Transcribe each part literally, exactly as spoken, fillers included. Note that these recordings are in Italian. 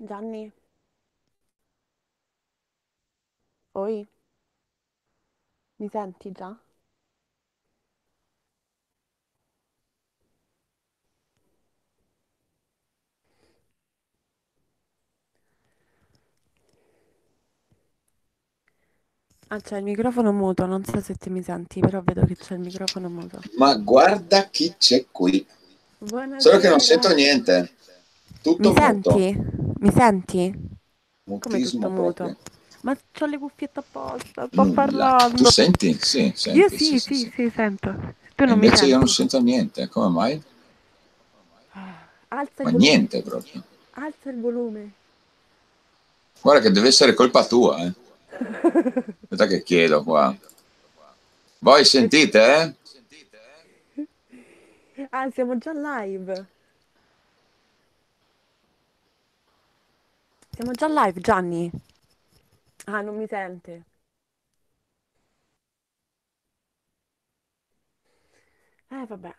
Gianni, oi, mi senti già? Ah, c'è il microfono muto, non so se ti mi senti, però vedo che c'è il microfono muto. Ma guarda chi c'è qui. Solo che non Buonasera. sento niente. Mi Tutto muto. senti? Mi senti? Come tutto Mutismo muto? proprio. Ma c'ho le cuffiette apposta, sto Nulla. Tu parlando. senti? Sì, Io senti, sì, sì, sì, sì, sì. sì, sento. Tu E non mi invece io non senti? sento niente. Come mai? Alza il Ma volume. niente proprio. Alza il volume. Guarda che deve essere colpa tua, eh. Aspetta che chiedo qua. Voi sentite, eh? Ah, siamo già live. Siamo già live, Gianni. Ah, non mi sente. Eh, vabbè.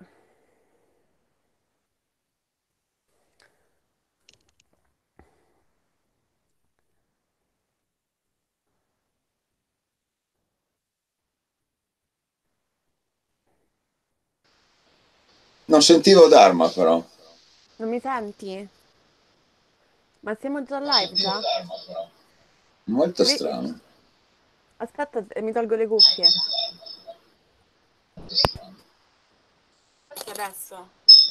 Non sentivo Dharma però. Non mi senti? Ma siamo già live già? Molto Ve- strano. Aspetta, eh, mi tolgo le cuffie. Adesso,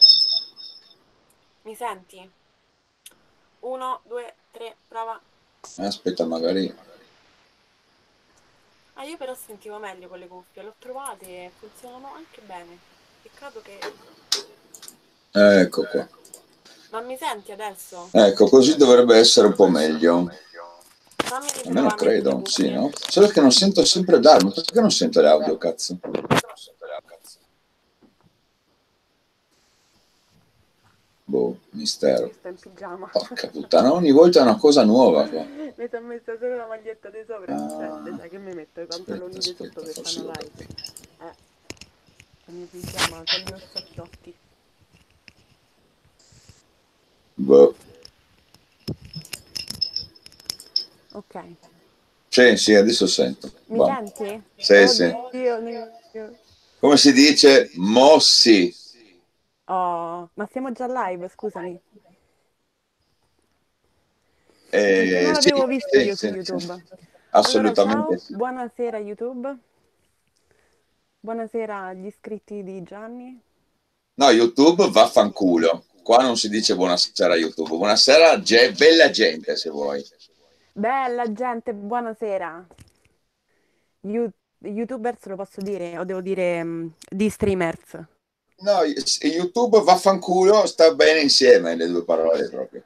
mi senti? Uno, due, tre, prova. Aspetta, magari. Ah, io però sentivo meglio con le cuffie, le ho trovate e funzionano anche bene. Peccato che... Ecco qua. Ma mi senti adesso? Ecco, così dovrebbe essere un po' meglio. Fammi Almeno riprovare a mettere le credo, sì, cuffie. no? Solo che non sento sempre Dharma. Perché non sento l'audio, cazzo? Boh, mistero. Io sto in pigiama. Porca puttana, ogni volta è una cosa nuova qua. Mi sono messa solo la maglietta di sopra. Cioè, Ah, te sai che mi metto i aspetta, pantaloni di sotto aspetta, che forse fanno l'ho live. capito. Eh, il mio pigiama con gli orsacchiotti. Boh. Ok. Sì, sì, adesso sento. Mi Boh. senti? Sì, sì. Oddio mio. Come si dice? Mossi. Oh, ma siamo già live, scusami. Perché non Eh, sì, l'avevo visto sì, io su sì, sì. YouTube. Allora, Assolutamente ciao, sì. buonasera YouTube. Buonasera agli iscritti di Gianni. No, YouTube vaffanculo. Qua non si dice buonasera YouTube. Buonasera, ge- bella gente, se vuoi. Bella gente, buonasera. You- YouTubers lo posso dire o devo dire mm, di streamers? No, YouTube vaffanculo sta bene insieme le due parole proprio.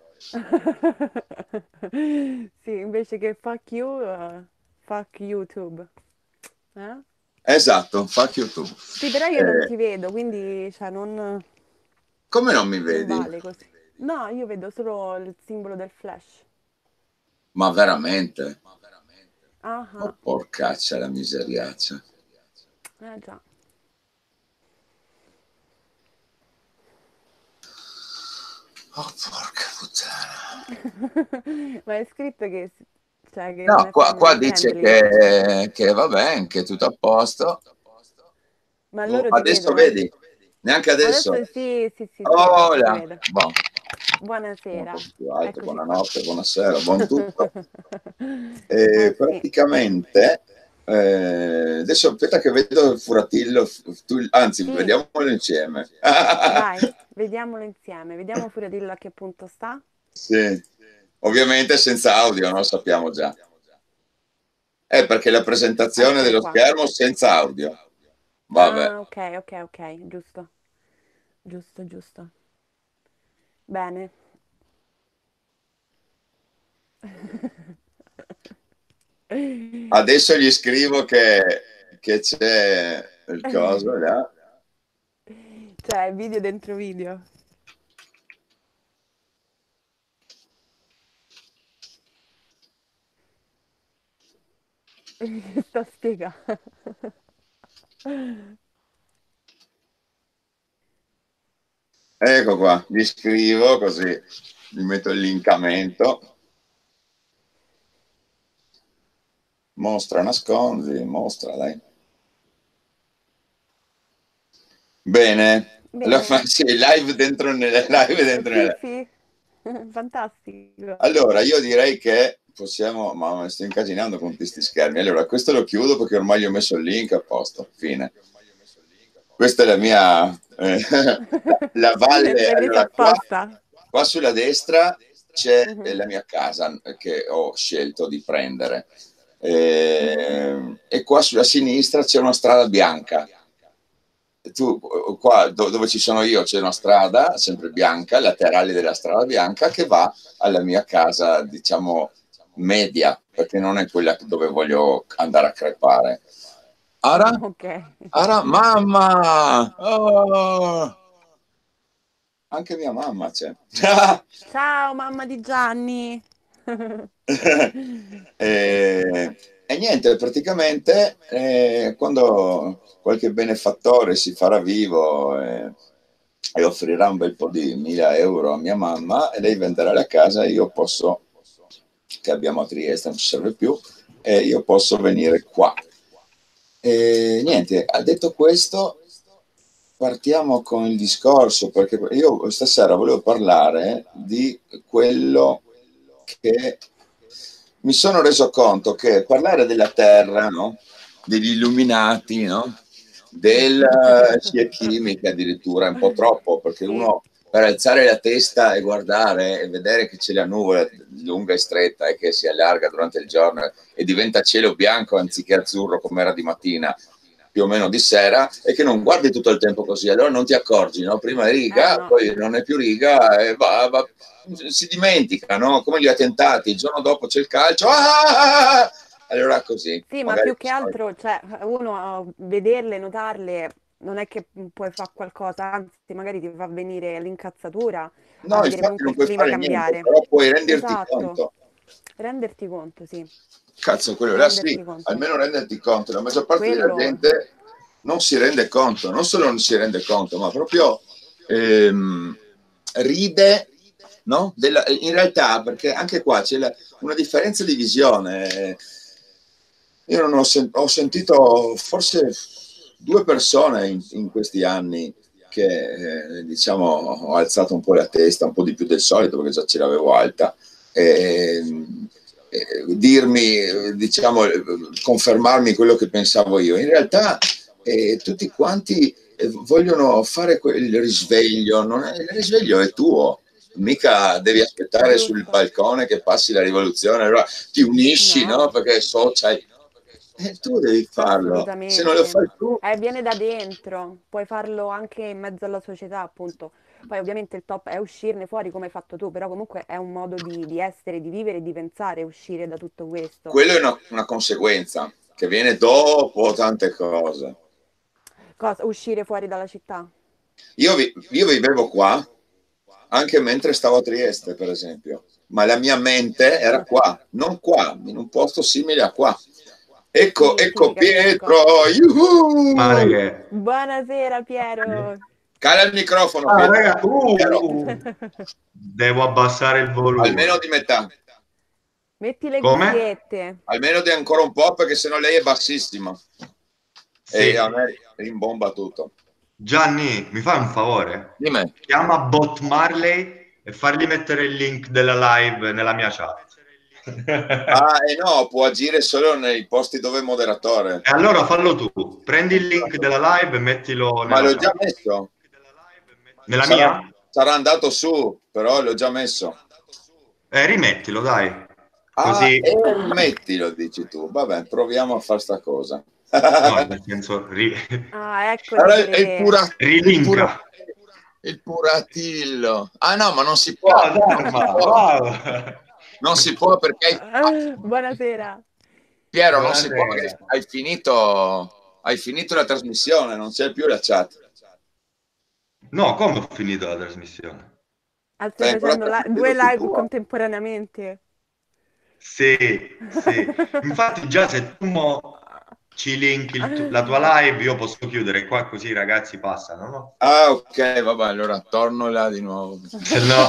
Sì, invece che fuck you, eh, fuck YouTube. Eh? Esatto, fuck YouTube. Sì, però io non Eh, ti vedo, quindi cioè, non, come non mi non vedi? vale così. No, io vedo solo il simbolo del flash. Ma veramente? Ah, Oh, ah, porcaccia la miseriaccia. eh già. Oh, porca puttana. Ma è scritto che, cioè, che non No, è qua, qua family dice friendly. che, che va bene, che è tutto a posto. Ma Oh, loro ti adesso vedono? vedi? Neanche Adesso adesso? sì, sì, sì, sì, Oh adesso ti là. vedo. Boh, sono un po' Buonasera, più alto. eccoci qua. Buonanotte, buonasera, buon tutto. E Eh sì. praticamente, eh, adesso aspetta che vedo il furatillo, tu- anzi, Sì, vediamolo insieme. vai, vediamolo insieme. Vediamo Furiatillo a che punto sta. Sì, ovviamente senza audio, no? Sappiamo già. È perché la presentazione Eccolo dello qua. schermo senza audio. Vabbè. Ah, ok, ok, ok, giusto, giusto, giusto. Bene. Adesso gli scrivo che, che c'è il coso là. Cioè, video dentro video. Sta spiega. Ecco qua, gli scrivo così. mi metto il linkamento. Mostra, nascondi, mostra, dai. Bene. Allora, Bene. sì, live dentro nelle live Eh, dentro Sì, nelle... sì, fantastico. Allora, io direi che possiamo, ma mi sto incasinando con questi schermi. Allora, questo lo chiudo perché ormai gli ho messo il link a posto. Fine. Questa è la mia eh, la, la valle. L'hai messo Allora, qua, apposta? qua sulla destra c'è Mhm, la mia casa che ho scelto di prendere. mhm. Eh, e qua sulla sinistra c'è una strada bianca. Tu, qua do- dove ci sono io c'è una strada sempre bianca, laterale della strada bianca che va alla mia casa, diciamo, media, perché non è quella dove voglio andare a crepare. Ara? Ok. Ara, mamma! Oh! Anche mia mamma c'è. Ciao, mamma di Gianni. e, e niente, praticamente eh, quando qualche benefattore si farà vivo eh, e offrirà un bel po' di mila euro a mia mamma e lei venderà la casa, io posso, che abbiamo a Trieste, non ci serve più, e io posso venire qua. E niente, ha detto questo, partiamo con il discorso, perché io stasera volevo parlare di quello che mi sono reso conto che parlare della Terra, no? Degli illuminati, no? Della scia chimica addirittura è un po' troppo, perché Sì, uno per alzare la testa e guardare e vedere che c'è la nuvola lunga e stretta e che si allarga durante il giorno e diventa cielo bianco anziché azzurro come era di mattina, più o meno di sera, e che non guardi tutto il tempo così, allora non ti accorgi, no? Prima è eh riga, no, poi non è più riga e va, va, si dimentica, no? Come gli attentati, il giorno dopo c'è il calcio, ah! Allora così, sì, ma magari più che altro, cioè, uno vederle, notarle, non è che puoi fare qualcosa, anzi, magari ti fa venire l'incazzatura a no, vedere infatti comunque non il puoi clima fare niente, cambiare. però puoi renderti Esatto, conto. renderti conto, sì, Cazzo, quello là sì, renderti conto. almeno renderti conto. La maggior parte della Quello, gente non si rende conto, non solo non si rende conto, ma proprio ehm, ride, no? Della, in realtà, perché anche qua c'è la, una differenza di visione. Io non ho, sen- ho sentito forse due persone in, in questi anni che, eh, diciamo, ho alzato un po' la testa, un po' di più del solito, perché già ce l'avevo alta, e, e dirmi, diciamo, confermarmi quello che pensavo io. In realtà eh, tutti quanti eh, vogliono fare il risveglio, non è, il risveglio è tuo, mica devi aspettare sul giusto. balcone che passi la rivoluzione, allora ti unisci, no? No, Perché so, c'hai... Eh, tu devi farlo, se non lo assolutamente. fai tu... Eh, viene da dentro, puoi farlo anche in mezzo alla società, appunto. Poi ovviamente il top è uscirne fuori come hai fatto tu, però comunque è un modo di, di essere, di vivere e di pensare, uscire da tutto questo. Quello è una, una conseguenza che viene dopo tante cose. Cosa? Uscire fuori dalla città? Io, vi, io vivevo qua anche mentre stavo a Trieste, per esempio, ma la mia mente era qua, non qua, in un posto simile a qua. Ecco, Sì, sì, ecco ti capisco. Pietro, Pare yuhu! che... Buonasera Piero. Cala il microfono, Ah, Pietro. raga, Piero, uh, devo abbassare il almeno volume. di metà, Metti le Come? cuffiette. almeno di ancora un po', perché sennò lei è bassissima e a Sì. me rimbomba tutto. Gianni, mi fai un favore? Dimmi. Chiama Bot Marley e fargli mettere il link della live nella mia chat. Ah, e no, può agire solo nei posti dove è moderatore. E allora fallo tu. Prendi il link della live e mettilo Ma nella l'ho già chat. messo. Nella Sarà, mia? sarà andato su, però l'ho già messo. Eh, rimettilo, dai. Ah, Così... e rimettilo, dici tu. Vabbè, proviamo a fare sta cosa. No, nel senso, ri- Ah, ecco di Allora, è il, perché. pura, il, pura, rilinka. il puratillo. Ah no, ma non si può. Ciao, Non si Dharma, può. wow. Non si può perché hai, Buonasera. Piero, non si può perché Buonasera. hai finito, hai finito la trasmissione, non c'è più la chat. No, come ho finito la trasmissione? Ah, stai Stai ancora facendo la- due trasmettendo sul live tuo. contemporaneamente. Sì, sì. Infatti già se tu mo ci link il tu- la tua live, io posso chiudere qua così i ragazzi passano, no? Ah, ok, vabbè, allora torno là di nuovo. Se no...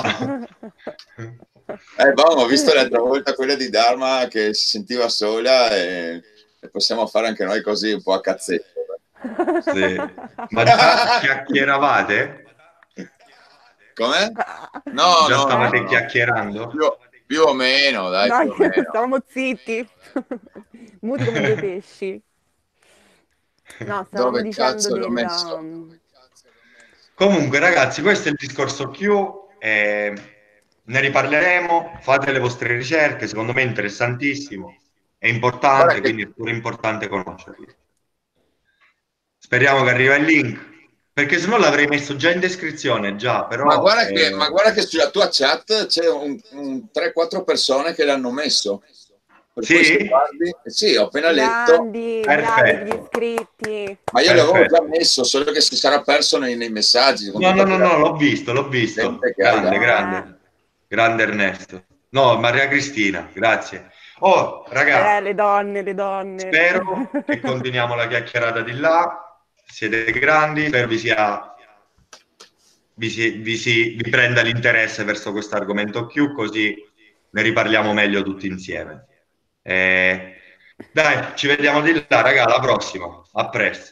Eh, boh, ho visto l'altra volta quella di Dharma che si sentiva sola e, e possiamo fare anche noi così un po' a cazzetto. Sì. Ma già chiacchieravate? Com'è? No, Già no, no, stavate no. chiacchierando? Più, più o meno, dai, No, più o meno. stavamo zitti, muti come due pesci. No, stavamo Dove dicendo cazzo l'ho del... messo? um, Comunque, ragazzi, questo è il discorso Q. eh, ne riparleremo. Fate le vostre ricerche. Secondo me è interessantissimo. È Guarda importante, che, quindi è pure importante conoscerlo. Speriamo che arrivi il link. Perché se no l'avrei messo già in descrizione, già, ma però... guarda che, ma eh, guarda che sulla tua chat c'è un, un tre quattro persone che l'hanno messo. Per cui se Sì? guardi, sì, ho appena letto, Grandi, bravi gli Perfetto, iscritti. ma io l'avevo già perfetto. messo, solo che si sarà perso nei, nei messaggi con No, no, tutta no, quella no, l'ho visto, l'ho visto. gente che hai Grande, là. Eh, grande, grande Ernesto. No, Maria Cristina, grazie. Oh, eh, raga, le donne, le donne. spero che continuiamo la chiacchierata di là. Siete grandi, spero vi sia, vi si, vi si- vi prenda l'interesse verso questo argomento più, così ne riparliamo meglio tutti insieme. Eh, dai, ci vediamo di là, raga, alla prossima. A presto.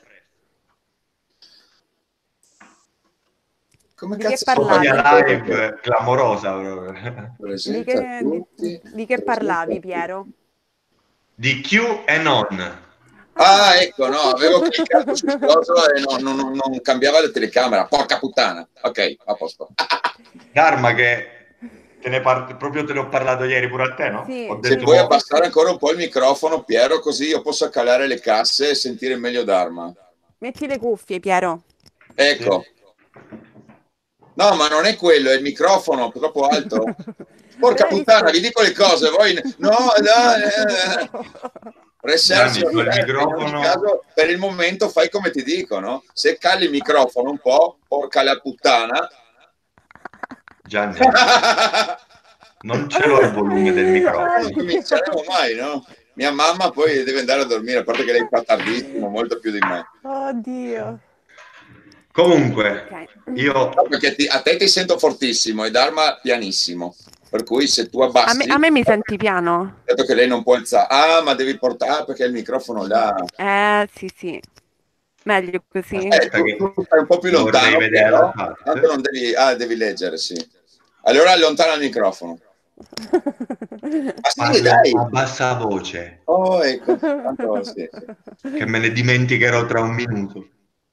Come Di che cazzo si fa? parlavi? Copia live clamorosa proprio. Di Presenta che, di, tutti, di che presenta parlavi, tutti. Piero? Di Q e non. Ah, Ah. ecco, no, avevo cliccato sul coso e non, non- non- non cambiava la telecamera. Porca puttana. Ok, a posto. Dharma che te ne par- proprio te ne ho parlato ieri pure a te, no? Ho Sì, Se detto, sì, puoi sì, mo, abbassare sì. ancora un po' il microfono, Piero, così io posso calare le casse e sentire meglio Dharma. Metti le cuffie, Piero. sì. Ecco. No, ma non è quello, è il microfono troppo alto. Non Porca hai puttana, visto? vi dico le cose, voi no, no, eh. Research, Gianni, col in ogni microfono, caso, per il momento fai come ti dico, no? Se cali il microfono un po', porca la puttana. Gianni, non ce l'ho il volume del Non microfono. cominceremo mai, no? Mia mamma poi deve andare a dormire, a parte che lei fa tardissimo, molto più di me. Oddio. Comunque, Ok. No, io perché ti- a te ti sento fortissimo e Dharma pianissimo. Per cui se tu A me, abbassi, a me mi senti piano? dato che lei non può alzare, ah, ma devi portare, ah, perché il microfono là. Eh, sì, sì. Meglio così. Eh, aspetta tu, che tu stai un po' più vorrei lontano, vedere la Piero. Tanto chat. non devi, ah, devi leggere, sì. Allora allontana il microfono. Ma sì, Parla dai. a bassa voce, Oh, ecco. Tanto, sì, sì. che me ne dimenticherò tra un minuto.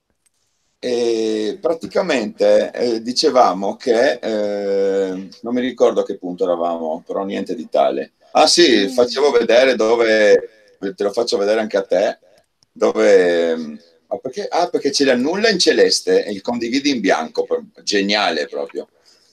E praticamente eh, dicevamo che eh, non mi ricordo a che punto eravamo, però niente di tale. Ah sì, facevo vedere dove, te lo faccio vedere anche a te, dove... ah, perché, ah, perché ce l'annulla in celeste e il condividi in bianco, geniale proprio.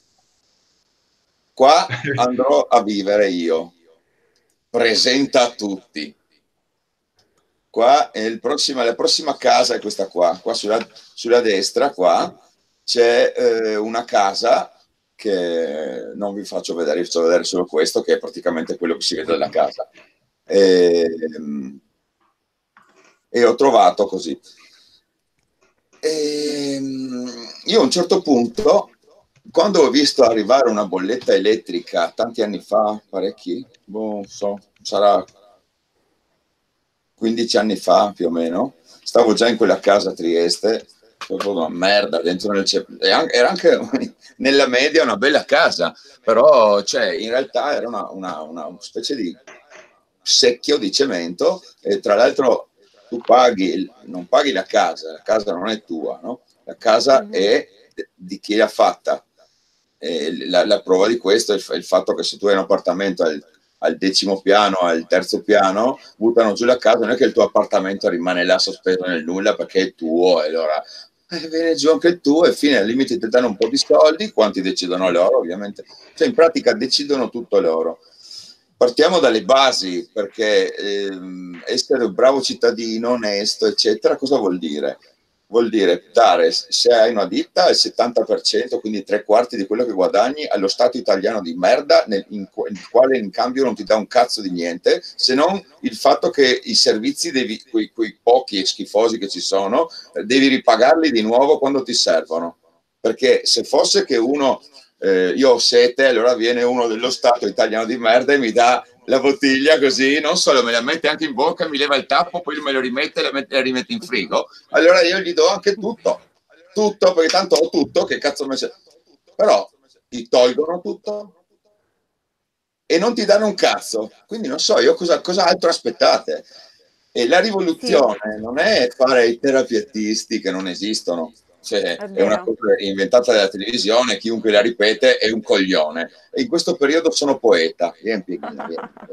Qua andrò a vivere io, presenta a tutti. Qua è il prossima, la prossima casa è questa qua, qua sulla, sulla destra qua c'è eh, una casa che non vi faccio vedere, vi faccio vedere solo questo che è praticamente quello che si vede dalla casa e, e ho trovato così e, io a un certo punto quando ho visto arrivare una bolletta elettrica tanti anni fa, parecchi, boh, so, sarà quindici anni fa più o meno, stavo già in quella casa a Trieste, proprio una merda, dentro nel era anche nella media una bella casa, però cioè, in realtà era una, una, una specie di secchio di cemento e tra l'altro tu paghi, non paghi la casa, la casa non è tua, no? La casa Mhm. è di chi l'ha fatta. E la, la prova di questo è il, il fatto che se tu hai un appartamento al, al decimo piano, al terzo piano, buttano giù la casa, non è che il tuo appartamento rimane là sospeso nel nulla perché è tuo e allora eh, viene giù anche il tuo e fine, al limite ti danno un po' di soldi, quanti decidono loro ovviamente, cioè in pratica decidono tutto loro. Partiamo dalle basi perché ehm, essere un bravo cittadino, onesto, eccetera, cosa vuol dire? vuol dire dare, se hai una ditta, il settanta per cento, quindi tre quarti di quello che guadagni allo Stato italiano di merda, nel, in, il quale in cambio non ti dà un cazzo di niente, se non il fatto che i servizi, devi, quei, quei pochi e schifosi che ci sono, devi ripagarli di nuovo quando ti servono. Perché se fosse che uno, eh, io ho sete, allora viene uno dello Stato italiano di merda e mi dà la bottiglia così, non solo me la mette anche in bocca, mi leva il tappo, poi me lo rimette e la, mette, la rimette in frigo, allora io gli do anche tutto, tutto, perché tanto ho tutto, che cazzo me c'è? Però ti tolgono tutto e non ti danno un cazzo, quindi non so, io cosa, cosa altro aspettate? E la rivoluzione sì. non è fare i terapiatisti che non esistono, cioè, è, è una cosa inventata dalla televisione, chiunque la ripete è un coglione. E in questo periodo sono poeta. Riempimela,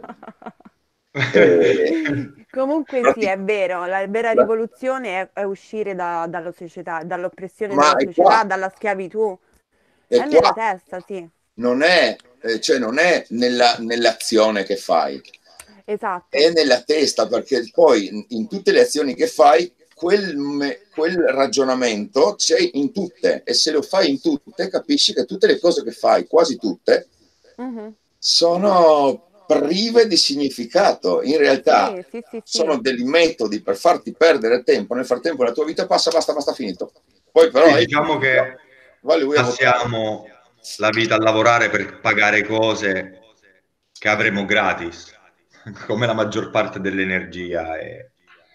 e... Comunque sì, è vero, la vera rivoluzione è, è uscire da, dalla società, dall'oppressione della società, qua. dalla schiavitù. È, è nella testa, sì. Non è, eh, cioè non è nella, nell'azione che fai. Esatto. È nella testa, perché poi in, in tutte le azioni che fai Quel, me, quel ragionamento c'è in tutte, e se lo fai in tutte capisci che tutte le cose che fai, quasi tutte, uh-huh. sono prive di significato. In realtà sì, sì, sì, sono sì. dei metodi per farti perdere tempo. Nel frattempo la tua vita passa, basta, basta, finito. Poi però sì, diciamo che passiamo la vita a lavorare per pagare cose che avremo gratis, come la maggior parte dell'energia, e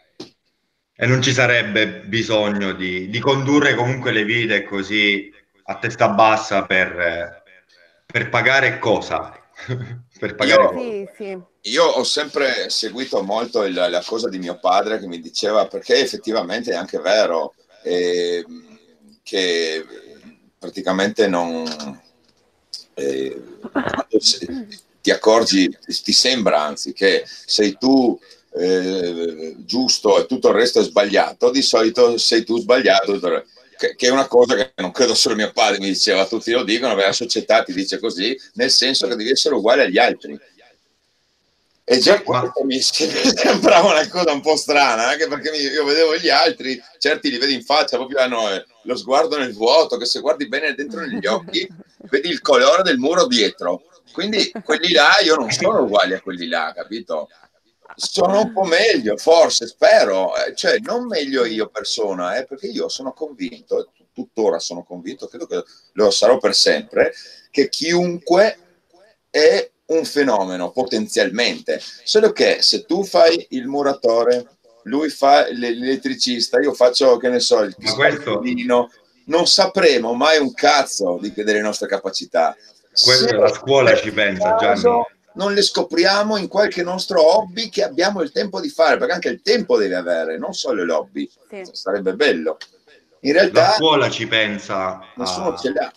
E non ci sarebbe bisogno di, di condurre comunque le vite così a testa bassa per, per pagare cosa? per pagare io, cosa? Sì, sì. Io ho sempre seguito molto il, la cosa di mio padre, che mi diceva, perché effettivamente è anche vero, eh, che praticamente non... Eh, ti accorgi, ti sembra anzi che sei tu eh, giusto e tutto il resto è sbagliato, di solito sei tu sbagliato, che, che è una cosa che non credo solo mio padre mi diceva, tutti lo dicono, perché la società ti dice così, nel senso che devi essere uguale agli altri. E già questo mi sembrava una cosa un po' strana, anche perché io vedevo gli altri, certi li vedi in faccia, proprio hanno lo sguardo nel vuoto, che se guardi bene dentro negli occhi, vedi il colore del muro dietro. Quindi quelli là io non sono uguali a quelli là, capito? Sono un po' meglio, forse, spero, cioè non meglio io persona, eh, perché io sono convinto, tuttora sono convinto, credo che lo sarò per sempre, che chiunque è un fenomeno potenzialmente, solo che se tu fai il muratore, lui fa l'elettricista, io faccio, che ne so, il piscino, non sapremo mai un cazzo di, delle nostre capacità. Se la scuola ci pensa, Gianni. Non le scopriamo in qualche nostro hobby che abbiamo il tempo di fare, perché anche il tempo deve avere, non solo l'hobby, sì. Sarebbe bello. In realtà la scuola ci pensa, nessuno a... ce l'ha.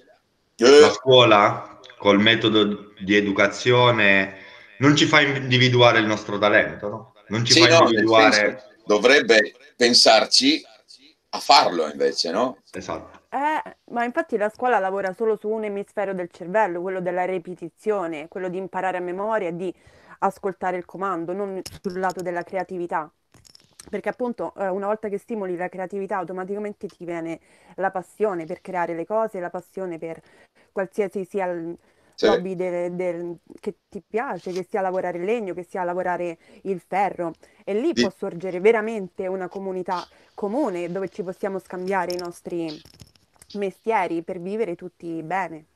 La scuola col metodo di educazione non ci fa individuare il nostro talento, no? Non ci sì, fa no, individuare. Dovrebbe pensarci a farlo invece, no? Esatto. Eh, ma infatti la scuola lavora solo su un emisfero del cervello, quello della ripetizione, quello di imparare a memoria, di ascoltare il comando, non sul lato della creatività. Perché appunto eh, una volta che stimoli la creatività automaticamente ti viene la passione per creare le cose, la passione per qualsiasi sia il sì. hobby del, del, che ti piace, che sia lavorare il legno, che sia lavorare il ferro. E lì sì. può sorgere veramente una comunità comune dove ci possiamo scambiare i nostri mestieri per vivere tutti bene.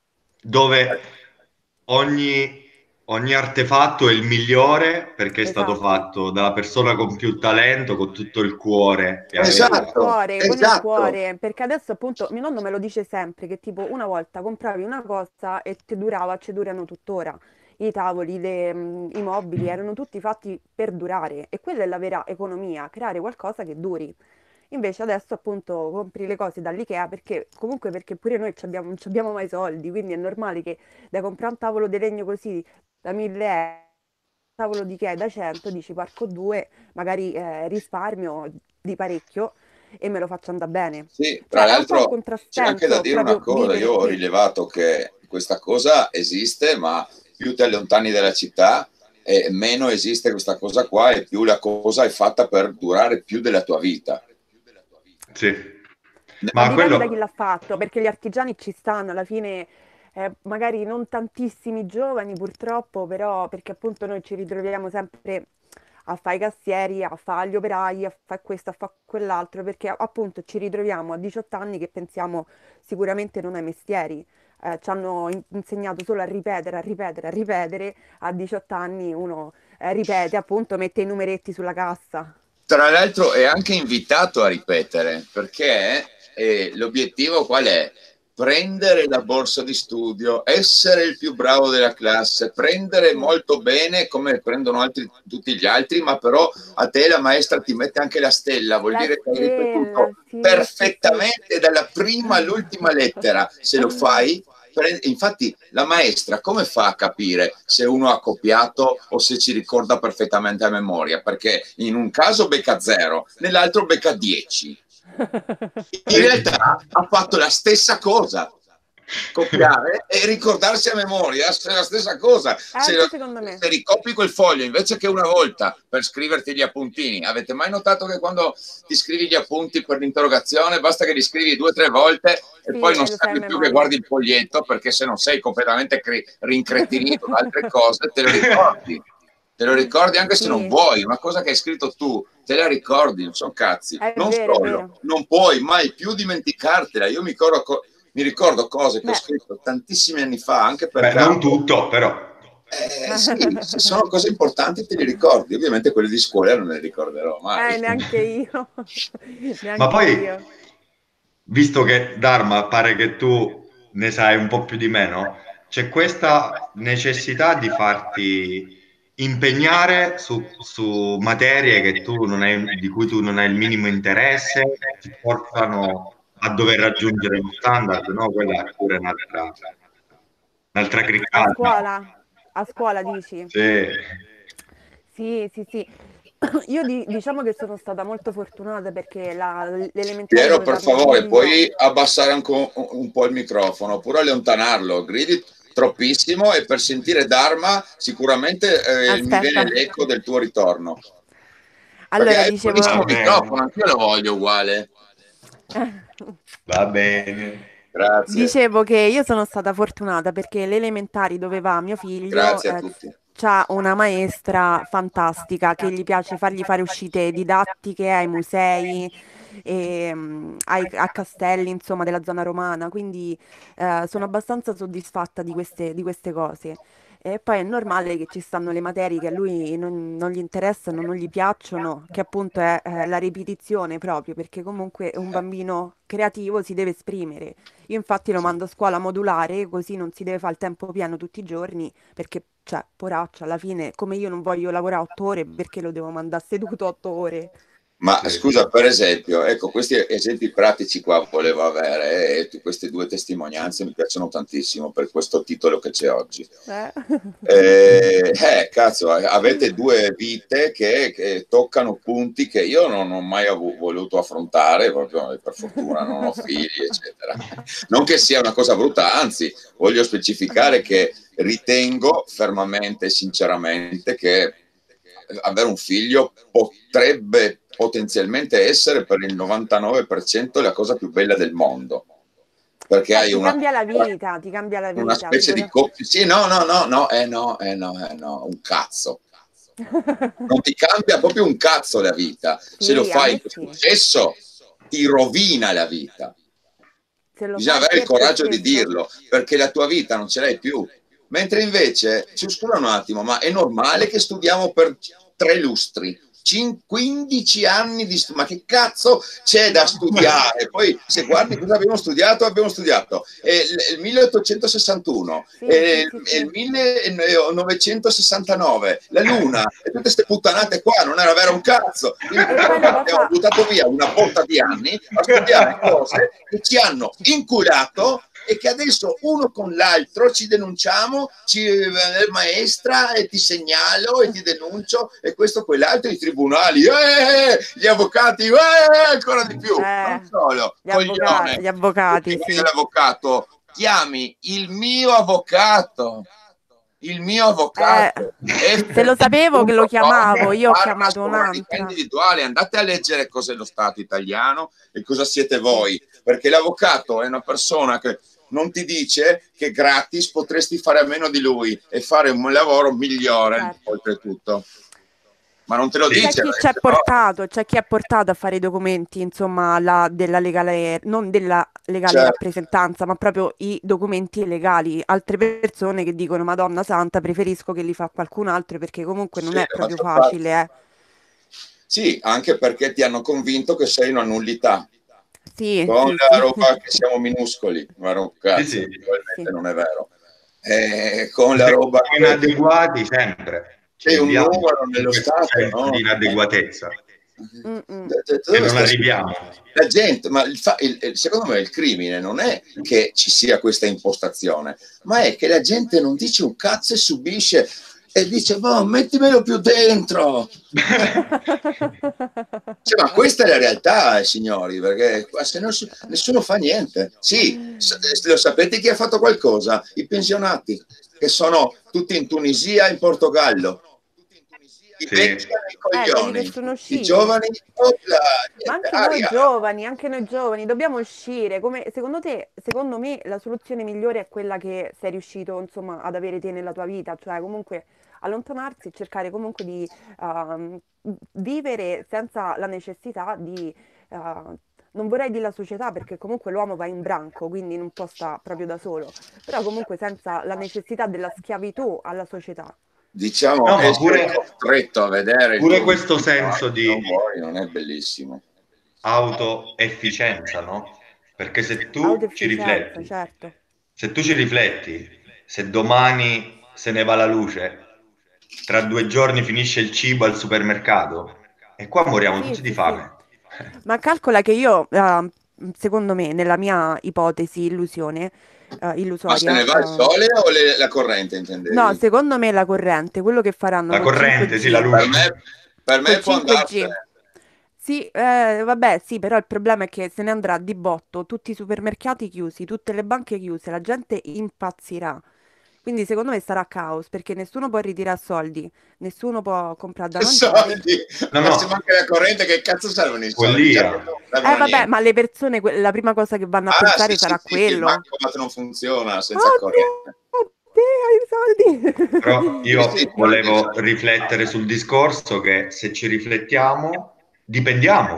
Dove ogni... Ogni artefatto è il migliore perché è esatto. stato fatto dalla persona con più talento, con tutto il cuore. Esatto, con il cuore, esatto. con il cuore, perché adesso appunto mio nonno me lo dice sempre che tipo una volta compravi una cosa e ti durava, ci durano tuttora. I tavoli, le, i mobili erano tutti fatti per durare e quella è la vera economia, creare qualcosa che duri. Invece adesso appunto compri le cose dall'IKEA perché comunque perché pure noi abbiamo, non abbiamo mai soldi, quindi è normale che da comprare un tavolo di legno così da mille euro, tavolo di IKEA da cento, dici parco due, magari eh, risparmio di parecchio e me lo faccio andare bene. Sì, tra cioè, l'altro c'è anche da dire una cosa, io ho qui. rilevato che questa cosa esiste, ma più ti allontani dalla città e meno esiste questa cosa qua e più la cosa è fatta per durare più della tua vita. Sì. Ma Ma dipende da chi quello, l'ha fatto, perché gli artigiani ci stanno, alla fine eh, magari non tantissimi giovani purtroppo, però perché appunto noi ci ritroviamo sempre a fare i cassieri, a fare gli operai, a fare questo, a fare quell'altro, perché appunto ci ritroviamo a diciotto anni che pensiamo sicuramente non ai mestieri. Eh, ci hanno in- insegnato solo a ripetere, a ripetere, a ripetere. A diciotto anni uno eh, ripete, appunto, mette i numeretti sulla cassa. Tra l'altro è anche invitato a ripetere, perché eh, l'obiettivo qual è? Prendere la borsa di studio, essere il più bravo della classe, prendere Sì. molto bene come prendono altri, tutti gli altri, ma però a te la maestra ti mette anche la stella, vuol La dire che hai stella, ripetuto sì, sì, sì. perfettamente dalla prima all'ultima lettera. Se lo fai, pre- infatti la maestra come fa a capire se uno ha copiato o se ci ricorda perfettamente a memoria? Perché in un caso becca zero, nell'altro becca dieci. In sì. realtà ha fatto la stessa cosa, copiare e ricordarsi a memoria è la stessa cosa. Se, Anche secondo me. se ricopi quel foglio invece che una volta per scriverti gli appuntini, avete mai notato che quando ti scrivi gli appunti per l'interrogazione basta che li scrivi due o tre volte e Sì, poi non e lo sai a serve più che memoria. guardi il foglietto, perché se non sei completamente cre- rincretinito da altre cose te lo ricordi. Te lo ricordi anche se non Sì, vuoi, una cosa che hai scritto tu, te la ricordi, non sono cazzi. è Non vero, è solo, vero. non puoi mai più dimenticartela. Io mi ricordo, mi ricordo cose che ho Beh, scritto tantissimi anni fa, anche per Beh, non caso. tutto, però. Eh, sì, se sono cose importanti te li ricordi. Ovviamente quelle di scuola non le ricorderò mai. eh, neanche io, Ma neanche poi, io. visto che Dharma pare che tu ne sai un po' più di me, no? C'è questa necessità di farti impegnare su, su materie che tu non hai, di cui tu non hai il minimo interesse, che ti portano a dover raggiungere lo standard, no? Quella è pure un'altra un'altra A criccata. scuola? A scuola dici? Sì. Sì, sì, sì. Io di- diciamo che sono stata molto fortunata perché la- le elementari Piero, dove per va mio favore, figlio. puoi abbassare anche un, un po' il microfono oppure allontanarlo. Gridi troppissimo e per sentire Dharma sicuramente eh, mi viene Aspetta. l'eco del tuo ritorno. Perché Allora, hai un Va dicevo, buonissimo microfono, bene, anch'io lo voglio uguale. va bene. Grazie, dicevo che io sono stata fortunata perché le elementari dove va mio figlio grazie a eh, tutti. c'ha una maestra fantastica che gli piace fargli fare uscite didattiche ai musei e mm, ai, a castelli, insomma, della zona romana, quindi eh, sono abbastanza soddisfatta di queste, di queste cose. E poi è normale che ci stanno le materie che a lui non, non gli interessano, non gli piacciono, che appunto è eh, la ripetizione proprio, perché comunque un bambino creativo si deve esprimere. Io infatti lo mando a scuola modulare, così non si deve fare il tempo pieno tutti i giorni, perché, cioè, poraccio, alla fine, come io non voglio lavorare otto ore, perché lo devo mandare seduto otto ore? Ma Sì. scusa, per esempio, ecco, questi esempi pratici qua volevo avere, e queste due testimonianze mi piacciono tantissimo per questo titolo che c'è oggi. Eh? Eh, eh, cazzo, avete due vite che, che toccano punti che io non ho mai avu- voluto affrontare, proprio per fortuna non ho figli, eccetera. Non che sia una cosa brutta, anzi, voglio specificare che ritengo fermamente e sinceramente che avere un figlio potrebbe potenzialmente essere per il novantanove per cento la cosa più bella del mondo, perché Beh, hai ti una, cambia la vita, ti cambia la una vita, specie di sicuramente. coppia. Sì, no, no, no, no, eh no, eh no, eh no, un cazzo. Non ti cambia proprio un cazzo la vita. Se lo Sì, a fai me con sì. successo, ti rovina la vita. Se lo Bisogna fai avere il per te coraggio di stesso? dirlo, perché la tua vita non ce l'hai più. Mentre invece, ci scusa un attimo, ma è normale che studiamo per tre lustri, quindici anni di studio, ma che cazzo c'è da studiare? Poi se guardi cosa abbiamo studiato, abbiamo studiato eh, il milleottocentosessantuno, Sì, sì, eh, sì, il sì. millenovecentosessantanove, la Luna e tutte queste puttanate qua, non era vero un cazzo. Quindi E poi la abbiamo cosa... buttato via una botta di anni a studiare cose che ci hanno inculato e che adesso uno con l'altro ci denunciamo, ci, eh, maestra, e ti segnalo e ti denuncio e questo quell'altro, i tribunali, eh, gli avvocati, eh, ancora di più, non Eh, solo, gli avvoca- coglione, gli tu che avvocati, vai sì. dall'avvocato, chiami il mio avvocato, il mio avvocato. Eh, se lo sapevo che lo chiamavo, io ho chiamato un'altra. Individuale, andate a leggere cos'è lo Stato italiano e cosa siete voi, perché l'avvocato è una persona che non ti dice che gratis potresti fare a meno di lui e fare un lavoro migliore, certo, oltretutto. Ma non te lo dice. C'è chi ci ha portato, c'è chi ha portato a fare i documenti, insomma, la, della legale, non della legale certo. rappresentanza, ma proprio i documenti legali. Altre persone che dicono, Madonna Santa, preferisco che li fa qualcun altro perché comunque non sì, è proprio facile. Eh. Sì, anche perché ti hanno convinto che sei una nullità. Sì, con sì, la sì. roba che siamo minuscoli, ma no, cazzo, sì, sì. probabilmente sì. non è vero. Eh, con la roba inadeguati che... sempre. C'è un numero nello Stato no? di inadeguatezza mm -mm. che non arriviamo. La gente, ma il fa, il, il, secondo me il crimine non è che ci sia questa impostazione, ma è che la gente non dice un cazzo e subisce e dice, boh, mettimelo più dentro. Cioè, ma questa è la realtà, signori, perché se no, nessuno fa niente. Sì, lo sapete chi ha fatto qualcosa? I pensionati, che sono tutti in Tunisia e in Portogallo. I sì. vecchi i coglioni, eh, sono i giovani, opla, ma anche aria. noi giovani, anche noi giovani, dobbiamo uscire. Come, secondo te, secondo me, la soluzione migliore è quella che sei riuscito, insomma, ad avere te nella tua vita, cioè comunque allontanarsi e cercare comunque di uh, vivere senza la necessità di, uh, non vorrei dire la società perché comunque l'uomo va in branco, quindi non può stare proprio da solo, però comunque senza la necessità della schiavitù alla società. Diciamo no, che pure, costretto a vedere pure questo senso di non, vuoi, non è bellissimo. Autoefficienza, no? Perché se tu ci rifletti, certo. se tu ci rifletti, se domani se ne va la luce, tra due giorni finisce il cibo al supermercato e qua moriamo sì, tutti sì, di fame. Sì. Ma calcola che io, uh, secondo me, nella mia ipotesi, illusione, uh, illusoria... Ma se ne va il sole uh, o le, la corrente, intendevi? No, secondo me la corrente, quello che faranno la col corrente, cinque G, sì, la luce. Per me, per me può cinque G. andarsene. Sì, eh, vabbè, sì, però il problema è che se ne andrà di botto, tutti i supermercati chiusi, tutte le banche chiuse, la gente impazzirà. Quindi secondo me sarà caos, perché nessuno può ritirare soldi, nessuno può comprare da mangiare. Soldi? No, ma no. se manca la corrente, che cazzo servono i soldi? Follia. Eh vabbè, niente. Ma le persone, la prima cosa che vanno a ah, pensare sì, sarà sì, quello. Sì, il bancomat non funziona senza oh, corrente. Dio, i soldi. Però io Sì, sì, volevo riflettere sul discorso che se ci riflettiamo dipendiamo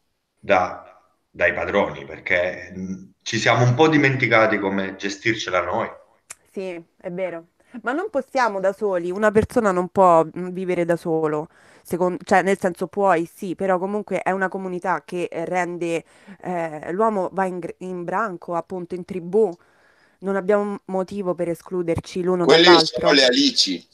da, dai padroni, perché ci siamo un po' dimenticati come gestircela noi. Sì, è vero. Ma non possiamo da soli, una persona non può vivere da solo, secondo, cioè nel senso puoi sì, però comunque è una comunità che rende, eh, l'uomo va in, in branco, appunto in tribù, non abbiamo motivo per escluderci l'uno dall'altro. Quelle sono le alici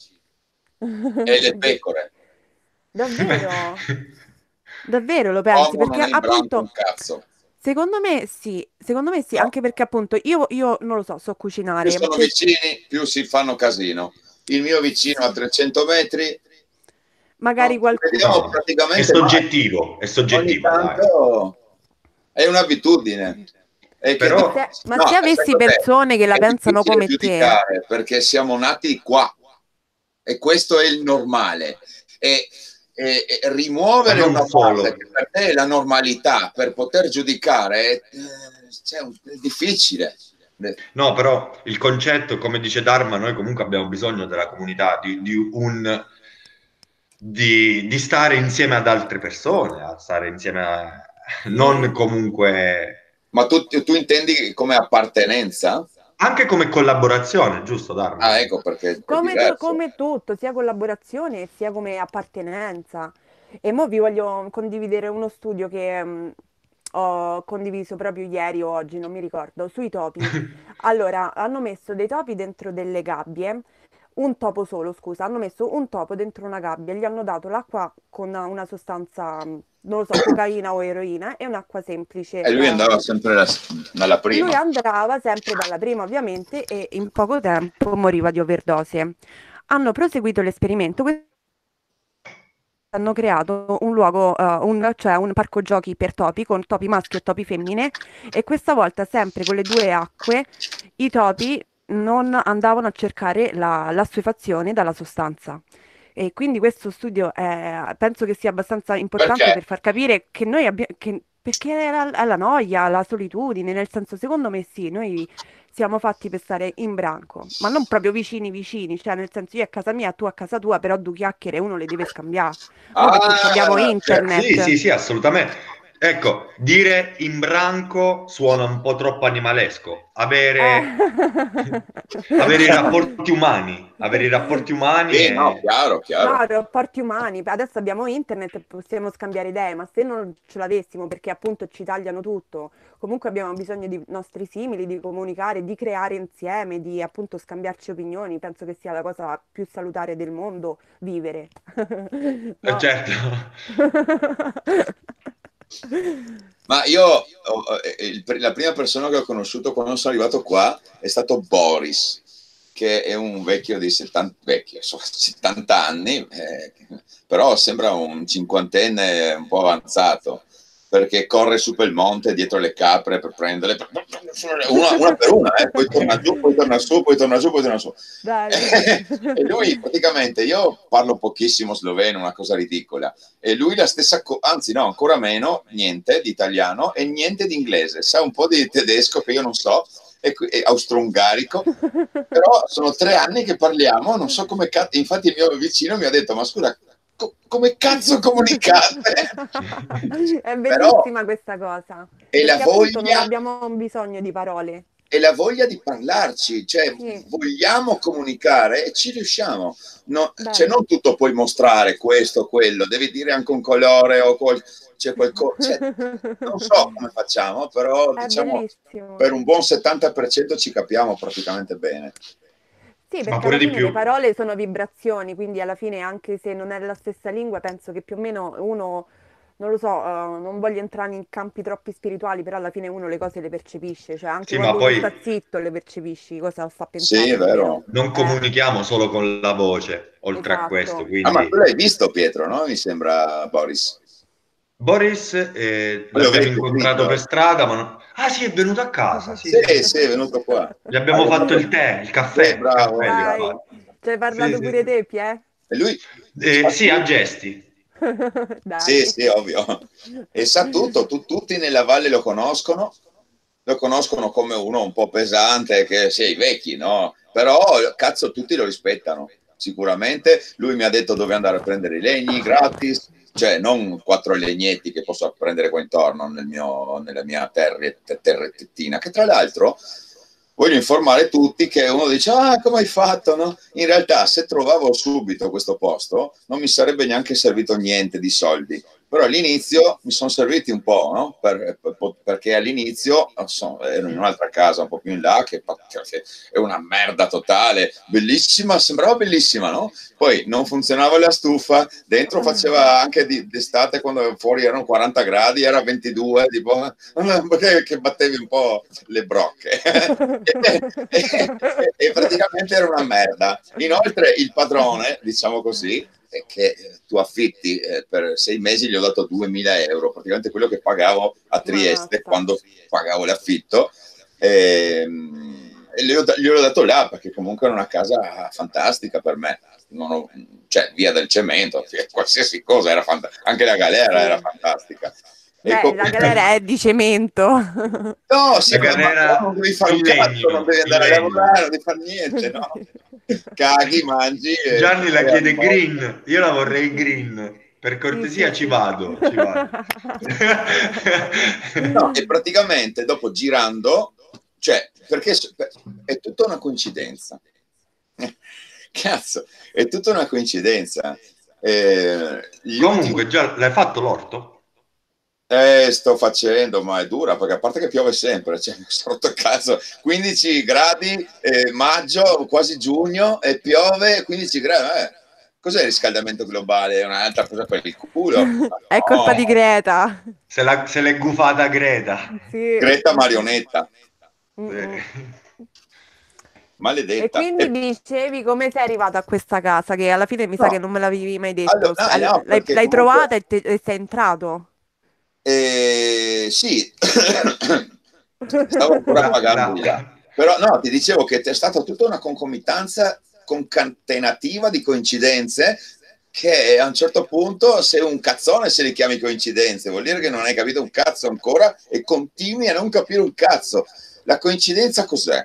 e le pecore. Davvero? Davvero lo pensi? L'uomo Perché non è in branco appunto... un cazzo. Secondo me sì, secondo me sì, No. anche perché appunto io, io non lo so, so cucinare. Più sono Se... vicini, più si fanno casino. Il mio vicino a trecento metri, magari no, qualcuno... no, praticamente è soggettivo, mai. È soggettivo. Ogni tanto è un'abitudine. Che Però... se, ma no, se avessi persone che la pensano come te... Perché siamo nati qua e questo è il normale. E... E, e rimuovere una cosa che per te è la normalità per poter giudicare è, cioè, è difficile. No, però il concetto, come dice Dharma, noi comunque abbiamo bisogno della comunità, di, di un di, di stare insieme ad altre persone, a stare insieme a non comunque. Ma tu, tu intendi come appartenenza? Anche come collaborazione, giusto Dharma? Ah, ecco perché come, tu, come tutto, sia collaborazione sia come appartenenza. E mo vi voglio condividere uno studio che um, ho condiviso proprio ieri o oggi, non mi ricordo, sui topi. Allora, hanno messo dei topi dentro delle gabbie, un topo solo, scusa, hanno messo un topo dentro una gabbia, gli hanno dato l'acqua con una sostanza, non lo so, cocaina o eroina e un'acqua semplice. E lui andava um, sempre la, dalla prima. Lui andava sempre dalla prima, ovviamente, e in poco tempo moriva di overdose. Hanno proseguito l'esperimento. Hanno creato un luogo, uh, un, cioè un parco giochi per topi, con topi maschi e topi femmine, e questa volta sempre con le due acque, i topi non andavano a cercare la- l'assuefazione dalla sostanza. E quindi questo studio è- penso che sia abbastanza importante Perché? per far capire che noi abbiamo, perché è la, è la noia, la solitudine, nel senso, secondo me sì, noi siamo fatti per stare in branco, ma non proprio vicini vicini, cioè nel senso io a casa mia, tu a casa tua, però due chiacchiere uno le deve scambiare. Mo' perché ci abbiamo Ah, cioè, Sì, internet. sì, sì, assolutamente. Ecco, dire in branco suona un po' troppo animalesco. Avere, avere i Eh. rapporti umani, avere i rapporti umani sì, no, è... chiaro, No, chiaro. rapporti umani. Adesso abbiamo internet e possiamo scambiare idee, ma se non ce l'avessimo, perché appunto ci tagliano tutto, comunque abbiamo bisogno di nostri simili, di comunicare, di creare insieme, di appunto scambiarci opinioni. Penso che sia la cosa più salutare del mondo, vivere. eh, No? certo. Ma io, ho- eh, il- la prima persona che ho conosciuto quando sono arrivato qua è stato Boris, che è un vecchio di settanta, vecchio, so, settanta anni, eh, però sembra un cinquantenne un po' avanzato, perché corre su per il monte dietro le capre per prenderle, una, una per una, eh, poi torna giù, poi torna su, poi torna su, poi torna su. Dai. E lui praticamente, io parlo pochissimo sloveno, una cosa ridicola, e lui la stessa, co- anzi no, ancora meno, niente di italiano e niente di inglese, sa un po' di tedesco che io non so, e, e austro-ungarico, però sono tre anni che parliamo, non so come cazzo, infatti il mio vicino mi ha detto, ma scusa, co- come cazzo comunicate? È Però, bellissima questa cosa, e la perché appunto non voglia abbiamo bisogno di parole. e la voglia di parlarci, cioè Sì, vogliamo comunicare e ci riusciamo. No, cioè bello. non tutto puoi mostrare questo o quello, devi dire anche un colore o qual- c'è qualcosa, cioè, non so come facciamo, però È diciamo bellissimo. per un buon settanta per cento ci capiamo praticamente bene. Sì, Ma perché pure alla di fine le più. parole sono vibrazioni, quindi alla fine anche se non è la stessa lingua, penso che più o meno uno, non lo so, eh, non voglio entrare in campi troppi spirituali, però alla fine uno le cose le percepisce, cioè anche Sì, ma quando uno poi sta zitto le percepisci cosa sta Sì, è pensando, più o meno. vero. non Eh, comunichiamo solo con la voce, oltre a questo, esatto. Ah, ma tu quindi... l'hai visto Pietro, no? Mi sembra Boris. Boris, eh, Lo l'abbiamo vedi, incontrato per visto? strada, ma non... Ah sì, è venuto a casa, sì, Sì, sì, sì. sì, è venuto qua. Gli Ah, abbiamo gli ha fatto dato- il tè, il Sì, caffè, il caffè bravo. gli ho Dai, fatto. ci hai Sì, parlato sì, pure sì. te, Pie? E lui Eh, sa sì, a tutto. gesti. Sì, Dai. sì, ovvio. E sa tutto, tu- tutti nella valle lo conoscono, lo conoscono come uno un po' pesante, che sì, i vecchi, no? Però, cazzo, tutti lo rispettano, sicuramente. Lui mi ha detto dove andare a prendere i legni gratis, cioè non quattro legnetti che posso prendere qua intorno nel mio, nella mia terre, terrettina, che tra l'altro voglio informare tutti che uno dice, ah, come hai fatto, no? In realtà, se trovavo subito questo posto, non mi sarebbe neanche servito niente di soldi. Però all'inizio mi sono serviti un po', no? Per, per, perché all'inizio so, ero in un'altra casa un po' più in là, che, che è una merda totale, bellissima, sembrava bellissima, no? Poi non funzionava la stufa, dentro faceva anche di, d'estate quando fuori erano quaranta gradi, era ventidue, tipo, che battevi un po' le brocche. e, e, e praticamente era una merda. Inoltre il padrone, diciamo così, che tu affitti eh, per sei mesi gli ho dato duemila euro, praticamente quello che pagavo a Trieste Mazza. quando pagavo l'affitto. E, e gli, ho, gli ho dato là perché comunque era una casa fantastica per me. Non ho, cioè, via del cemento, qualsiasi cosa era fantastica, anche la galera era Sì. fantastica. Beh, Ecco, la galera è di cemento. no, sì, La ma, ma però galera non devi fare un in cazzo, non legno, devi in andare a legno. lavorare, non devi fare niente, no? Caghi, mangi e Gianni la vai al chiede mondo. green, io la vorrei green. Per Sì, sì, cortesia ci sì. vado, ci vado. No, e praticamente dopo girando, cioè, perché è tutta una coincidenza. Cazzo, è tutta una coincidenza. Eh, gli ultimi Comunque, già l'hai fatto l'orto? eh, sto facendo, ma è dura perché a parte che piove sempre, cioè, mi sono rotto il cazzo. quindici gradi, eh, maggio, quasi giugno, e piove quindici gradi. Eh. Cos'è il riscaldamento globale? È un'altra cosa per il culo? Ma È colpa di no, Greta. Se, la- se l'è gufata Greta. Sì. Greta Marionetta, Mm-mm. E maledetta. quindi E, dicevi come sei arrivato a questa casa, che alla fine mi sa no, che non me l'avevi mai detto. S- allora, no, no, L'hai perché l'hai comunque trovata e, te- e sei entrato? eh, sì, stavo ancora La, pagando di là. la- Però no, ti dicevo che è stata tutta una concomitanza concatenativa di coincidenze che a un certo punto sei un cazzone se li chiami coincidenze, vuol dire che non hai capito un cazzo ancora e continui a non capire un cazzo. La coincidenza cos'è?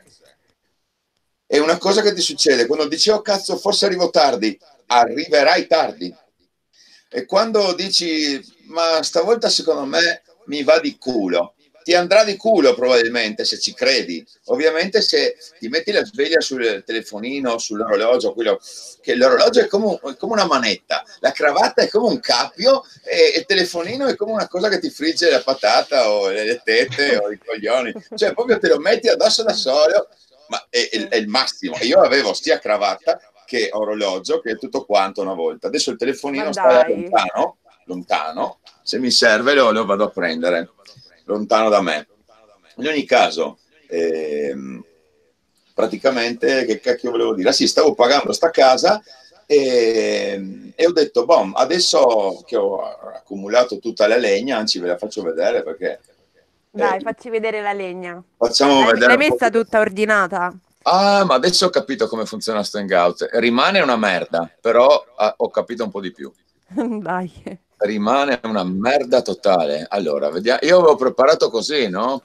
È una cosa che ti succede quando dici oh cazzo forse arrivo tardi, arriverai tardi. E quando dici ma stavolta secondo me mi va di culo, ti andrà di culo probabilmente se ci credi. Ovviamente se ti metti la sveglia sul telefonino, sull'orologio, quello, che l'orologio è come, è come una manetta, la cravatta è come un cappio e il telefonino è come una cosa che ti frigge la patata o le tette o i coglioni. Cioè proprio te lo metti addosso da solo, ma è, è, è il massimo. E io avevo sia cravatta che orologio, che è tutto quanto una volta. Adesso il telefonino sta lontano, lontano, se mi serve lo, lo vado a prendere lontano da me. In ogni caso, ehm, praticamente, che cacchio volevo dire? Ah sì, stavo pagando sta casa e, e ho detto, boh, adesso che ho accumulato tutta la legna, anzi ve la faccio vedere perché... Dai, eh, facci vedere la legna. Facciamo L'hai, vedere l'hai un po'. messa tutta ordinata? Ah, ma adesso ho capito come funziona sto Hangout. Rimane una merda, però ah, ho capito un po' di più. Dai. Rimane una merda totale. Allora, vediamo. Io avevo preparato così, no?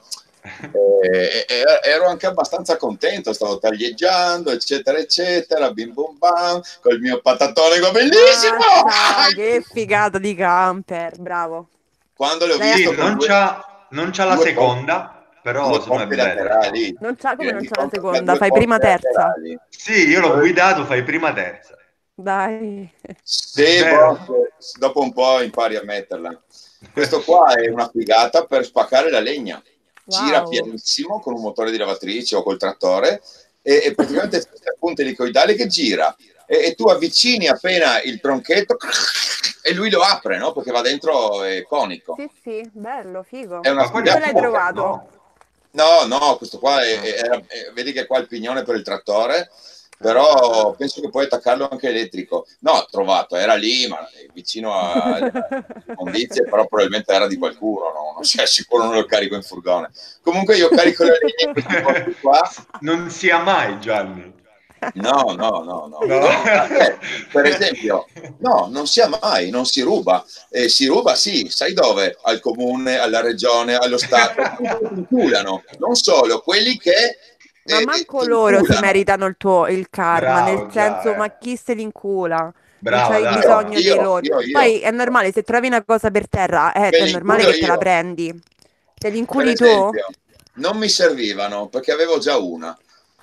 E, e, ero anche abbastanza contento, stavo taglieggiando, eccetera, eccetera, bim bum bam, col mio patatone bellissimo! Mazza, che figata di camper, bravo. Quando l'ho Lei- visto Sì, con non due, c'ha, non c'ha la due seconda, però due secondo me è porte bello. laterali. Non c'ha, come Ti non rendi c'ha la conto che ha seconda? due Fai porte prima terza. laterali? Sì, io l'ho guidato, fai prima terza. Dai. Sì, Vero? boh, dopo un po' impari a metterla. Questo qua è una figata per spaccare la legna. Gira Wow. pianissimo con un motore di lavatrice o col trattore e, e praticamente queste punte elicoidali che gira e, e tu avvicini appena il tronchetto e lui lo apre, no? Perché va dentro è conico. Sì, sì, bello, figo. È una Ma quello è Dove l'hai figata. poker, trovato? no? No, no, questo qua è, Ah. è- è- è- vedi che qua il pignone per il trattore, Ah, ah, però ah. penso che puoi attaccarlo anche elettrico. No, trovato, era lì, ma vicino a- alle immondizie, però probabilmente era di qualcuno, no? Non sei sicuro, non lo carico in furgone. Comunque io carico le legna in questi posti qua. Non sia mai, Gianni. No, no, no, no. No. Io, eh, per esempio, no, non sia mai, non si ruba. Eh, si ruba, sì, sai dove? Al comune, alla regione, allo Stato. Ti inculano, non solo, quelli che Ma eh, manco ti loro si inculano. meritano il tuo il karma, nel Bravo, senso, già, ma eh. chi se li incula? Non Brava, c'hai dai, Io, bisogno brava. di io, loro. io, io. Poi è normale, se trovi una cosa per terra, eh, Me è li normale inculo che te la io. prendi. Te li Per inculi tu? esempio, non mi servivano perché avevo già una.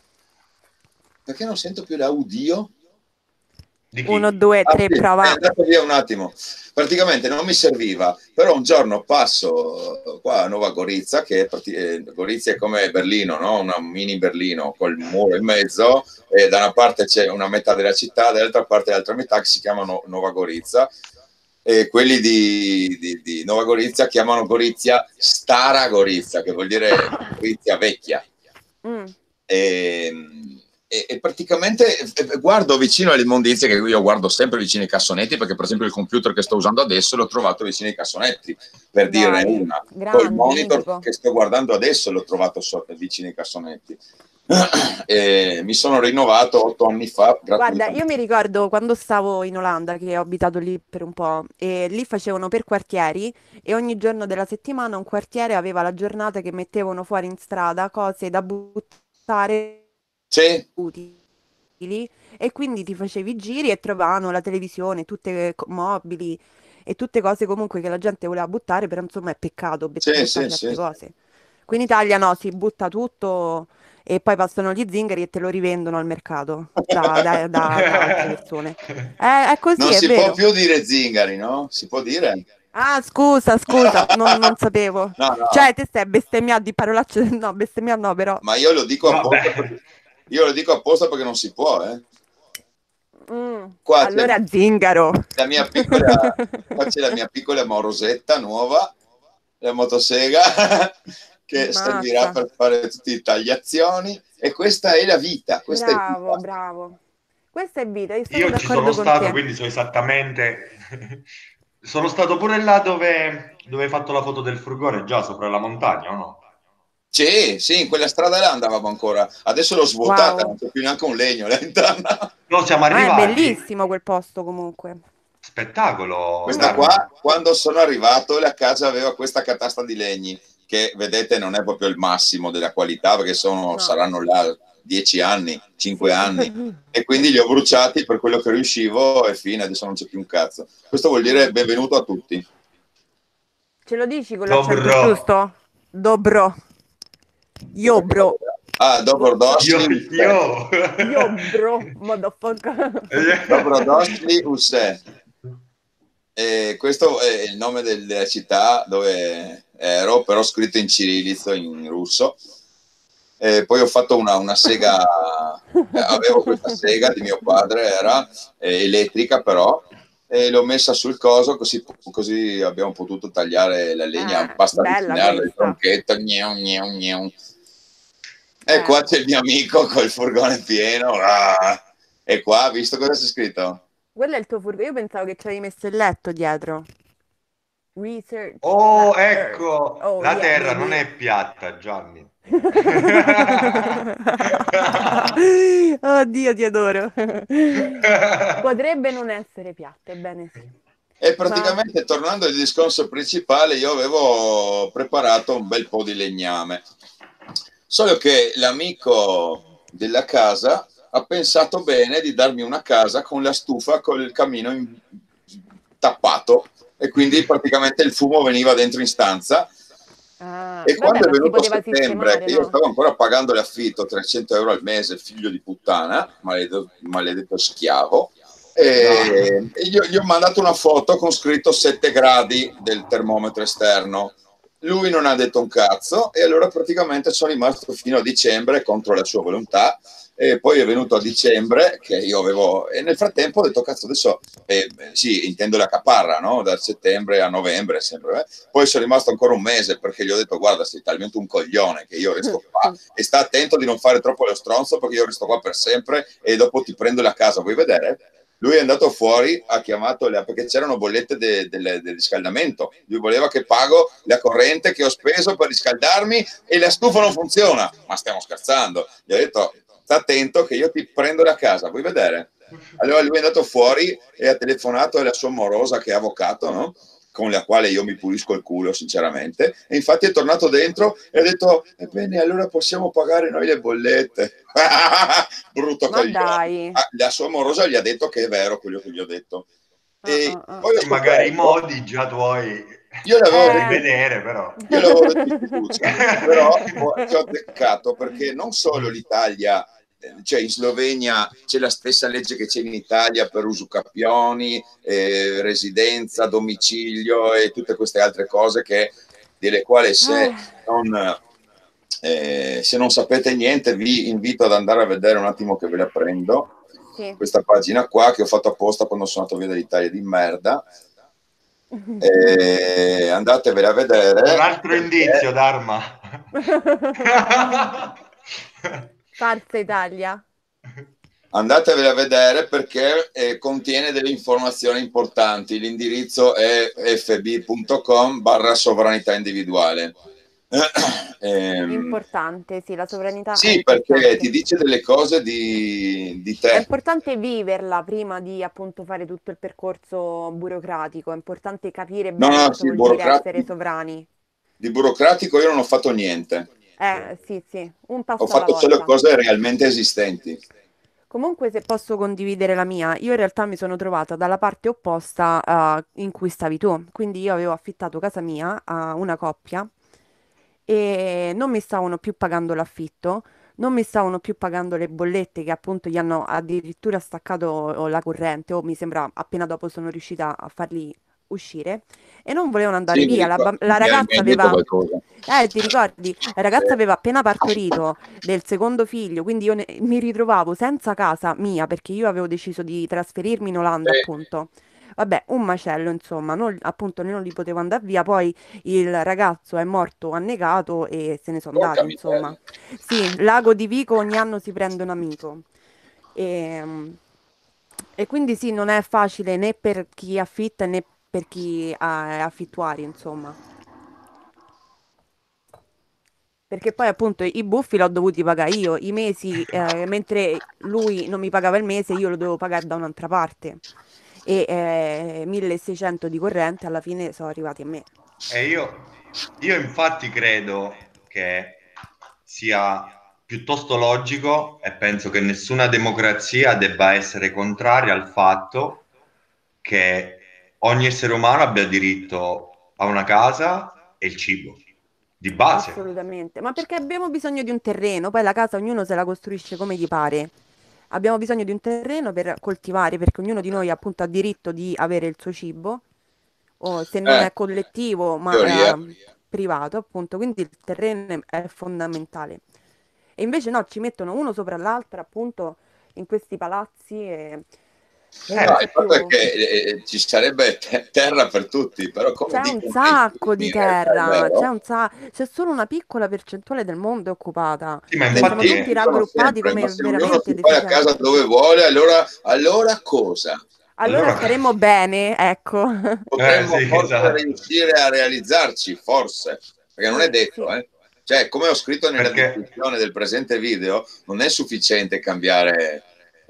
Perché non sento più l'audio? Di Uno, chi? due, Ah tre, sì, è prova. andato via un attimo. Praticamente non mi serviva, però un giorno passo qua a Nova Gorizia, che è, prati- eh, Gorizia è come Berlino, no? Una mini Berlino col muro in mezzo, e da una parte c'è una metà della città, dall'altra parte l'altra metà che si chiama No- Nova Gorizia. E quelli di, di- di Nova Gorizia chiamano Gorizia Stara Gorizia, che vuol dire Gorizia vecchia. Mm. E, e, e praticamente eh, guardo vicino alle immondizie, che io guardo sempre vicino ai cassonetti, perché per esempio il computer che sto usando adesso l'ho trovato vicino ai cassonetti, per dirne Dai, una. Col grande, monitor mitico. che sto guardando adesso l'ho trovato sotto, vicino ai cassonetti. E mi sono rinnovato otto anni fa Guarda, gratuitamente. io mi ricordo quando stavo in Olanda, che ho abitato lì per un po', e lì facevano per quartieri e ogni giorno della settimana un quartiere aveva la giornata che mettevano fuori in strada cose da buttare Sì, utili e quindi ti facevi i giri e trovavano la televisione, tutte co- mobili e tutte cose comunque che la gente voleva buttare, però insomma è peccato bet- sì, buttare sì, certe sì. cose. Qui in Italia no, si butta tutto e poi passano gli zingari e te lo rivendono al mercato da, da- da- da altre persone. È, è così, Non è si può vero. più dire zingari, no? Si può dire? Ah, scusa, scusa, non, non sapevo. No, no, Cioè, te stai bestemmiando di parolacce? No, bestemmiando no, però. ma io lo dico Vabbè. apposta perché, io lo dico apposta perché non si può, eh. Mm, Qua c'è allora zingaro. la mia piccola, qua c'è la mia piccola Morosetta nuova, la motosega, che servirà Mazza. per fare tutte le tagliazioni, e questa è la vita, questa è Bravo, vita. bravo. Questa è vita, io sono Io ci sono d'accordo con stato, te. quindi so esattamente. Sono stato pure là dove, dove hai fatto la foto del furgone, già sopra la montagna, o no? Sì, sì, in quella strada là andavamo ancora. Adesso l'ho svuotata, Wow. non c'è più neanche un legno all'interno. No, siamo Ma è arrivati. bellissimo quel posto comunque. Spettacolo, Questa Mm. Darma. qua, quando sono arrivato, la casa aveva questa catasta di legni, che vedete non è proprio il massimo della qualità, perché sono, No, saranno là dieci anni, cinque sì. anni, e quindi li ho bruciati per quello che riuscivo e fine, adesso non c'è più un cazzo. Questo vuol dire benvenuto a tutti. Ce lo dici con l'accento Dobro. giusto? Dobro. Io bro. Ah, Io, Dobrodošli u sve. io. Io bro, motherfucker. Dobrodošli u sve. E questo è il nome del- della città dove ero, però scritto in cirillico, in russo. E poi ho fatto una, una sega, eh, avevo questa sega di mio padre, era eh, elettrica però, e l'ho messa sul coso, così, così abbiamo potuto tagliare la legna, Eh, basta bella avvicinarla, il questa. tronchetto, gneu, gneu, gneu. E Eh, qua c'è il mio amico col furgone pieno, ah, e qua, visto cosa c'è scritto? quello è il tuo furgone. Io pensavo che ci avevi messo il letto dietro. Research Oh, flat earth. ecco, Oh la yeah, terra non baby. è piatta, Gianni. Oddio, ti adoro. Potrebbe non essere piatta, ebbene sì. E Ma praticamente tornando al discorso principale, io avevo preparato un bel po' di legname. Solo che l'amico della casa ha pensato bene di darmi una casa con la stufa con il camino in- tappato e quindi praticamente il fumo veniva dentro in stanza. ah, E vabbè, quando è ma si venuto poteva settembre, sistemare, che io no? stavo ancora pagando l'affitto, trecento euro al mese, figlio di puttana, maledetto, maledetto schiavo, No. e io gli ho mandato una foto con scritto sette gradi del termometro esterno. Lui non ha detto un cazzo e allora praticamente sono rimasto fino a dicembre contro la sua volontà e poi è venuto a dicembre che io avevo e nel frattempo ho detto cazzo adesso eh, sì intendo la caparra no? Da settembre a novembre sempre, eh? Poi sono rimasto ancora un mese perché gli ho detto guarda sei talmente un coglione che io resto qua e sta attento di non fare troppo lo stronzo perché io resto qua per sempre e dopo ti prendo la casa, vuoi vedere? Lui è andato fuori, ha chiamato le, perché c'erano bollette del de, de riscaldamento. Lui voleva che pago la corrente che ho speso per riscaldarmi e la stufa non funziona. Ma stiamo scherzando. Gli ho detto, sta attento che io ti prendo la casa, vuoi vedere? Allora lui è andato fuori e ha telefonato alla sua morosa che è avvocato, no? Con la quale io mi pulisco il culo sinceramente e infatti è tornato dentro e ha detto ebbene allora possiamo pagare noi le bollette. Brutto Ma coglione. dai. Ah, la sua amorosa gli ha detto che è vero quello che gli ho detto Ah, e ah, ah. poi ho E magari i scoperto modi già tuoi io l'avevo da Eh. detto rivedere, però. io l'avevo detto in fiducia però ho, ci ho azzeccato perché non solo l'Italia cioè in Slovenia c'è la stessa legge che c'è in Italia per usucapioni, eh, residenza, domicilio e tutte queste altre cose che, delle quali se Eh, non, eh, se non sapete niente vi invito ad andare a vedere un attimo che ve la prendo sì. questa pagina qua che ho fatto apposta quando sono andato via dall'Italia di merda e andatevela a Un vedere altro indizio, perché Dharma. Forza Italia. andatevela a vedere perché eh, contiene delle informazioni importanti. L'indirizzo è f b punto com barra sovranità individuale. Ehm, Importante, sì, la sovranità è sì, perché ti importante. dice delle cose di, di È te. importante viverla prima di appunto fare tutto il percorso burocratico. È importante capire No, bene no, cosa sì, vuol dire essere burocratico, sovrani. di burocratico io non ho fatto niente. Eh, sì, sì, un Ho passo alla fatto solo volta. cose realmente esistenti. Comunque, se posso condividere la mia, io in realtà mi sono trovata dalla parte opposta, eh, in cui stavi tu. Quindi io avevo affittato casa mia a una coppia e non mi stavano più pagando l'affitto, non mi stavano più pagando le bollette che appunto gli hanno addirittura staccato la corrente, o mi sembra appena dopo sono riuscita a farli uscire e non volevano andare Sì, mi via. La, ricordo, bam- mi la hai mi ragazza hai detto aveva, qualcosa. eh, ti ricordi? La ragazza Eh, aveva appena partorito del secondo figlio, quindi io ne- mi ritrovavo senza casa mia perché io avevo deciso di trasferirmi in Olanda, eh, appunto. Vabbè, un macello, insomma, non- appunto non li potevo andare via, poi il ragazzo è morto annegato e se ne sono porca andati, insomma. miseria. Sì, Lago di Vico ogni anno si prende un amico. E, e quindi sì, non è facile né per chi affitta né per chi ha- è affittuario, insomma. Perché poi appunto i buffi l'ho dovuti pagare io, i mesi, eh, mentre lui non mi pagava il mese, io lo dovevo pagare da un'altra parte. E eh, milleseicento di corrente alla fine sono arrivati a me. E io, io infatti credo che sia piuttosto logico e penso che nessuna democrazia debba essere contraria al fatto che ogni essere umano abbia diritto a una casa e il cibo, di base. Assolutamente. Ma perché abbiamo bisogno di un terreno, poi la casa ognuno se la costruisce come gli pare. Abbiamo bisogno di un terreno per coltivare, perché ognuno di noi appunto ha diritto di avere il suo cibo, o se non Eh, è collettivo, ma teoria. eh, privato, appunto. Quindi il terreno è fondamentale. E invece no, ci mettono uno sopra l'altro, appunto, in questi palazzi e, e non No, c'è il fatto è più. che eh, ci sarebbe te- terra per tutti, però come C'è un dicono i sacco giovani, di in realtà è terra, c'è vero. un sa- c'è solo una piccola percentuale del mondo è occupata. Sì, ma Cioè siamo infatti, tutti Infatti dicono raggruppati sempre, ma come se ognuno veramente si fa la casa deficienti. dove vuole, allora, allora cosa? Allora allora, staremmo bene, ecco. eh Potremmo sì, forse esatto, riuscire a realizzarci, forse, perché non è Sì, detto, sì, eh. Cioè, come ho scritto nella perché, descrizione del presente video, non è sufficiente cambiare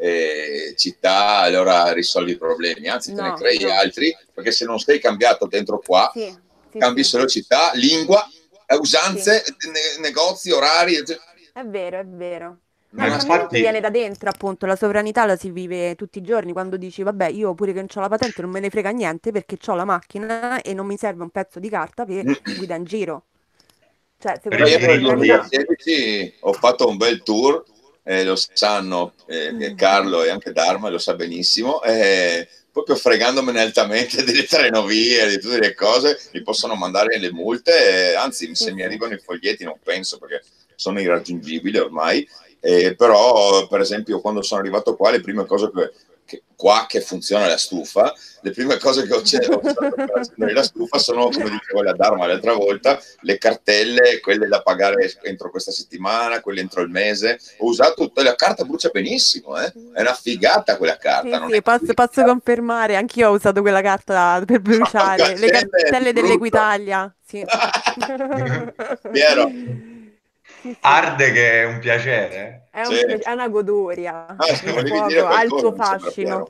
eh, città, allora risolvi i problemi, anzi te ne no, crei no, altri, perché se non sei cambiato dentro qua, sì, sì, cambi sì, solo città, lingua, eh, sì. usanze, ne- negozi, orari, cioè, È vero, è vero. No, ma il non cambiamento viene infatti, da dentro, appunto, la sovranità la si vive tutti i giorni quando dici, vabbè, io pure che non ho la patente non me ne frega niente perché ho la macchina e non mi serve un pezzo di carta per guidare in giro. Cioè, per secondo Poi me il è io nel diritto di... sovranità. duemilasedici ho fatto un bel tour, eh, lo sanno eh, Carlo e anche Dharma, lo sa benissimo, eh, proprio fregandomene altamente delle trenovie, di tutte le cose, mi possono mandare le multe, eh, anzi Sì, se mi sì. arrivano i foglietti non penso perché sono irraggiungibili ormai, eh, però per esempio quando sono arrivato qua le prime cose che, che qua che funziona la stufa, le prime cose che ho, ho usato per accendere la stufa sono, come dicevo la Dharma l'altra volta, le cartelle, quelle da pagare entro questa settimana, quelle entro il mese. Ho usato tutta la carta, brucia benissimo, eh? È una figata quella carta, Sì, non è sì, posso, così. posso confermare, anch'io ho usato quella carta per bruciare, le Accende, cartelle brutto. dell'Equitalia, sì. Piero? Sì, sì, Arde che è un piacere. è Sì. un piace- è una goduria, Ah, se il volevi dire fuoco ha il qualcosa, suo mi sembra, fascino. Piero.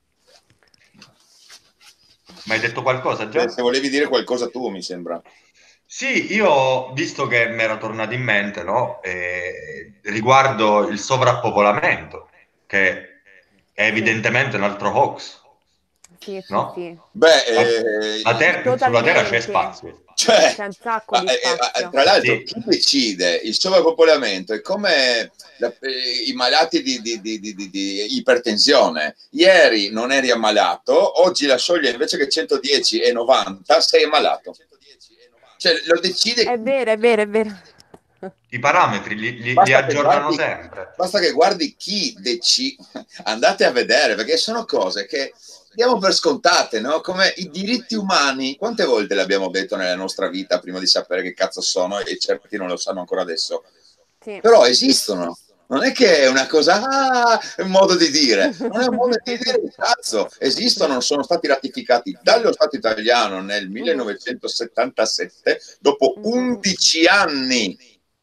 Ma hai detto qualcosa Se, se già? volevi dire qualcosa tu, mi sembra. Sì, io, visto che mi era tornato in mente, no, eh, riguardo il sovrappopolamento, che è Sì, evidentemente un altro hoax, sì, sì, no? sì, Beh, La- eh, la ter- sulla Terra c'è totalmente. spazio. cioè, C'è un sacco ma, di eh, eh, spazio. tra l'altro, Sì, chi decide il sovrappopolamento è come la- eh, i malati di, di- di- di- di- di ipertensione. Ieri non eri ammalato, oggi la soglia invece che centodieci è novanta, sei ammalato. Cioè, lo decide È chi? vero, è vero, è vero. i parametri li, li- li Basta che aggiornano guardi, sempre. basta che guardi chi decide. Andate a vedere, perché sono cose che diamo per scontate, no? Come i diritti umani. Quante volte l'abbiamo detto nella nostra vita prima di sapere che cazzo sono e certi non lo sanno ancora adesso? Sì. Però esistono. Non è che è una cosa, ah, è un modo di dire, non è un modo di dire un cazzo, esistono, sono stati ratificati Sì. dallo Stato italiano nel Mhm, millenovecentosettantasette, dopo mm, mm, mm. undici anni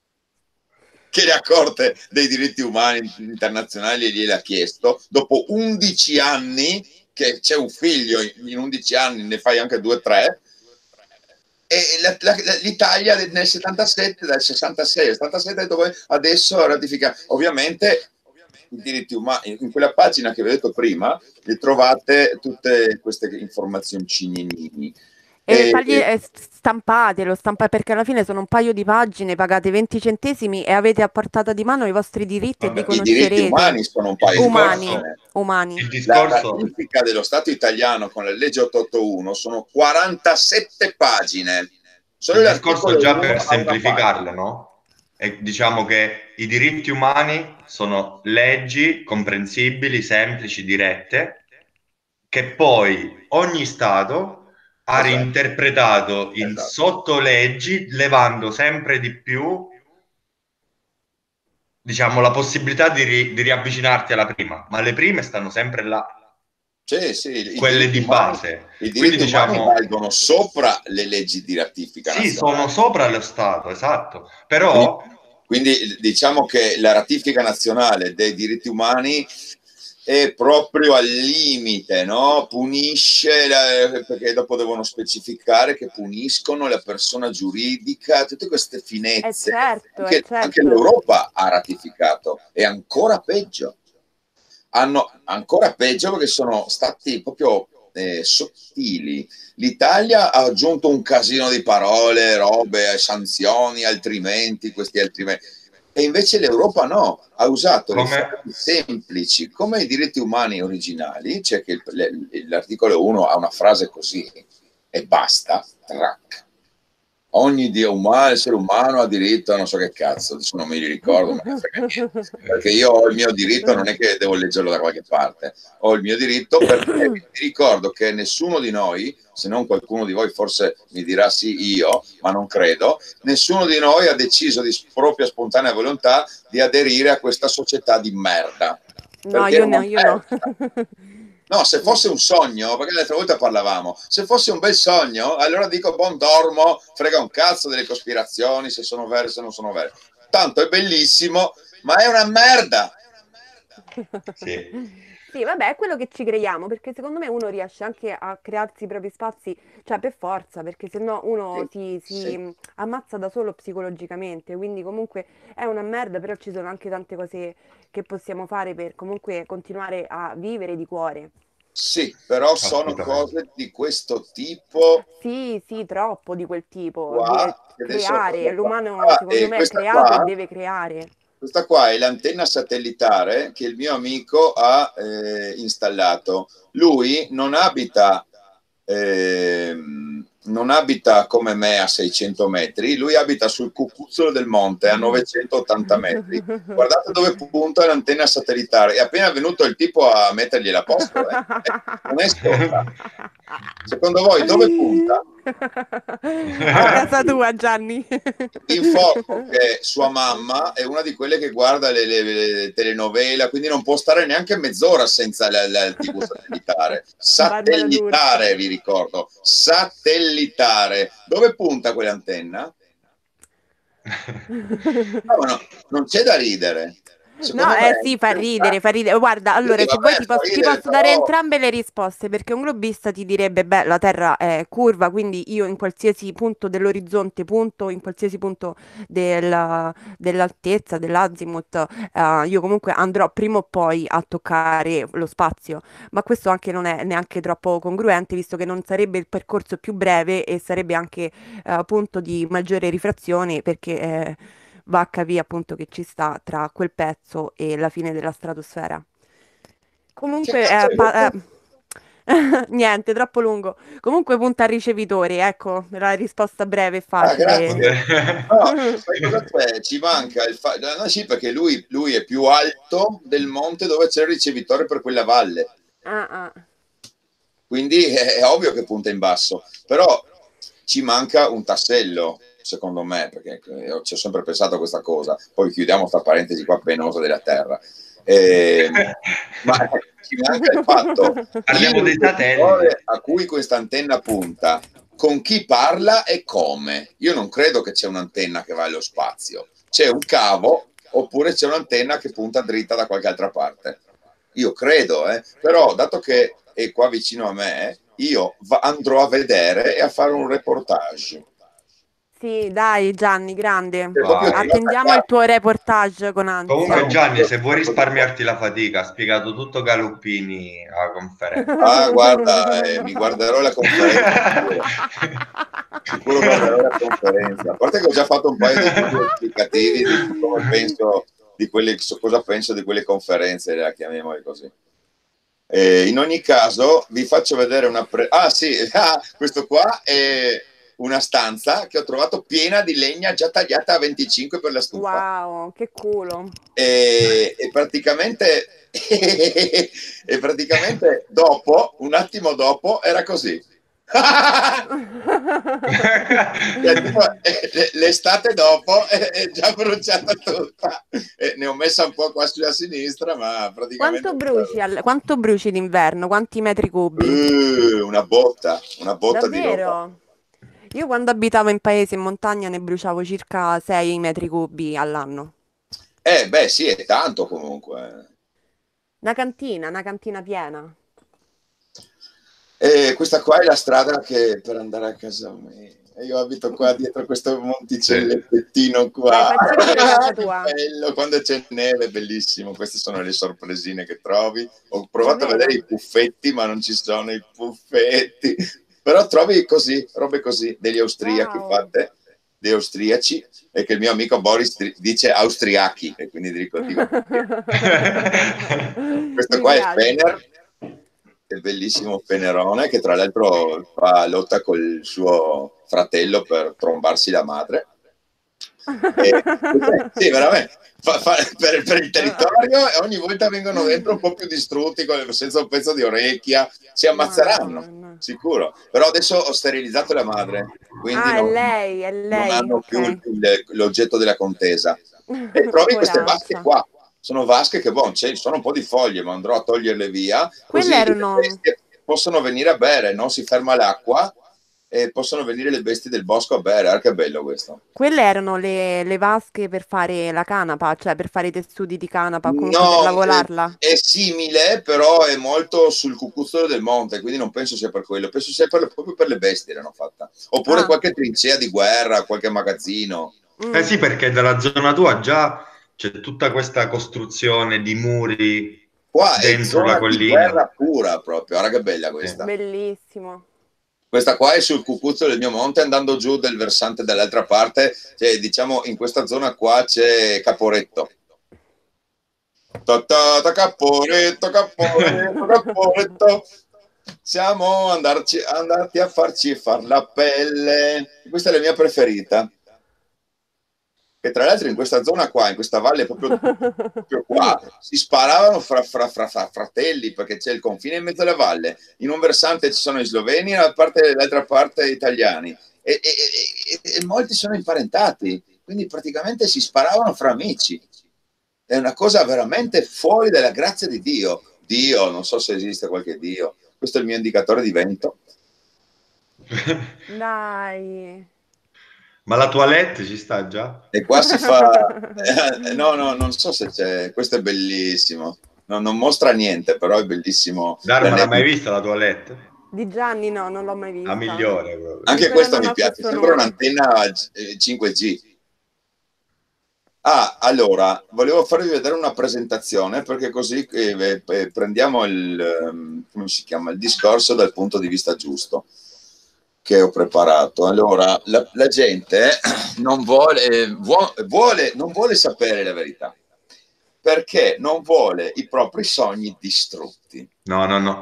che la Corte dei diritti umani internazionali gliel'ha chiesto, dopo undici anni, che c'è un figlio, in undici anni ne fai anche due o tre, e la, la, l'Italia nel settantasette, dal sessantasei al settantasette, dove adesso ratifica. Ovviamente i diritti umani, in quella pagina che vi ho detto prima, vi trovate tutte queste informazioni. E E, fargli eh, stampate, lo stampa perché alla fine sono un paio di pagine, pagate venti centesimi e avete a portata di mano i vostri diritti e vi Vabbè, i diritti conoscerete. umani sono un il paio di Umani, discorso, pagine. umani. il La discorso ratifica dello Stato italiano con la legge ottocentottantuno sono quarantasette pagine. Solo Il discorso l'articolo già uno per ha una semplificarle, pagina. no? E diciamo che i diritti umani sono leggi comprensibili, semplici, dirette, che poi ogni Stato ha Esatto, reinterpretato in esatto. sottoleggi, levando sempre di più, diciamo, la possibilità di, ri- di riavvicinarti alla prima, ma le prime stanno sempre là. Sì, sì, i quelle diritti di umani, base. i Quindi diritti umani diciamo, valgono sopra le leggi di ratifica sì, sono nazionale. sopra lo Stato, esatto, Quindi, però quindi diciamo che la ratifica nazionale dei diritti umani è proprio al limite, no? Punisce, la, perché dopo devono specificare che puniscono la persona giuridica, tutte queste È finezze. certo, è Anche, anche certo. l'Europa ha ratificato, e ancora peggio. Hanno ancora peggio perché sono stati proprio eh, sottili. L'Italia ha aggiunto un casino di parole, robe, sanzioni, altrimenti, questi altrimenti. E invece l'Europa no, ha usato le come... frasi semplici come i diritti umani originali, cioè che l'articolo uno ha una frase così e basta, track. Ogni dio umano, essere umano ha diritto a non so che cazzo, adesso non mi ricordo, ma ne frega niente. Perché io ho il mio diritto, non è che devo leggerlo da qualche parte, ho il mio diritto perché mi ricordo che nessuno di noi, se non qualcuno di voi forse mi dirà sì io, ma non credo, nessuno di noi ha deciso di propria spontanea volontà di aderire a questa società di merda. No, Perché è io una no, io no. merda. No, se fosse un sogno, perché l'altra volta parlavamo, se fosse un bel sogno, allora dico buon dormo, frega un cazzo delle cospirazioni, se sono vere, se non sono vere. Tanto è bellissimo, ma è una merda. Sì, Sì, vabbè, è quello che ci creiamo, perché secondo me uno riesce anche a crearsi i propri spazi, cioè per forza, perché se no uno Sì, si, si, sì. mh, ammazza da solo psicologicamente, quindi comunque è una merda, però ci sono anche tante cose che possiamo fare per comunque continuare a vivere di cuore. Sì, però sono assolutamente. cose di questo tipo Sì, sì, troppo di quel tipo, di qua, eh, che adesso creare, cosa fa? l'umano Ah, secondo e me è questa creato e qua deve creare. Questa qua è l'antenna satellitare che il mio amico ha eh, installato. Lui non abita, ehm, non abita come me a seicento metri, lui abita sul cucuzzolo del monte a novecentottanta metri. Guardate dove punta l'antenna satellitare. È appena venuto il tipo a mettergliela a posto. Eh. Eh, non è scotta. Secondo voi dove punta? A Ah, casa tua, Gianni. vi informo che sua mamma è una di quelle che guarda le, le, le telenovela, quindi non può stare neanche mezz'ora senza la, la T V satellitare. Barbara d'Urso. Satellitare, vi ricordo. Satellitare. Dove punta quell'antenna? No, ma no, non c'è da ridere. No, Secondo me eh sì, fa ridere, fa ridere. Guarda, sì, allora, se vuoi vabbè, ti fa posso, ti ridere, posso dare però entrambe le risposte, perché un globista ti direbbe, beh, la Terra è curva, quindi io in qualsiasi punto dell'orizzonte punto, in qualsiasi punto della- dell'altezza, dell'azimuth, eh, io comunque andrò prima o poi a toccare lo spazio. Ma questo anche non è neanche troppo congruente, visto che non sarebbe il percorso più breve e sarebbe anche eh, punto di maggiore rifrazione, perché eh, va a capire appunto che ci sta tra quel pezzo e la fine della stratosfera. che Comunque, cazzo eh, hai pa- detto? eh, niente, troppo lungo. Comunque punta al ricevitore, ecco, la risposta breve e Ah, facile. grazie. No, sai cosa c'è? Ci manca il fatto, no, sì, perché lui, lui è più alto del monte dove c'è il ricevitore per quella valle. Ah, ah. Quindi è, è ovvio che punta in basso, però ci manca un tassello, secondo me, perché io ci ho sempre pensato a questa cosa. Poi chiudiamo questa parentesi qua penosa della Terra. Eh, ma ci manca il fatto, il Parliamo dei satelliti. ricevitore a cui questa antenna punta, con chi parla e come. Io non credo che c'è un'antenna che va allo spazio, c'è un cavo oppure c'è un'antenna che punta dritta da qualche altra parte. Io credo, eh, però dato che è qua vicino a me, io va- andrò a vedere e a fare un reportage. Sì, dai, Gianni, grande. È proprio Vai. tirata Attendiamo qua. il tuo reportage con ansia. Comunque No, Gianni, io se vuoi questa cosa qua. risparmiarti la fatica, ha spiegato tutto Galuppini alla conferenza. Ah, guarda, eh, mi guarderò la conferenza sicuro. Sicuro guarderò la conferenza. A parte che ho già fatto un paio di video esplicativi di come penso di quelle, su cosa penso di quelle conferenze, la chiamiamole così. Eh, in ogni caso, vi faccio vedere una. Pre- ah, sì, ah, questo qua è una stanza che ho trovato piena di legna già tagliata a venticinque per la stufa. Wow, che culo. E, e praticamente, e praticamente dopo, un attimo dopo, era così. Cioè, tipo, eh, l'estate dopo è, è già bruciata tutta. E ne ho messa un po' qua sulla sinistra, ma Quanto praticamente bruci, al- quanto bruci d'inverno? Quanti metri cubi? uh, una botta, una botta di roba. Davvero? Io quando abitavo in paese in montagna ne bruciavo circa sei metri cubi all'anno. Eh, beh, sì, è tanto comunque. Una cantina, una cantina piena. E questa qua è la strada che per andare a casa mia. E io abito qua dietro questo Sì. monticellettettino Dai, qua. facci vedere casa Che tua. bello, quando c'è neve, è bellissimo. Queste sono le sorpresine che trovi. Ho provato a vedere Davvero? i puffetti, ma non ci sono i puffetti. Però trovi così, robe così, degli austriaci Wow. fatte, degli austriaci, e che il mio amico Boris tri- dice austriachi, e quindi dico, dico questo Mi qua è piace. Fener, il bellissimo Fenerone, che tra l'altro fa lotta col suo fratello per trombarsi la madre. E, sì, veramente. Fa, fa, per, per, il territorio e ogni volta vengono dentro un po' più distrutti con, senza un pezzo di orecchia, si ammazzeranno Madonna. sicuro, però adesso ho sterilizzato la madre, quindi Ah, è non, lei, è non lei, hanno più il- ok. il- l'oggetto della contesa. E trovi queste vasche Corazza. qua, sono vasche che boh, c'è- sono un po' di foglie, ma andrò a toglierle via, Quelle così le erano, bestie possono venire a bere, non si ferma l'acqua e possono venire le bestie del bosco a bere. Ah, che bello questo. quelle erano le, le vasche per fare la canapa, cioè per fare i tessuti di canapa, o comunque per No, è, lavorarla. è simile, però è molto sul cucuzzolo del monte, quindi non penso sia per quello, penso sia per le- proprio per le bestie l'hanno fatta. Oppure Ah, qualche trincea di guerra, qualche magazzino. Eh mm. sì, perché dalla zona tua già c'è tutta questa costruzione di muri Qua è dentro la zona di guerra collina. pura proprio, guarda che bella Sì. questa. Bellissimo. Questa qua è sul cucuzzolo del mio monte, andando giù del versante dall'altra parte, cioè, diciamo in questa zona qua c'è Caporetto. Ta ta ta, Caporetto, Caporetto, Caporetto. Siamo andarci, andati a farci far la pelle. Questa è la mia preferita. E tra l'altro in questa zona qua, in questa valle proprio, proprio qua, si sparavano fra, fra, fra, fra fratelli perché c'è il confine in mezzo alla valle. In un versante ci sono i sloveni, dall'altra parte italiani. E, e, e, e molti sono imparentati, quindi praticamente si sparavano fra amici. È una cosa veramente fuori dalla grazia di Dio. Dio, non so se esiste qualche Dio. Questo è il mio indicatore di vento. Dai. Ma la toilette ci sta già? E qua si fa... eh, no, no, non so se c'è... Questo è bellissimo. No, non mostra niente, però è bellissimo. La Darma, l'ha mai nebbia. vista la toilette? Di Gianni no, non l'ho mai La vista. migliore proprio. Anche Ancora questo non mi ho piace, questo sembra onore. un'antenna eh, cinque G. Ah, allora, volevo farvi vedere una presentazione perché così eh, eh, prendiamo il, ehm, come si chiama, il discorso dal punto di vista giusto che ho preparato. Allora, la, la gente non vuole, eh, vuo- vuole, non vuole sapere la verità perché non vuole i propri sogni distrutti. No, no, no.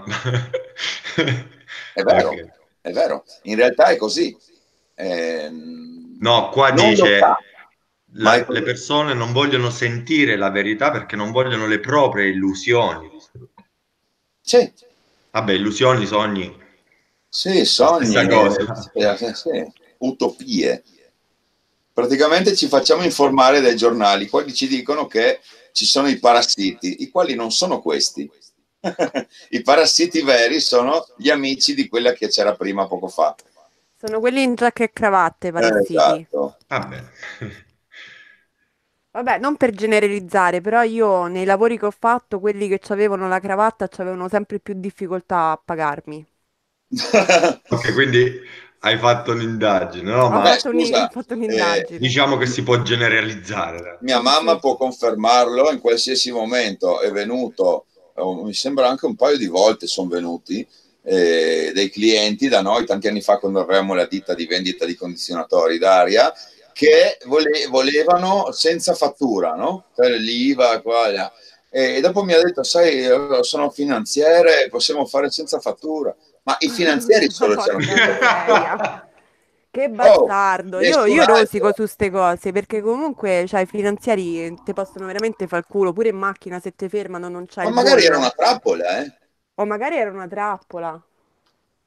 È vero, Ok. è vero. In realtà è così. Ehm, No, qua non lo sa, dice ma è la- le così. persone non vogliono sentire la verità perché non vogliono le proprie illusioni. Sì, Vabbè, illusioni, sogni, sì, la sogni, stessa cosa. eh, sì, sì, utopie. Praticamente ci facciamo informare dai giornali, quelli ci dicono che ci sono i parassiti, i quali non sono questi. I parassiti veri sono gli amici di quella che c'era prima poco fa. Sono quelli in giacca e cravatte, i Eh, parassiti. esatto. Vabbè. Vabbè, non per generalizzare, però io nei lavori che ho fatto, quelli che avevano la cravatta avevano sempre più difficoltà a pagarmi. Ok, quindi hai fatto un'indagine, no? Ho Beh, Ma fatto un- ho scusa, fatto eh, un'indagine. diciamo che si può generalizzare. Dai. mia mamma Sì. può confermarlo in qualsiasi momento. È venuto, eh, mi sembra anche un paio di volte sono venuti eh, dei clienti da noi tanti anni fa quando avevamo la ditta di vendita di condizionatori d'aria che vole- volevano senza fattura, no? Per l'I V A, qua, là. E dopo mi ha detto, sai, io sono finanziere, possiamo fare senza fattura. Ma i finanzieri solo c'erano senza Porca miseria. fattura. Che Oh, bastardo. Io, nessun io rosico altro. su ste cose perché comunque, cioè, i finanziari ti possono veramente far culo. Pure in macchina se ti fermano non c'hai Ma il magari era una bollo. trappola, eh? O magari era una trappola.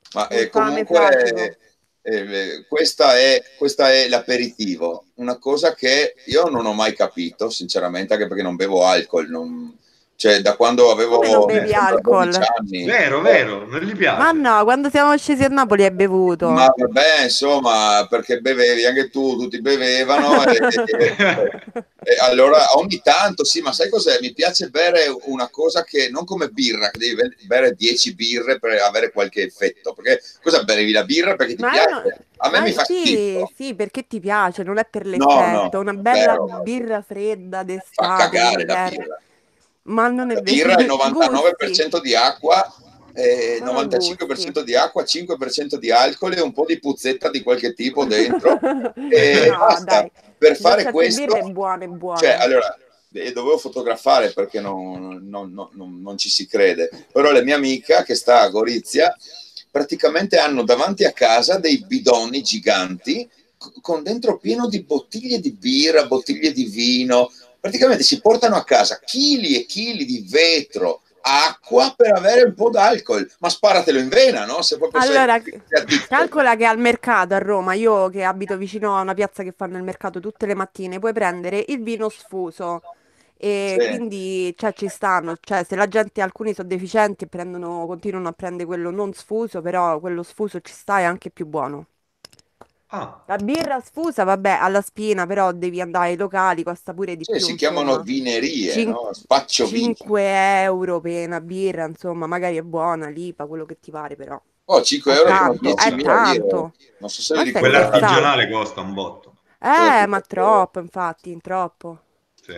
Ma un eh, fame fradicio. comunque eh, questa è, questa è l'aperitivo, una cosa che io non ho mai capito, sinceramente, anche perché non bevo alcol, non- cioè da quando Come non avevo mi bevi Vero, sembra dodici alcol? anni. vero, eh, vero, non gli Ma piace. no, quando siamo scesi a Napoli hai Ma bevuto. vabbè, insomma, perché bevevi anche tu, tutti bevevano e, e- e allora ogni tanto sì, ma sai cos'è? Mi piace bere una cosa che non come birra, che devi be- bere dieci birre per avere qualche effetto, perché cosa bevi la birra perché ti Ma è una... piace? A me Ma mi fa sì, schifo. sì, perché ti piace, non è per No, no, l'effetto. Una bella zero. birra fredda Fa d'estate che cagare mi la viene. birra. Ma non è La vero. birra è Gusti, novantanove per cento di acqua, eh, sono gusti. novantacinque per cento di acqua, cinque per cento di alcol e un po' di puzzetta di qualche tipo dentro e No, basta. dai, Per ci sono fare certe questo, birre buone, cioè, buone. allora, eh, dovevo fotografare perché non, non- non- non- non ci si crede, però la mia amica che sta a Gorizia praticamente hanno davanti a casa dei bidoni giganti con dentro pieno di bottiglie di birra, bottiglie di vino, praticamente si portano a casa chili e chili di vetro, acqua per avere un po' d'alcol, ma sparatelo in vena, no? Se proprio sei, Allora, sei addicto. calcola che al mercato a Roma, io che abito vicino a una piazza che fanno il mercato tutte le mattine, puoi prendere il vino sfuso. E Sì. quindi, cioè, ci stanno, cioè, se la gente, alcuni sono deficienti e prendono, continuano a prendere quello non sfuso, però quello sfuso ci sta, è anche più buono. Ah, La birra sfusa, vabbè, alla spina, però devi andare ai locali, costa pure di Sì, più, si chiamano insomma. vinerie, Cin- no? Spaccio vini. cinque euro per una birra, insomma, magari è buona, l'I P A, quello che ti pare, però. Oh, cinque È euro sono tanto, è diecimila lire. tanto. Non so se vi Ma stai quella ricordate scherzando? artigianale costa un botto. cosa Eh, ti ma facevo. troppo, infatti, troppo. Sì.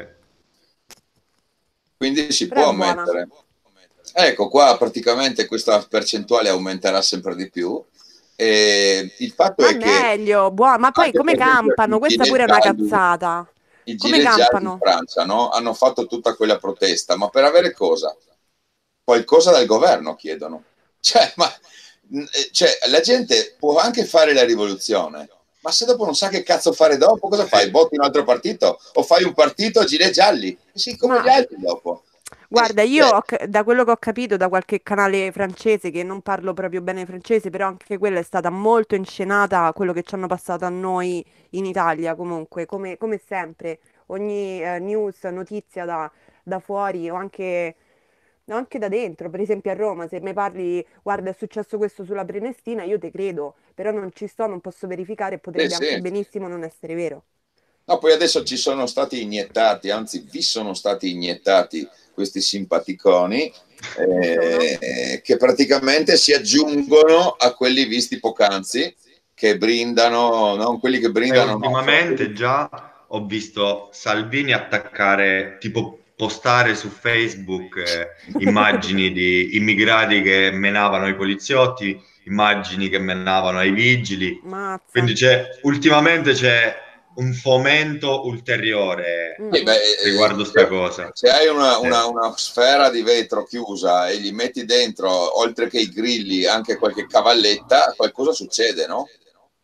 Quindi si Però è può buona. mettere. Ecco, qua praticamente questa percentuale aumenterà sempre di più. E il fatto Ma è che meglio, buona. Ma poi anche come per esempio campano? i Questa gilet pure è una gialli, cazzata. i Come gilet gialli in campano? Francia, no? Hanno fatto tutta quella protesta, ma per avere cosa? Qualcosa dal governo chiedono. Cioè, ma eh, cioè, la gente può anche fare la rivoluzione, ma se dopo non sa che cazzo fare dopo, cosa Sì. fai? Voti un altro partito? O fai un partito a gilet gialli? E sì, come gli Ma altri dopo. E, guarda, io cioè, ho ca- da quello che ho capito da qualche canale francese, che non parlo proprio bene francese, però anche quella è stata molto inscenata, quello che ci hanno passato a noi in Italia comunque, come, come sempre, ogni eh, news, notizia da, da fuori o anche, o anche da dentro, per esempio a Roma, se mi parli, guarda, è successo questo sulla Prenestina, io te credo, però non ci sto, non posso verificare, sì, potrebbe anche sì. benissimo non essere vero. No, poi adesso ci sono stati iniettati, anzi vi sono stati iniettati questi simpaticoni Chi sono? eh, che praticamente si aggiungono a quelli visti poc'anzi, che brindano, non quelli che E brindano, no, sono quelli... ultimamente già ho visto Salvini attaccare, tipo postare su Facebook eh, immagini di immigrati che menavano i poliziotti, immagini che menavano i vigili. Mazza. Quindi c'è, ultimamente c'è un fomento Mm, ulteriore Sì, beh, mm. eh, riguardo sta se cosa. se hai una, Sì. una- una sfera di vetro chiusa e gli metti dentro, oltre che i grilli, anche qualche cavalletta, qualcosa succede, no?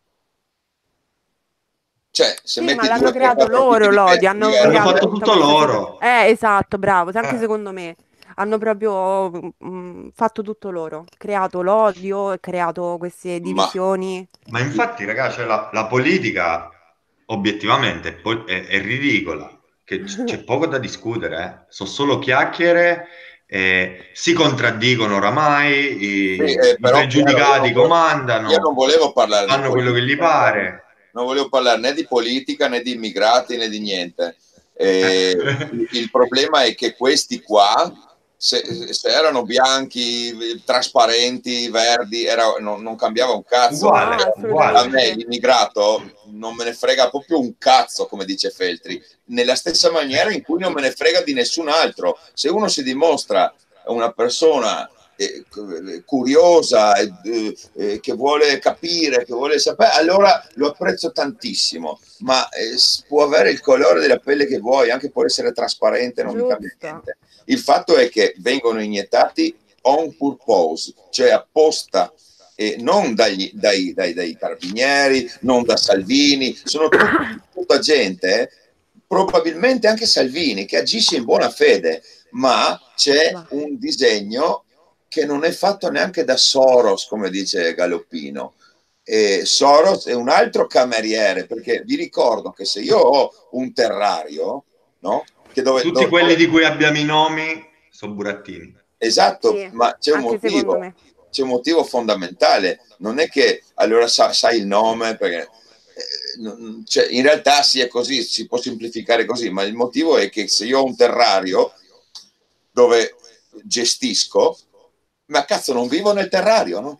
Cioè, se Sì, ma metti l'hanno due, tre, creato quattro tipi loro di l'odio, vetro hanno Hanno creato fatto diverse, tutta tutto questa situazione. loro. Eh, esatto, bravo, anche Eh. secondo me hanno proprio mm, fatto tutto loro, creato l'odio, e creato queste ma divisioni. Ma infatti, ragazzi, cioè, la, la politica obiettivamente è, po- è- è ridicola, che c- c'è poco da discutere, eh. Sono solo chiacchiere, eh, si contraddicono oramai, sì, i, eh, i però chiaro, io non, pregiudicati vo- io non comandano, volevo parlare di fanno quello che gli politica, no? pare. Non volevo parlare né di politica né di immigrati né di niente. Eh, Eh. il, il problema è che questi qua, se, se erano bianchi, trasparenti, verdi, era- non, non cambiava un cazzo. No, Uguale, Però a me uguale. assolutamente. l'immigrato non me ne frega proprio un cazzo, come dice Feltri, nella stessa maniera in cui non me ne frega di nessun altro. Se uno si dimostra una persona eh, curiosa, eh, eh, che vuole capire, che vuole sapere, allora lo apprezzo tantissimo, ma eh, può avere il colore della pelle che vuoi, anche può essere trasparente, non mi cambia Giusto. niente. Il fatto è che vengono iniettati on purpose, cioè apposta, eh, non dagli, dai, dai, dai carabinieri, non da Salvini, sono tut, tutta gente, eh, probabilmente anche Salvini, che agisce in buona fede, ma c'è Ma un disegno che non è fatto neanche da Soros, come dice Galoppino. E Soros è un altro cameriere, perché vi ricordo che se io ho un terrario, no? Che dove, Tutti dove, quelli di cui abbiamo i nomi sono burattini. esatto, Sì, ma c'è un anche secondo motivo, me. c'è un motivo fondamentale, non è che allora sa, sai il nome, perché eh, cioè, in realtà sì è così, si può semplificare così, ma il motivo è che se io ho un terrario dove gestisco, ma cazzo non vivo nel terrario, no?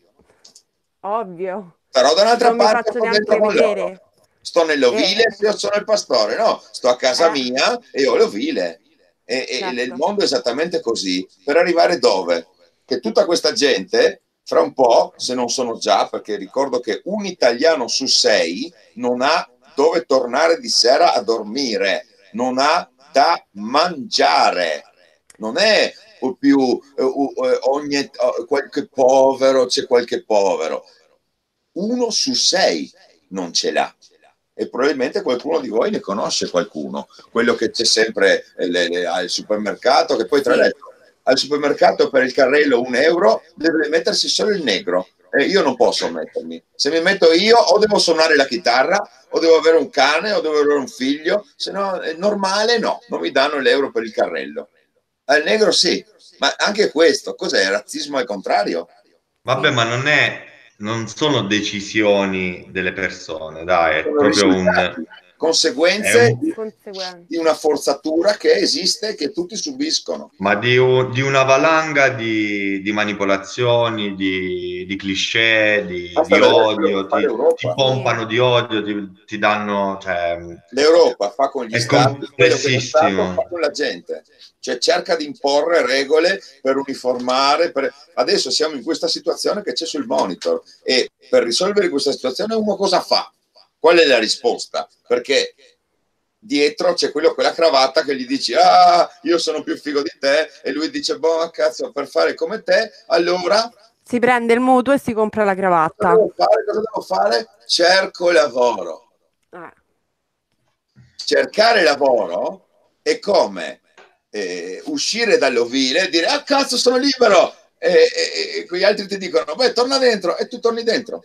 Ovvio. Però da un'altra Non mi parte faccio sto dentro neanche con loro. vedere. Sto nell'ovile Eh, se io sono il pastore, no, sto a casa eh, mia e ho l'ovile. E, e, e il certo. mondo è esattamente così. Per arrivare dove? Che tutta questa gente, fra un po', se non sono già, perché ricordo che un italiano su sei non ha dove tornare di sera a dormire, non ha da mangiare. Non è più uh, uh, ogni, uh, qualche povero, c'è qualche povero. Uno su sei non ce l'ha. E probabilmente qualcuno di voi ne conosce qualcuno, quello che c'è sempre eh, le, le, al supermercato, che poi tra Sì, l'altro al supermercato per il carrello un euro deve mettersi solo il negro. Eh, io non posso mettermi. Se mi metto io o devo suonare la chitarra o devo avere un cane o devo avere un figlio, se no è normale no, non mi danno l'euro per il carrello. Al negro sì, ma anche questo, cos'è? Razzismo al contrario? Vabbè, sì. ma non è, non sono decisioni delle persone, dai, è Sono proprio un, risultati, è conseguenze un, di, di Conseguenze. una forzatura che esiste e che tutti subiscono. ma di, un- di una valanga di, di manipolazioni, di, di cliché, di, Basta di vedere quello che odio, fa ti, ti l'Europa. Sì. pompano di odio, ti, ti danno, cioè, L'Europa fa con gli è stati quello che lo Stato fa complessissimo. con la gente, cioè cerca di imporre regole per uniformare. Per... Adesso siamo in questa situazione che c'è sul monitor e per risolvere questa situazione uno cosa fa? Qual è la risposta? Perché dietro c'è quello con la cravatta che gli dici ah io sono più figo di te e lui dice boh cazzo per fare come te allora Si prende il mutuo e si compra la cosa cravatta. devo fare? Cosa devo fare? Cerco lavoro. Eh, Cercare lavoro è come eh, uscire dall'ovile e dire ah cazzo sono libero e, e, e quegli altri ti dicono beh torna dentro e tu torni dentro.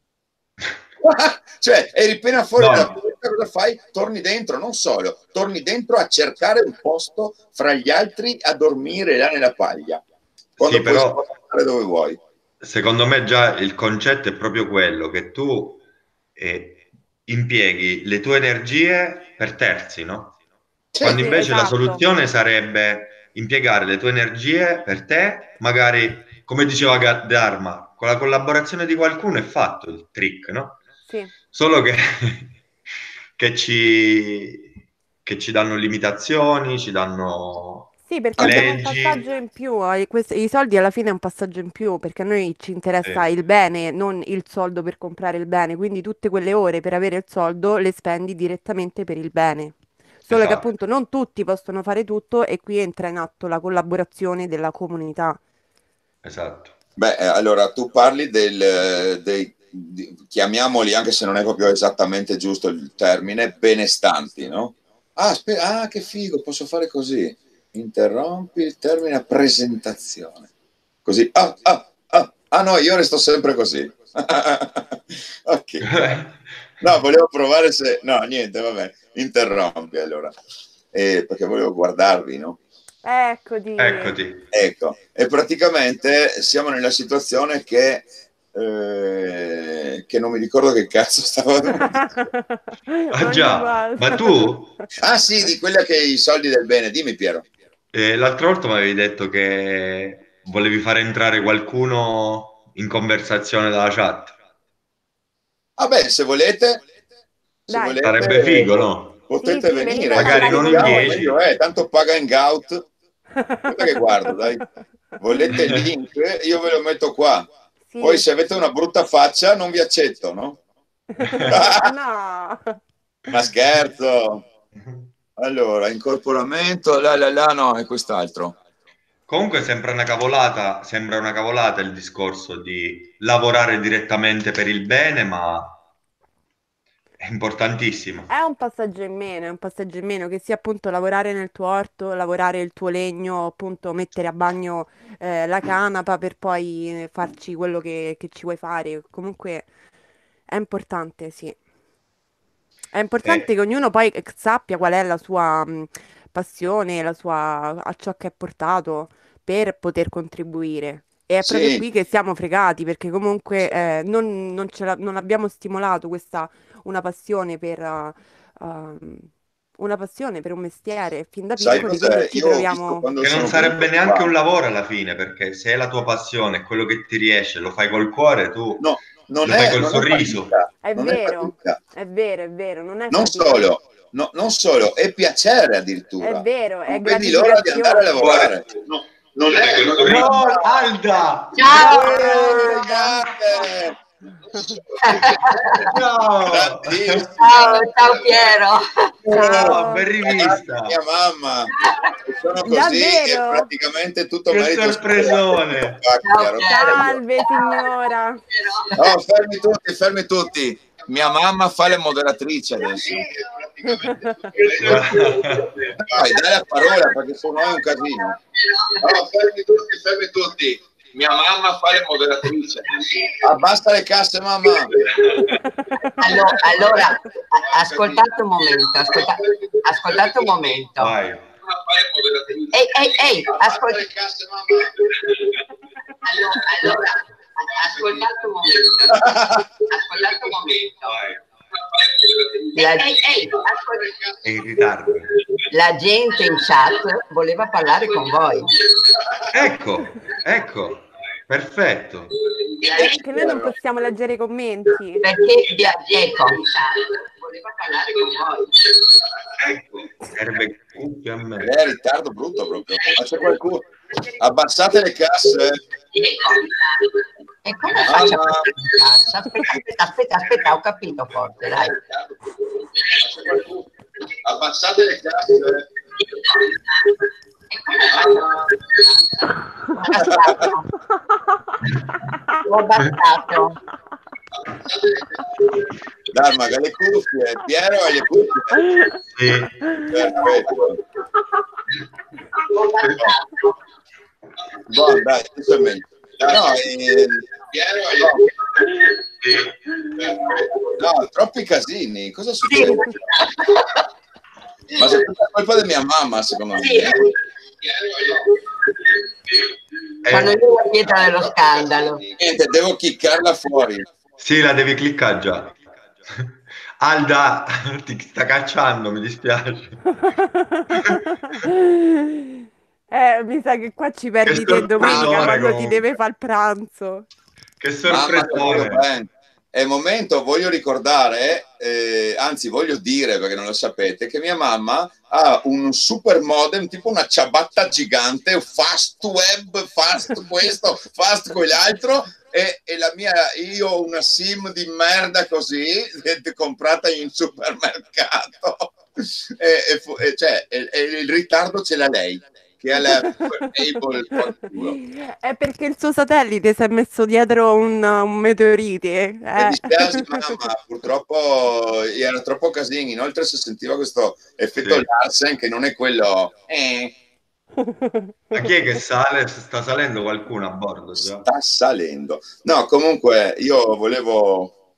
Cioè eri appena fuori No, dalla porta, cosa fai? Torni dentro, non solo, torni dentro a cercare un posto fra gli altri a dormire là nella paglia, sì, quando puoi però spostare dove vuoi. secondo me già il concetto è proprio quello, che tu eh, impieghi le tue energie per terzi, no? Quando Sì, sì, invece la esatto. soluzione sarebbe impiegare le tue energie per te, magari, come diceva Ga- Dharma, con la collaborazione di qualcuno è fatto il trick, no? Sì. Solo che, che ci, che ci danno limitazioni, ci danno Sì, perché abbiamo un leggi. passaggio in più. eh, quest- I soldi alla fine è un passaggio in più, perché a noi ci interessa Sì, il bene, non il soldo per comprare il bene. Quindi tutte quelle ore per avere il soldo le spendi direttamente per il bene. Solo che esatto, appunto non tutti possono fare tutto e qui entra in atto la collaborazione della comunità. esatto. beh, eh, allora tu parli del, eh, dei, di- chiamiamoli, anche se non è proprio esattamente giusto il termine, benestanti, no? Ah, spe- ah, che figo, posso fare così. Interrompi il termine a presentazione. Così, ah, ah, ah, ah no, io resto sempre così. Ok, cazzo. No, volevo provare se... No, niente, vabbè, interrompi allora. Eh, perché volevo guardarvi, no? Eccoti. Eccoti. Ecco, e praticamente siamo nella situazione che, eh, che non mi ricordo che cazzo stavo... Ah Ogni già, ma volta. tu Ah sì, di quella che i soldi del bene, dimmi Piero. eh, l'altra volta mi avevi detto che volevi fare entrare qualcuno in conversazione dalla chat. Vabbè, se volete, se Dai. Sarebbe volete figo, no? Sì, potete sì, venite a venire, ci Magari parlare non con in divertiamo, noi. meglio dieci. è, tanto paga in gout. Aspetta che guardo, dai. Volete il link? Io ve lo metto qua. Poi Sì. se avete una brutta faccia non vi accetto, no? No. Ma scherzo. Allora, incorporamento, la la la, no, è quest'altro. Comunque sembra una cavolata, sembra una cavolata il discorso di lavorare direttamente per il bene, ma è importantissimo. È un passaggio in meno, è un passaggio in meno, che sia appunto lavorare nel tuo orto, lavorare il tuo legno, appunto mettere a bagno eh, la canapa per poi eh, farci quello che, che ci vuoi fare. Comunque è importante, sì. È Eh, importante che ognuno poi sappia qual è la sua mh, passione, la sua, a ciò che è portato per poter contribuire. E è proprio Sì, qui che siamo fregati, perché comunque eh, non, non ce la- non abbiamo stimolato questa, una passione per, uh, um, una passione per un mestiere fin da sai piccoli, quindi cos'è? ci Io ho visto troviamo. quando che non sono sarebbe venuto neanche qua. un lavoro alla fine, perché se è la tua passione, quello che ti riesce, lo fai col cuore, tu No, non lo fai è, col non è sorriso. fatica, È non è vero, fatica. è vero, è vero, non è Non fatica, solo, no- non solo, è piacere è addirittura. vero, è Non vedi l'ora di andare a gratificazione. lavorare. No, non Lo fai è, col non è sorriso. una... Oh, Alda! Ciao! Ciao Eh, Alda! grande! Ciao! Grandissima! Ciao, ciao Piero. Ciao, ben Ciao! Ragazzi, rivista! mia mamma, e sono così e Davvero? praticamente tutto Che merito suo, questa sorpresone! pacchia, Ciao roba Piero. seria. Salve signora! Ciao. No, fermi tutti, fermi tutti. Mia mamma fa le moderatrici adesso. Guarda. Dai, dai la parola perché se no è un casino. No, fermi tutti, fermi tutti. Mia mamma fa le moderatrici. Abbassa le casse, mamma. Allora, allora, a- ascoltate un momento, ascolta- ascoltate un momento. Vai. Ehi, ehi, ehi, ascolta. Allora, allora, ascoltate un momento, ascoltate un momento. La, ehi, ehi, ascolta. È in ritardo. La gente in chat voleva parlare con voi. Ecco, ecco, perfetto. È che noi non possiamo leggere i commenti. Perché vi ha- ecco, voleva parlare con voi. Ecco, serve cuffia a me. È in ritardo brutto proprio. Ma c'è qualcuno? Abbassate le casse. E come faccio a Mamma. parlare in cassa? Aspetta, aspetta, aspetta, ho capito forse, dai. Abbassate le casse. Ho abbassato. Dai, magari le cuffie. Piero ha le cuffie. Sì. Perfetto. Buon, dai, questo è meglio. No, eh, Piero ha le No, troppi casini. Cosa succede? Ma è colpa di mia mamma, secondo me. Sì. Quando io la pietra dello scandalo. Niente, devo chiccarla fuori. Sì, la devi cliccare già. Alda, ti sta cacciando, mi dispiace. Eh, mi sa che qua ci perdi te domenica sorpresone, quando ti comunque. deve fare il pranzo. Che Mamma, te voglio sorpresone. bene. È il momento, voglio ricordare, eh, anzi voglio dire perché non lo sapete, che mia mamma ha un super modem, tipo una ciabatta gigante, fast web, fast questo, fast quell'altro, e, e la mia, io ho una SIM di merda così, comprata in supermercato, e, e, fu- e cioè, e, e il ritardo ce l'ha lei, che ha la super cable. È perché il suo satellite si è messo dietro un, un meteorite. Mi Eh. dispiace mamma, purtroppo era troppo casino, inoltre si sentiva questo effetto Sì. Larsen che non è quello eh, Ma chi è che sale? Sta salendo qualcuno a bordo già? sta salendo. No, comunque io volevo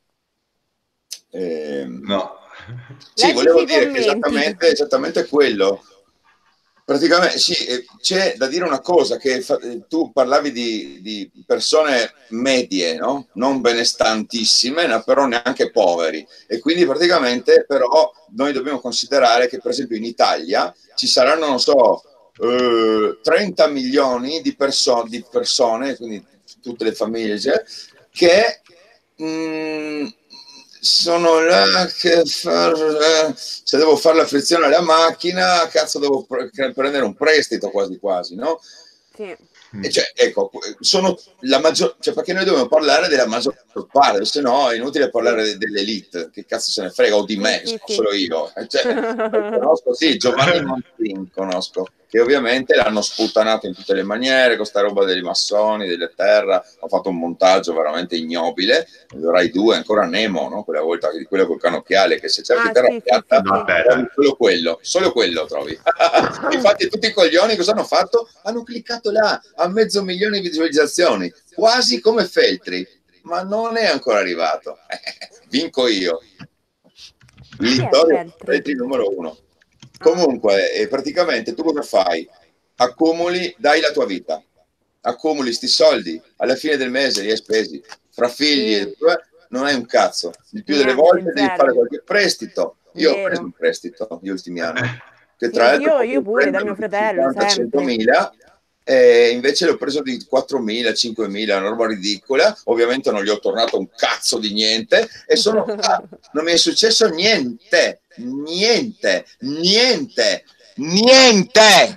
ehm, No. sì, Leggi volevo i dire che commenti. esattamente, esattamente quello. Praticamente sì, eh, c'è da dire una cosa, che fa- eh, tu parlavi di, di persone medie, no? Non benestantissime, no? Però neanche poveri. E quindi praticamente però noi dobbiamo considerare che per esempio in Italia ci saranno, non so, eh, trenta milioni di, perso- di persone, quindi tutte le famiglie, cioè, che mh, sono là che far, eh, se devo fare la frizione alla macchina, cazzo, devo pre- prendere un prestito quasi quasi, no? Sì. E cioè, ecco, sono la maggior, cioè, perché noi dobbiamo parlare della maggior parte, se no è inutile parlare de- dell'elite, che cazzo se ne frega, o di Sì, me, sì, sono sì. solo io. Cioè, conosco, sì, Giovanni Montin conosco. che ovviamente l'hanno sputtanato in tutte le maniere, con sta roba dei massoni, delle terra, ho fatto un montaggio veramente ignobile, Rai due, ancora Nemo, no? Quella volta, quello col canocchiale, che se cerchi Ah, terra sì, sì, piatta, sì, sì. Vabbè, trovi dai. solo quello, solo quello trovi. Infatti tutti i coglioni cosa hanno fatto? Hanno cliccato là, a mezzo milione di visualizzazioni, quasi come Feltri, ma non è ancora arrivato. Vinco io. Chi è Vittorio Feltri? Feltri numero uno. Ah, Comunque, eh, praticamente tu cosa fai? Accumuli, dai la tua vita, accumuli sti soldi, alla fine del mese li hai spesi, fra figli, sì, e non hai un cazzo. Il più delle niente, volte devi fare zero. qualche prestito. Io ho preso Vero. un prestito negli ultimi anni, che tra Sì, sì, l'altro io, io potevo pure, da mio prenderlo di fratello, cinquanta sempre. centomila, e invece l'ho preso di quattromila, cinquemila, una roba ridicola. Ovviamente non gli ho tornato un cazzo di niente e sono qua. Non mi è successo niente, niente, niente, niente,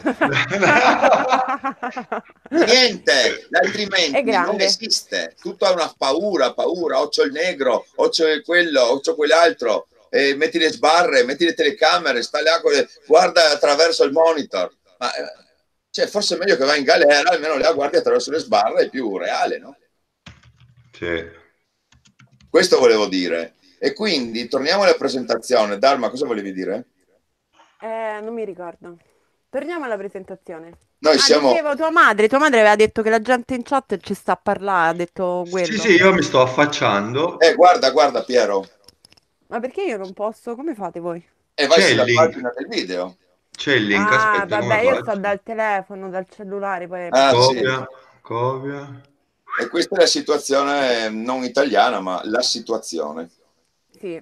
niente, È altrimenti non grande. esiste. Tutto ha una paura, paura, o c'ho il negro, o c'ho quello, o c'ho quell'altro. E metti le sbarre, metti le telecamere, sta là, con le... guarda attraverso il monitor. Ma, cioè, forse è meglio che vai in galera, almeno la guardi attraverso le sbarre, è più reale, no? Sì. Questo volevo dire. E quindi torniamo alla presentazione. Dharma, cosa volevi dire? Eh, non mi ricordo. Torniamo alla presentazione. Noi Ah, siamo... dicevo tua madre, tua madre aveva detto che la gente in chat ci sta a parlare, ha detto Sì, quello. sì, io mi sto affacciando. Eh, guarda, guarda Piero, Ma perché io non posso? Come fate voi? e vai C'è il sulla link, pagina del video. c'è il link, Ah, aspetta, come vabbè, io sto faccio? dal telefono, dal cellulare, poi... Ah, sì. Copia, copia. E questa è la situazione non italiana, ma la situazione. Sì.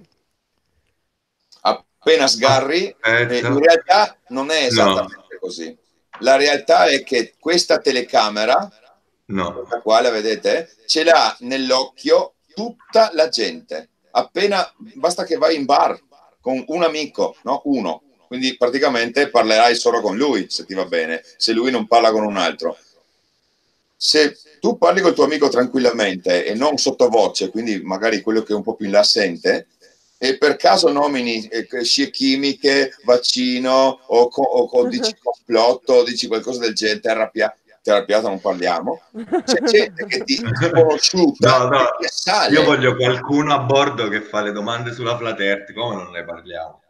Appena sgarri, eh, Aspetta. in realtà non è No, esattamente così. La realtà è che questa telecamera, no. questa qua la vedete, ce l'ha nell'occhio tutta la gente. Appena basta che vai in bar con un amico, no? Uno. Quindi praticamente parlerai solo con lui, se ti va bene, se lui non parla con un altro. Se tu parli col tuo amico tranquillamente e non sottovoce, quindi magari quello che è un po' più in là sente, e per caso nomini eh, scie chimiche, vaccino o, co- o, o dici complotto, o dici qualcosa del genere, terra, pia- terra piatta non parliamo, c'è gente che ti sconosciuta No, no, che ti assale. io voglio qualcuno a bordo che fa le domande sulla Flat Earth, come non ne parliamo?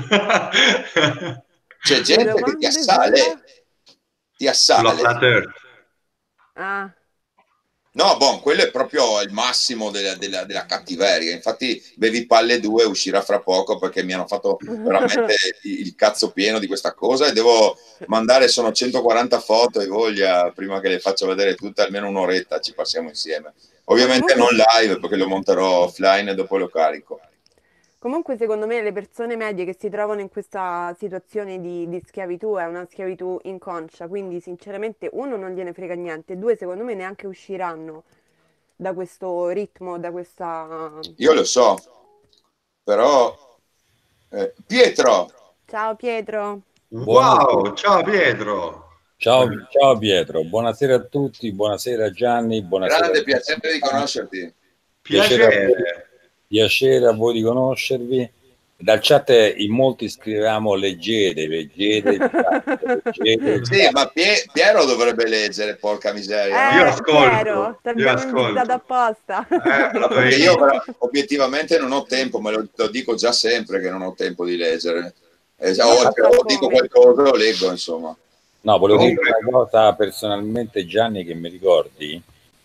C'è Le gente che ti domande assale, sulla... ti Sulla assale. Flat Earth. Ah, No, boh, quello è proprio il massimo della, della, della cattiveria. Infatti, Bevi Palle due uscirà fra poco perché mi hanno fatto veramente il cazzo pieno di questa cosa e devo mandare, sono centoquaranta foto e voglia, prima che le faccia vedere tutte, almeno un'oretta ci passiamo insieme. ma Ovviamente comunque, non live perché lo monterò offline e dopo lo carico. comunque secondo me le persone medie che si trovano in questa situazione di, di schiavitù è una schiavitù inconscia, quindi sinceramente uno non gliene frega niente, due secondo me neanche usciranno da questo ritmo, da questa... Io lo so, però... Eh, Pietro! Ciao Pietro! Wow, ciao Pietro. Ciao, ciao Pietro, buonasera a tutti, buonasera Gianni, buonasera Grande a piacere di conoscerti. piacere a voi, Piacere. piacere a voi di conoscervi. Dal chat in molti scriviamo leggete, leggete, leggete. Sì, ma Pie- Piero dovrebbe leggere, porca miseria, no? Io Eh, ascolto, Piero, ti io abbiamo invitato ascolto. apposta. Eh, lo Perché vedi? io obiettivamente non ho tempo, me lo, lo dico già sempre che non ho tempo di leggere. Eh, già, Io o, non so o dico come. qualcosa, lo leggo, insomma. No, volevo dire Comunque, una cosa personalmente Gianni che mi ricordi,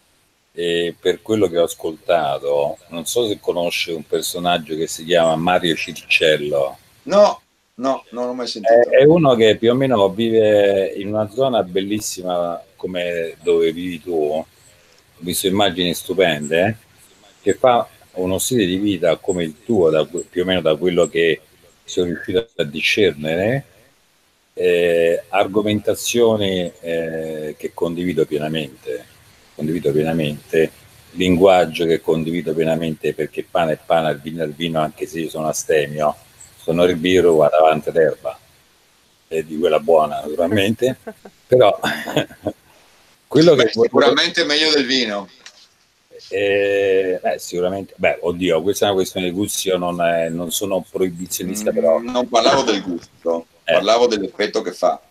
e per quello che ho ascoltato, non so se conosce un personaggio che si chiama Mario Circello. No, no, non l'ho mai sentito. È uno che più o meno vive in una zona bellissima come dove vivi tu, ho visto immagini stupende, eh, che fa uno stile di vita come il tuo, da, più o meno da quello che sono riuscito a discernere, eh, argomentazioni eh, che condivido pienamente, condivido pienamente, linguaggio che condivido pienamente perché pane è pane, il vino è il vino, anche se io sono astemio, sono il birro, vado avanti d'erba. E di quella buona naturalmente, però quello Beh, che volevo, sicuramente meglio del vino. eh, eh, sicuramente, beh, oddio, questa è una questione di gusti, io non, è, non sono proibizionista, però Mm, non parlavo del gusto, eh, parlavo dell'effetto che fa.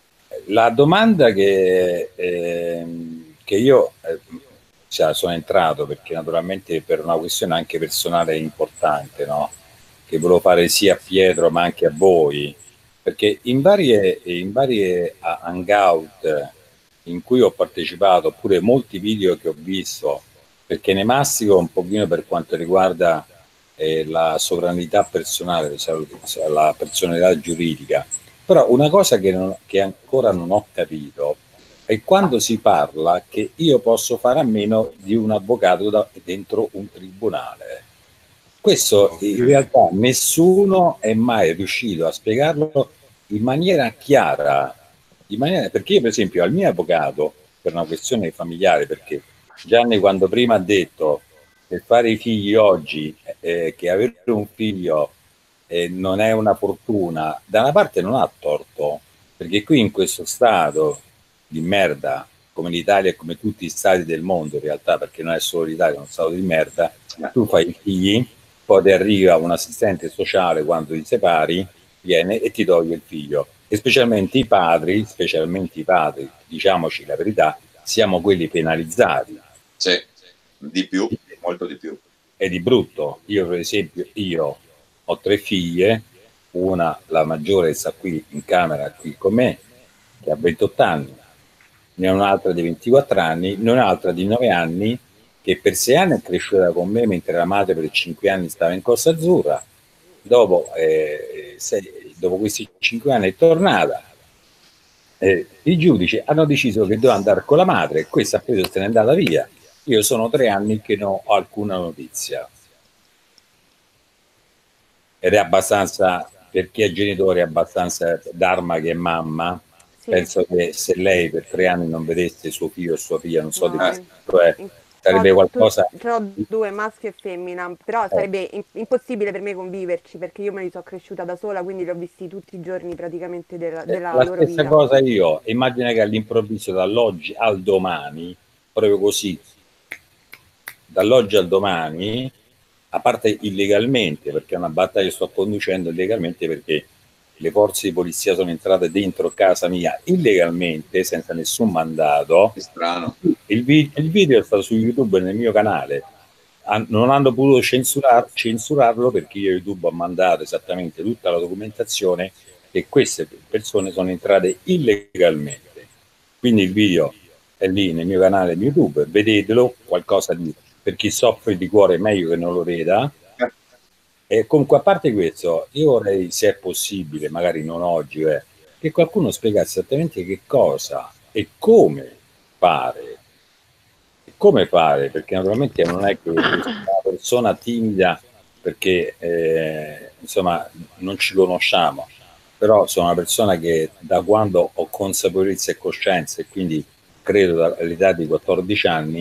la domanda che, eh, che io eh, cioè, sono entrato, perché naturalmente per una questione anche personale importante, no? Che volevo fare sia a Pietro ma anche a voi, perché in varie, in varie hangout in cui ho partecipato, oppure molti video che ho visto, perché ne mastico un pochino per quanto riguarda eh, la sovranità personale, cioè la personalità giuridica. Però una cosa che, non, che ancora non ho capito è quando si parla che io posso fare a meno di un avvocato da, dentro un tribunale. Questo in realtà nessuno è mai riuscito a spiegarlo in maniera chiara, in maniera, perché io per esempio al mio avvocato, per una questione familiare, perché Gianni quando prima ha detto per fare i figli oggi, eh, che avere un figlio eh, non è una fortuna, da una parte non ha torto, perché qui in questo stato di merda, come l'Italia e come tutti gli stati del mondo in realtà, perché non è solo l'Italia, è uno stato di merda, tu fai i figli, poi ti arriva un assistente sociale quando ti separi, viene e ti toglie il figlio. E specialmente i padri, specialmente i padri, diciamoci la verità, siamo quelli penalizzati. Sì, di più, molto di più. È di brutto. Io per esempio, io ho tre figlie, una, la maggiore, sta qui in camera qui con me, che ha ventotto anni, ne ho un'altra di ventiquattro anni, ne ho un'altra di nove anni, che per sei anni è cresciuta con me, mentre la madre per cinque anni stava in Costa Azzurra. Dopo, eh, sei, dopo questi cinque anni è tornata. Eh, I giudici hanno deciso che doveva andare con la madre, e questa ha preso e se n'è andata via. Io sono tre anni che non ho alcuna notizia. Ed è abbastanza, per chi è genitore, è abbastanza d'arma che è mamma. Sì. Penso che se lei per tre anni non vedesse suo figlio e sua figlia, non so no, di questo, eh, sarebbe qualcosa... Ho due maschio e femmina, però eh. sarebbe impossibile per me conviverci, perché io me li sono cresciuta da sola, quindi li ho visti tutti i giorni praticamente della, della La loro vita. La stessa cosa io, immagina che all'improvviso dall'oggi al domani, proprio così, dall'oggi al domani, a parte illegalmente, perché è una battaglia che sto conducendo illegalmente, perché le forze di polizia sono entrate dentro casa mia illegalmente, senza nessun mandato. È strano. Il, vi il video è stato su YouTube nel mio canale. Han non hanno potuto censurar censurarlo perché io YouTube ho mandato esattamente tutta la documentazione che queste persone sono entrate illegalmente. Quindi il video è lì nel mio canale YouTube, vedetelo, qualcosa di... per chi soffre di cuore è meglio che non lo veda. E comunque, a parte questo, io vorrei, se è possibile, magari non oggi, eh, che qualcuno spiegasse esattamente che cosa e come fare. E come fare, perché naturalmente non è che una persona timida, perché eh, insomma non ci conosciamo, però sono una persona che da quando ho consapevolezza e coscienza, e quindi credo dall'età di quattordici anni,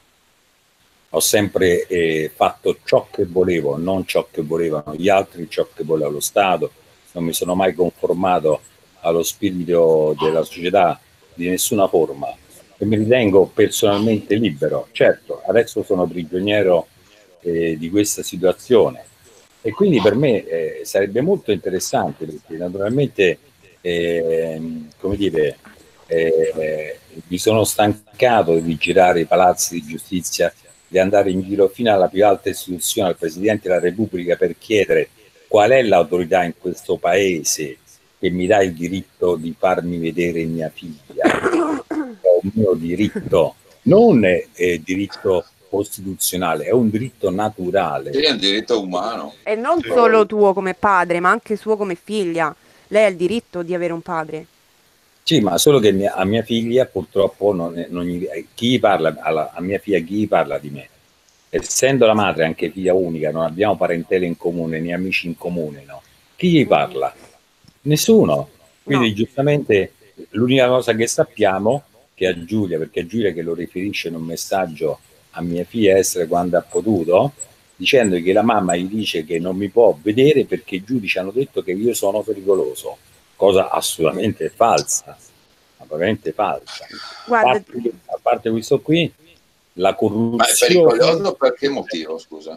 ho sempre eh, fatto ciò che volevo, non ciò che volevano gli altri, ciò che voleva lo Stato. Non mi sono mai conformato allo spirito della società di nessuna forma e mi ritengo personalmente libero. Certo, adesso sono prigioniero eh, di questa situazione e quindi per me eh, sarebbe molto interessante, perché naturalmente eh, come dire, eh, mi sono stancato di girare i palazzi di giustizia, di andare in giro fino alla più alta istituzione, al Presidente della Repubblica, per chiedere qual è l'autorità in questo paese che mi dà il diritto di farmi vedere mia figlia. È un mio diritto, non è, è diritto costituzionale, è un diritto naturale. Sì, è un diritto umano. E non sì. solo tuo come padre, ma anche suo come figlia. Lei ha il diritto di avere un padre. Sì, ma solo che mia, a mia figlia purtroppo non, non gli, chi parla alla, a mia figlia chi parla di me? Essendo la madre anche figlia unica, non abbiamo parentela in comune, né amici in comune, no? Chi gli parla? Nessuno. Quindi no. Giustamente l'unica cosa che sappiamo che a Giulia, perché è Giulia che lo riferisce in un messaggio a mia figlia Esther quando ha potuto, dicendo che la mamma gli dice che non mi può vedere perché i giudici hanno detto che io sono pericoloso. Cosa assolutamente falsa, assolutamente falsa. Guarda, a, parte, a parte questo qui, la corruzione... Ma è pericoloso per che motivo, scusa?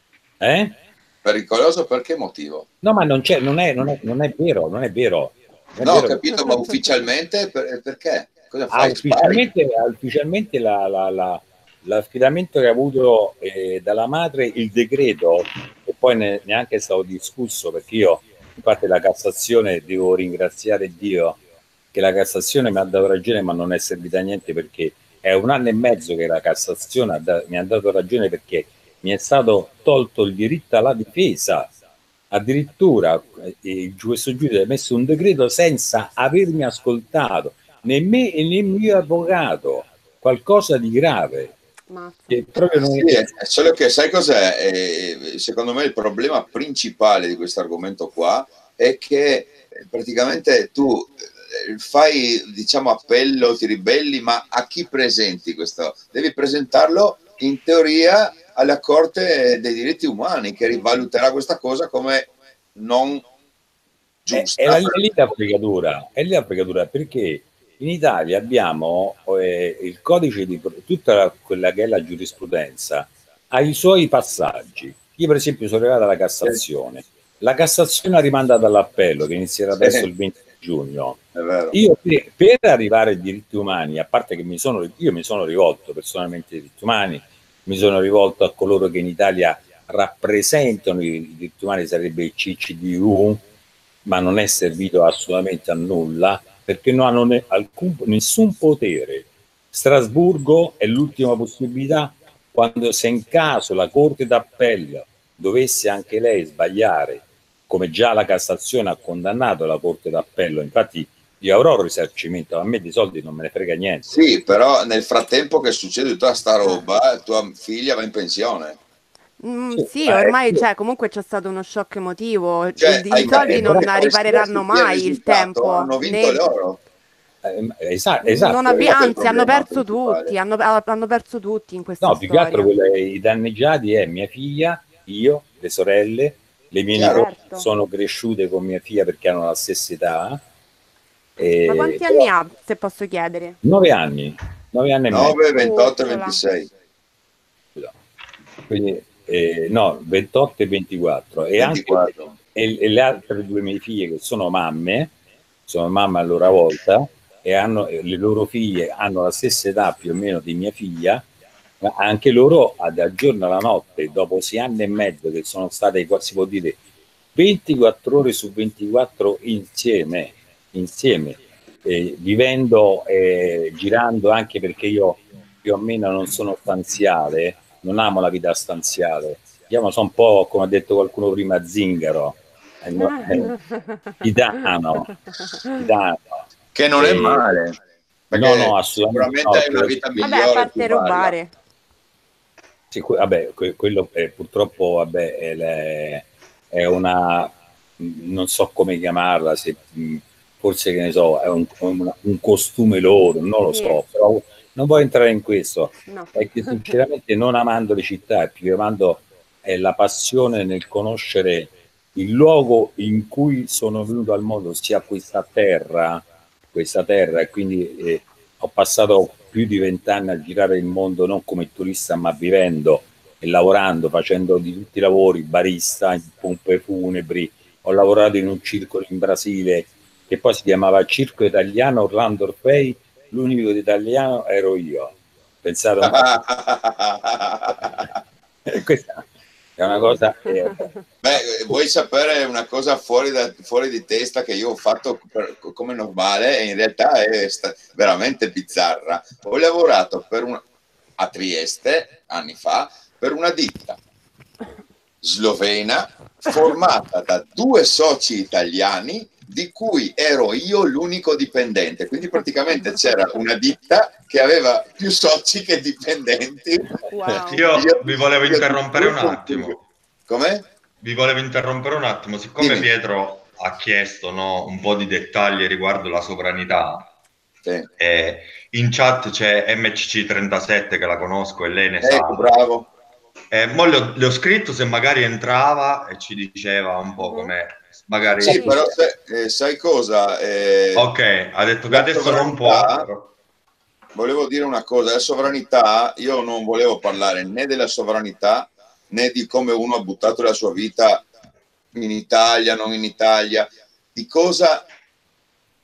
Eh? Pericoloso per che motivo? No, ma non c'è, non è, non è, non è vero, non è vero. No, ho capito, ma ufficialmente per, perché? Cosa fai? Ah, ufficialmente, ufficialmente la, la, la, l'affidamento che ha avuto eh, dalla madre il decreto, e poi ne, neanche è stato discusso, perché io, infatti, la Cassazione, devo ringraziare Dio che la Cassazione mi ha dato ragione, ma non è servita a niente, perché è un anno e mezzo che la Cassazione ha da, mi ha dato ragione, perché mi è stato tolto il diritto alla difesa. Addirittura eh, questo giudice ha messo un decreto senza avermi ascoltato, né me né il mio avvocato, qualcosa di grave. Che proprio non... Sì, è solo che sai cos'è? Eh, secondo me il problema principale di questo argomento qua è che praticamente tu fai, diciamo, appello, ti ribelli, ma a chi presenti questo? Devi presentarlo in teoria alla Corte dei diritti umani, che rivaluterà questa cosa come non giusta. È, è, è lì la fregatura, è lì la fregatura, perché in Italia abbiamo eh, il codice di tutta la, quella che è la giurisprudenza, ha i suoi passaggi. Io per esempio sono arrivato alla Cassazione, la Cassazione ha rimandato all'appello che inizierà adesso il venti giugno. Io per, per arrivare ai diritti umani, a parte che mi sono, io mi sono rivolto personalmente ai diritti umani, mi sono rivolto a coloro che in Italia rappresentano i diritti umani, sarebbe il C C D U, ma non è servito assolutamente a nulla, perché non hanno ne, alcun, nessun potere. Strasburgo è l'ultima possibilità, quando se in caso la Corte d'Appello dovesse anche lei sbagliare, come già la Cassazione ha condannato la Corte d'Appello, infatti io avrò risarcimento, ma a me di soldi non me ne frega niente. Sì, però nel frattempo che succede tutta sta roba, tua figlia va in pensione. Mm, sì, sì, ormai cioè, comunque c'è stato uno shock emotivo, cioè, i, i soldi non ripareranno mai il tempo. Hanno vinto né... loro. Eh, esatto, esatto. Non abbi- anzi, hanno perso tutti, hanno, hanno perso tutti in questa no, storia. più che altro quelle, i danneggiati è mia figlia, io, le sorelle, le mie nipoti certo. sono cresciute con mia figlia perché hanno la stessa età. E... Ma quanti anni però... ha, se posso chiedere? Nove anni. Nove anni e mezzo. nove, ventotto e ventisei. Quindi, eh, no, ventotto e ventiquattro. E ventiquattro. Anche, e, e le altre due mie figlie che sono mamme, sono mamme a loro volta, e hanno, le loro figlie hanno la stessa età più o meno di mia figlia, ma anche loro dal giorno alla notte, dopo sei anni e mezzo che sono state, si può dire, ventiquattro ore su ventiquattro insieme, insieme, eh, vivendo, eh, girando, anche perché io più o meno non sono stanziale, non amo la vita stanziale, diciamo, sono un po', come ha detto qualcuno prima, zingaro, eh, no, eh, titano, titano. Che non e... è male. No, no, assolutamente. Sicuramente hai no, una vita migliore. Vabbè, a parte rubare. Sì, vabbè, quello è, purtroppo vabbè, è, le, è una, non so come chiamarla, se, forse che ne so, è un, un, un costume loro, non lo so, sì. Però non voglio entrare in questo, no. È che sinceramente non amando le città, più amando è la passione nel conoscere il luogo in cui sono venuto al mondo, sia questa terra, questa terra, e quindi eh, ho passato più di vent'anni a girare il mondo non come turista, ma vivendo e lavorando, facendo di tutti i lavori, barista, in pompe funebri, ho lavorato in un circolo in Brasile che poi si chiamava Circo Italiano Orlando Orfei, l'unico italiano ero io. Pensate un po'. Questa è una cosa. Eh, Beh, vuoi sapere una cosa fuori, da, fuori di testa che io ho fatto per, come normale, e in realtà è veramente bizzarra. Ho lavorato per un, a Trieste anni fa per una ditta slovena formata da due soci italiani, di cui ero io l'unico dipendente. Quindi praticamente c'era una ditta che aveva più soci che dipendenti. Wow. Io, io vi volevo io interrompere un attimo. Come? Vi volevo interrompere un attimo, siccome Dimmi. Pietro ha chiesto, no, un po' di dettagli riguardo la sovranità. Sì. Eh, in chat c'è M C C trentasette che la conosco e lei ne ecco, sa. Bravo. Eh, mo le ho, le ho scritto se magari entrava e ci diceva un po' com'è. Magari... Sì, però se, eh, sai cosa? Eh, ok, ha detto che adesso non può. Però... Volevo dire una cosa, la sovranità, io non volevo parlare né della sovranità né di come uno ha buttato la sua vita in Italia, non in Italia, di cosa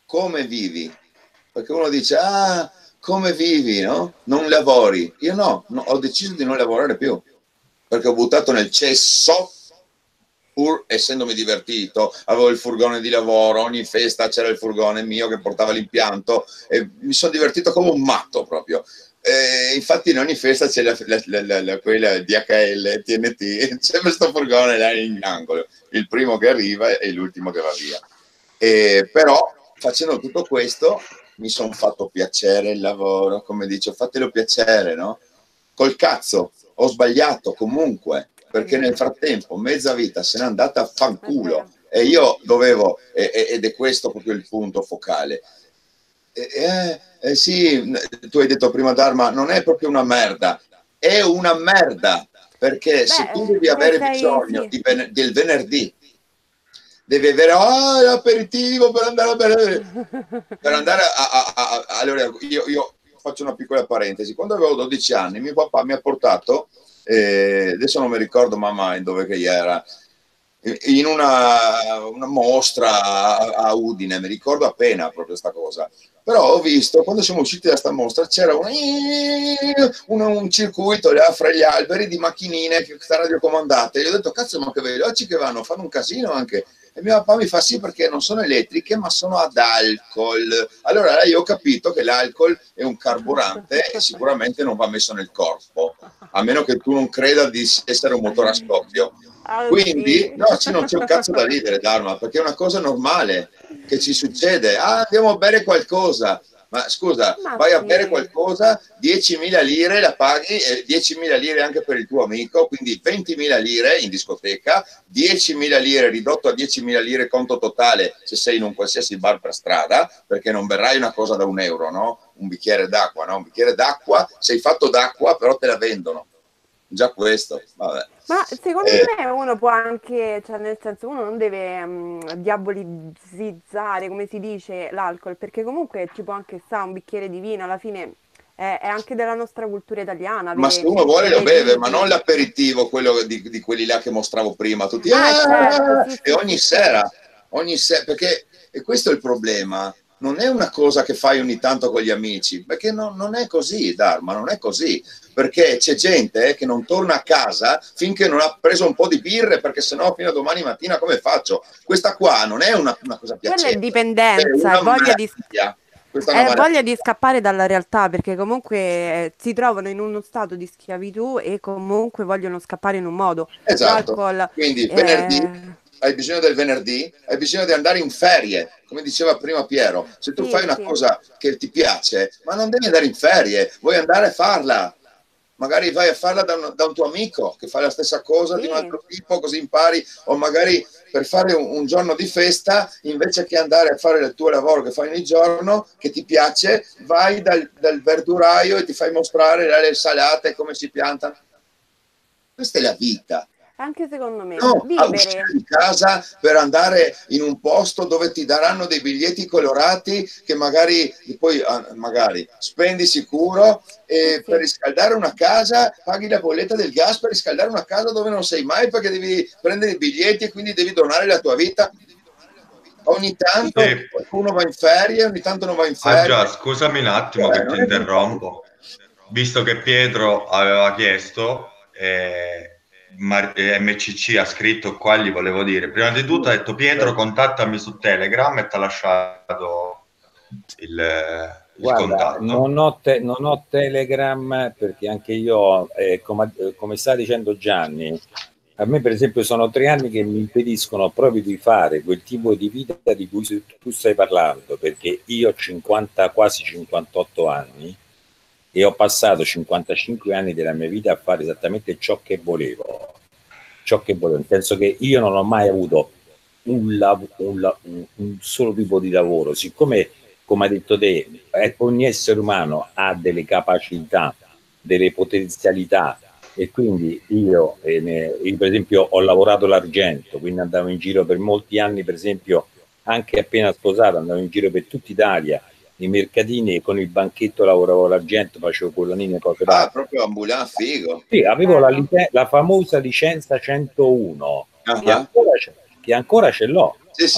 come vivi? Perché uno dice, ah, come vivi, no? Non lavori. Io no, no, ho deciso di non lavorare più, perché ho buttato nel cesso, pur essendomi divertito, avevo il furgone di lavoro, ogni festa c'era il furgone mio che portava l'impianto e mi sono divertito come un matto proprio. Eh, infatti in ogni festa c'è la, la, la, la, quella D H L, T N T, c'è questo furgone là in angolo, il primo che arriva e l'ultimo che va via. Eh, però facendo tutto questo mi sono fatto piacere il lavoro, come dice, fatelo piacere, no? Col cazzo, ho sbagliato comunque, perché nel frattempo mezza vita se n'è andata a fanculo e io dovevo, eh, ed è questo proprio il punto focale. Eh, eh, sì, tu hai detto prima Dharma, non è proprio una merda, è una merda, perché Beh, se tu devi avere sei, bisogno sì. di ven- del venerdì, devi avere oh, l'aperitivo per andare a bere, per andare a, a, a, a allora io, io faccio una piccola parentesi. Quando avevo dodici anni mio papà mi ha portato, eh, adesso non mi ricordo mamma in dove che era, in una, una mostra a, a Udine, mi ricordo appena proprio sta cosa. Però ho visto, quando siamo usciti da sta mostra, c'era un, un, un circuito là fra gli alberi di macchinine che sta radiocomandate. E io ho detto, cazzo, ma che veloci che vanno, fanno un casino anche. E mio papà mi fa, sì, perché non sono elettriche, ma sono ad alcol. Allora io ho capito che l'alcol è un carburante e sicuramente non va messo nel corpo, a meno che tu non creda di essere un motore a scoppio. Quindi, no, non c'è un cazzo da ridere, Dharma, perché è una cosa normale che ci succede. Ah, andiamo a bere qualcosa. Ma scusa, ma vai sì. a bere qualcosa, diecimila lire la paghi, e diecimila lire anche per il tuo amico, quindi ventimila lire in discoteca, diecimila lire ridotto a diecimila lire conto totale se sei in un qualsiasi bar per strada, perché non berrai una cosa da un euro, no? Un bicchiere d'acqua, no? Un bicchiere d'acqua, sei fatto d'acqua, però te la vendono. Già questo, vabbè. Ma secondo eh. me uno può anche, cioè nel senso uno non deve um, diabolizzare, come si dice, l'alcol, perché comunque ci può anche stare un bicchiere di vino, alla fine è, è anche della nostra cultura italiana. Ma se uno vuole lo beve, ma non l'aperitivo, quello di, di quelli là che mostravo prima, tutti ah, ah, certo, sì, e sì, ogni sì, sera, ogni sera, perché e questo è il problema. Non è una cosa che fai ogni tanto con gli amici, perché no, non è così, Dharma, non è così, perché c'è gente eh, che non torna a casa finché non ha preso un po' di birre, perché sennò fino a domani mattina come faccio? Questa qua non è una, una cosa piacevole. Quella è dipendenza, è, è voglia di... È voglia di scappare dalla realtà, perché comunque eh, si trovano in uno stato di schiavitù e comunque vogliono scappare in un modo. Esatto, L'alcol, quindi eh... venerdì hai bisogno del venerdì, hai bisogno di andare in ferie, come diceva prima Piero. Se tu sì, fai una sì. cosa che ti piace, ma non devi andare in ferie, vuoi andare a farla. Magari vai a farla da un, da un tuo amico che fa la stessa cosa sì. di un altro tipo, così impari, o magari per fare un, un giorno di festa, invece che andare a fare il tuo lavoro che fai ogni giorno, che ti piace, vai dal, dal verduraio e ti fai mostrare le salate, come si piantano. Questa è la vita. Anche secondo me, no, vivere. A uscire di casa per andare in un posto dove ti daranno dei biglietti colorati che magari poi magari spendi sicuro e sì. per riscaldare una casa paghi la bolletta del gas per riscaldare una casa dove non sei mai, perché devi prendere i biglietti e quindi devi donare la tua vita. Ogni tanto sì. qualcuno va in ferie, ogni tanto non va in ferie. Ah già, scusami un attimo eh, che ti interrompo, visto che Pietro aveva chiesto eh... M C C ha scritto qua, gli volevo dire, prima di tutto ha detto Pietro contattami su Telegram e ti ha lasciato il, il Guarda, contatto. Non ho, te, non ho Telegram perché anche io, eh, come, come sta dicendo Gianni, a me per esempio sono tre anni che mi impediscono proprio di fare quel tipo di vita di cui tu stai parlando, perché io ho cinquanta, quasi cinquantotto anni e ho passato cinquantacinque anni della mia vita a fare esattamente ciò che volevo, ciò che volevo, nel senso che io non ho mai avuto un, lav- un, la- un solo tipo di lavoro, siccome, come hai detto te, ogni essere umano ha delle capacità, delle potenzialità, e quindi io, eh, ne, io per esempio ho lavorato l'argento, quindi andavo in giro per molti anni, per esempio anche appena sposato andavo in giro per tutta Italia, i mercatini, con il banchetto lavoravo l'argento, facevo colonnine e cose ah varie. Proprio ambulant, figo. Sì, avevo la, la famosa licenza centouno uh-huh. che, ancora che ancora ce l'ho sì, sì.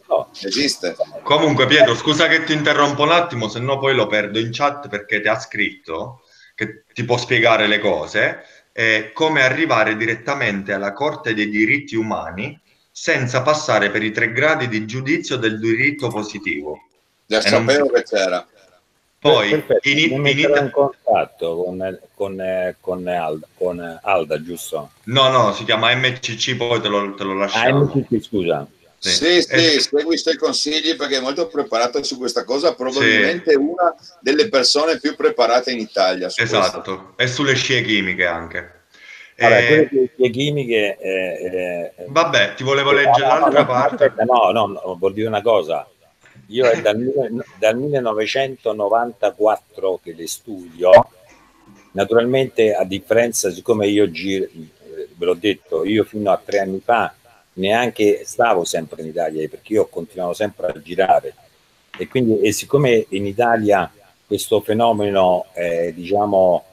no. Esiste. Comunque Pietro, scusa che ti interrompo un attimo, se no poi lo perdo in chat perché ti ha scritto che ti può spiegare le cose, eh, come arrivare direttamente alla Corte dei diritti umani senza passare per i tre gradi di giudizio del diritto positivo. Già E non- sapevo che c'era. Poi Perfetto, in, mi in metterò in Ita- contatto con, con, eh, con Alda, con Alda, giusto? no, no, si chiama M C C, poi te lo, te lo Ah, lasciamo. M C C, scusa. Sì, sì, Eh, segui i suoi consigli perché è molto preparato su questa cosa, probabilmente sì. una delle persone più preparate in Italia su questo. Esatto, e sulle scie chimiche anche. Vabbè, Eh, quelle di- di chimiche... eh, eh, vabbè, ti volevo eh, leggere no, no, l'altra no, parte. aspetta, no, no, no, vuol dire una cosa. Io è dal, mille- dal millenovecentonovantaquattro che le studio. Naturalmente, a differenza, siccome io giro, eh, ve l'ho detto, io fino a tre anni fa neanche stavo sempre in Italia, perché io continuavo sempre a girare. E quindi, e siccome in Italia questo fenomeno, eh, diciamo,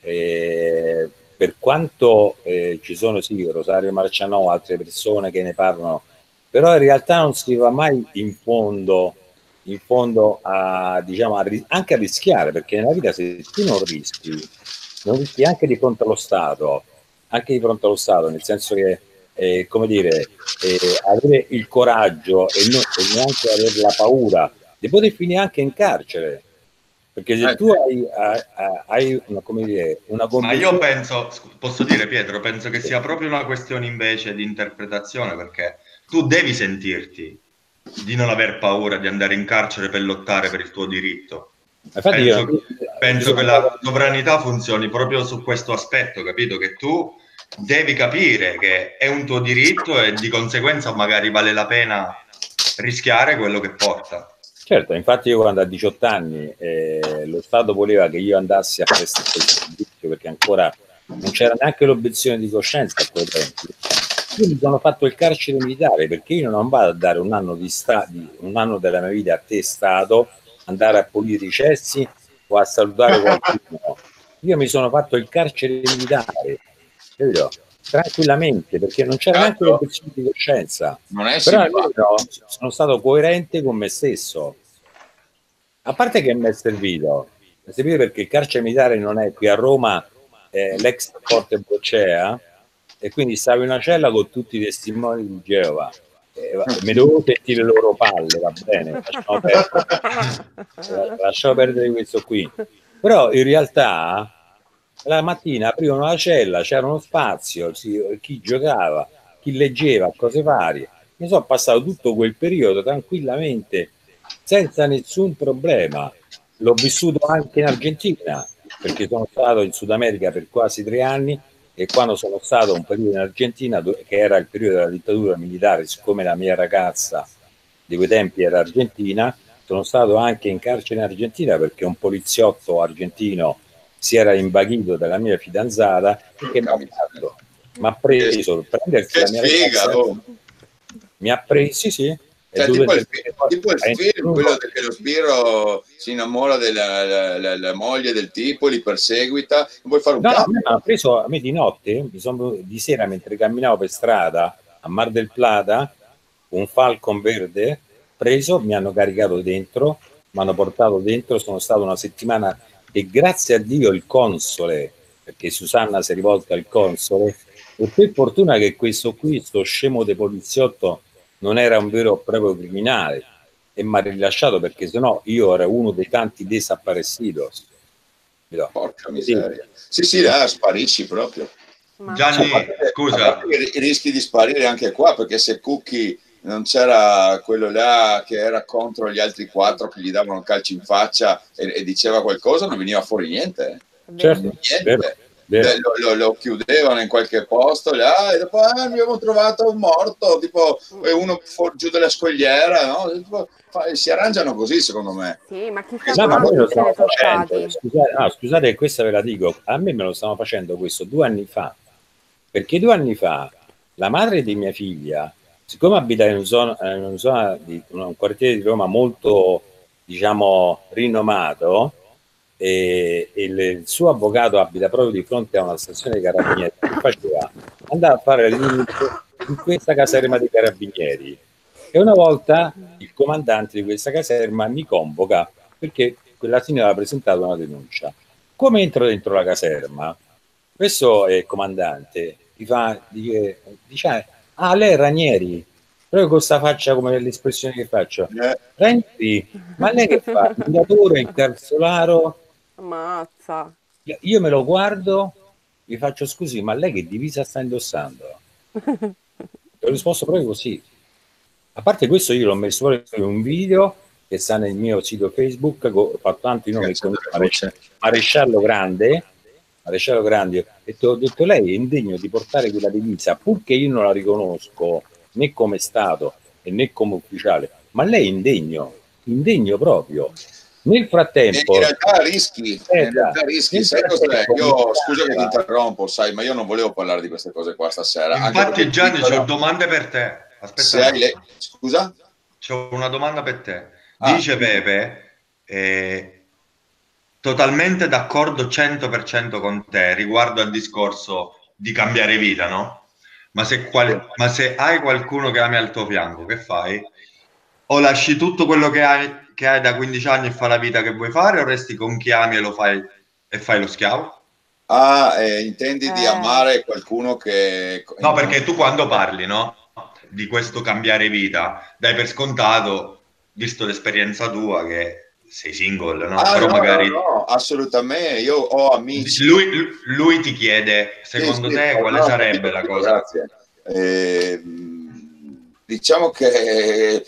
eh, per quanto eh, ci sono sì, Rosario Marcianò, altre persone che ne parlano, però in realtà non si va mai in fondo, in fondo a, diciamo, a, anche a rischiare, perché nella vita se tu non rischi, non rischi anche di fronte allo Stato, anche di fronte allo Stato, nel senso che, eh, come dire, eh, avere il coraggio e, no, e neanche avere la paura di poter finire anche in carcere, perché se Eh, tu hai, hai, hai una, come dire, una Ma io convinzione... penso, scu- posso dire Pietro, penso che sia proprio una questione invece di interpretazione, perché tu devi sentirti di non aver paura di andare in carcere per lottare per il tuo diritto. Infatti io, Penso, penso che la sovranità funzioni proprio su questo aspetto, capito? Che tu devi capire che è un tuo diritto e di conseguenza magari vale la pena rischiare quello che porta. Certo, infatti io quando a diciotto anni eh, lo Stato voleva che io andassi a prestare quel servizio, perché ancora non c'era neanche l'obiezione di coscienza a quei tempi, io mi sono fatto il carcere militare, perché io non vado a dare un anno, di sta, di, un anno della mia vita a te Stato, andare a pulire i cessi o a salutare qualcuno. Io mi sono fatto il carcere militare, capito? Tranquillamente, perché non c'era neanche Certo. l'obiezione di coscienza. non è Però simpatico. almeno sono stato coerente con me stesso. A parte che mi è servito, mi è servito perché il carcere militare non è qui a Roma, eh, l'ex Forte Boccea, e quindi stavo in una cella con tutti i testimoni di Geova. Eh, mi dovevo sentire le loro palle, va bene, lasciamo perdere, lasciamo perdere questo qui. Però in realtà la mattina aprivano la cella, c'era uno spazio, chi giocava, chi leggeva, cose varie. Mi sono passato tutto quel periodo tranquillamente, senza nessun problema. L'ho vissuto anche in Argentina, perché sono stato in Sud America per quasi tre anni e quando sono stato un periodo in Argentina, che era il periodo della dittatura militare, siccome la mia ragazza di quei tempi era argentina, sono stato anche in carcere in Argentina perché un poliziotto argentino si era invaghito della mia fidanzata e che mi ha fatto? Mi ha preso per prendersi Che la mia sfiga, ragazza, oh. mi ha preso, sì sì, Cioè, è tipo, il, dovuto- tipo il è film, venuto- quello che lo sbirro si innamora della la, la, la moglie del tipo, li perseguita, non puoi fare un No, no, cazzo. mi ha preso a me di notte, mi sono, di sera mentre camminavo per strada a Mar del Plata, un Falcon verde preso, mi hanno caricato dentro, mi hanno portato dentro, sono stato una settimana e grazie a Dio il console, perché Susanna si è rivolta al console, e per fortuna che questo qui, sto scemo di poliziotto, non era un vero e proprio criminale e mi ha rilasciato, perché sennò io ero uno dei tanti desaparecidos. Porca miseria. Sì, sì, là sparisci proprio. Ma- Gianni, A parte- scusa, a parte che rischi di sparire anche qua, perché se Cucchi non c'era quello là che era contro gli altri quattro che gli davano calci in faccia e, e diceva qualcosa, non veniva fuori niente. È vero. Certo, Niente. vero, vero. Eh, Lo, lo- lo chiudevano in qualche posto là, e dopo ah, abbiamo trovato un morto, tipo eh, uno fu- giù della scogliera, no? Tipo, fa- si arrangiano così, secondo me. Sì, ma chissà No, ma noi quanti lo ce ne stiamo sono facendo. stati. Scusate, no, scusate che questa ve la dico, a me me lo stanno facendo questo due anni fa, perché due anni fa la madre di mia figlia, siccome abita in una zona, in una zona di un quartiere di Roma molto, diciamo, rinomato, e, e il, il suo avvocato abita proprio di fronte a una stazione dei carabinieri, che faceva? Andava a fare l'inizio in questa caserma dei carabinieri. E una volta il comandante di questa caserma mi convoca perché quella signora ha presentato una denuncia. Come entro dentro la caserma, questo eh, comandante mi fa, dice, dice, ah, lei è Ranieri, proprio con questa faccia come l'espressione che faccio. Eh. Ranieri, ma lei che fa? Minatore, incarsolaro? Ammazza. Io me lo guardo, vi faccio scusi, ma lei che divisa sta indossando? Ho risposto proprio così. A parte questo, io l'ho messo fuori in un video che sta nel mio sito Facebook, ho fatto tanti nomi, Maresciallo Grande, Maresciallo Grande, e ti ho detto, lei è indegno di portare quella divisa, purché io non la riconosco né come Stato e né come ufficiale, ma lei è indegno, indegno proprio. Nel frattempo, in realtà rischi, eh, in realtà rischi, sai cos'è? Io scusa che ti interrompo, sai, ma io non volevo parlare di queste cose qua stasera. Infatti, Gianni, ho domande per te. Aspetta, se hai le... scusa? C'ho una domanda per te. Ah. Dice Pepe, eh, totalmente d'accordo cento per cento con te riguardo al discorso di cambiare vita, no? Ma se, qual... ma se hai qualcuno che ami al tuo fianco, che fai? O lasci tutto quello che hai, che hai da quindici anni e fai la vita che vuoi fare, o resti con chi ami e lo fai e fai lo schiavo? Ah, eh, intendi Eh. di amare qualcuno che... No, perché tu quando parli, no, di questo cambiare vita, dai per scontato, visto l'esperienza tua, che sei single, no? Ah, Però no, magari... no, no, assolutamente, io ho amici... Lui, lui ti chiede, secondo sì, sì, te, no, quale no, sarebbe capito, la capito, cosa? Grazie. Eh, diciamo che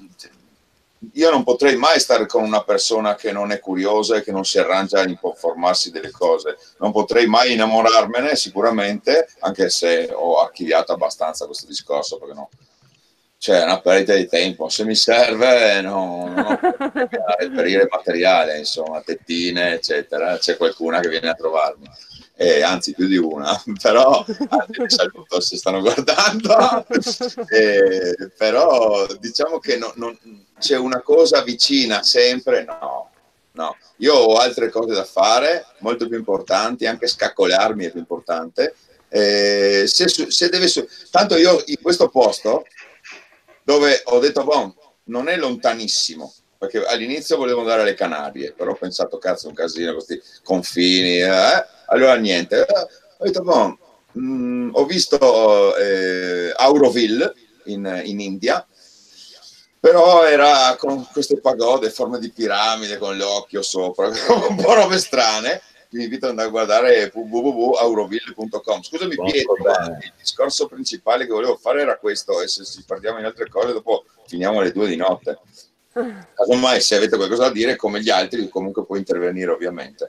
io non potrei mai stare con una persona che non è curiosa e che non si arrangia a informarsi delle cose. Non potrei mai innamorarmene, sicuramente, anche se ho archiviato abbastanza questo discorso, perché no, c'è una perdita di tempo. Se mi serve, no, non ho reperire materiale, insomma, tettine, eccetera. C'è qualcuna che viene a trovarmi. Eh, anzi più di una, però anzi, saluto se stanno guardando. Eh, però diciamo che no, non, c'è una cosa vicina sempre, no, no. Io ho altre cose da fare, molto più importanti, anche scaccolarmi è più importante. Eh, se, se deve, tanto io in questo posto dove ho detto, boh, non è lontanissimo, perché all'inizio volevo andare alle Canarie, però ho pensato, cazzo, un casino, questi confini, eh? Allora niente, ho detto, boh, mh, ho visto eh, Auroville in, in India, però era con queste pagode, forme di piramide, con l'occhio sopra, un po' robe strane. Vi invito ad andare a guardare w w w punto auroville punto com. Scusami Pietro, il discorso principale che volevo fare era questo, e se ci parliamo in altre cose dopo finiamo alle due di notte. Casomai se avete qualcosa da dire, come gli altri, comunque puoi intervenire ovviamente.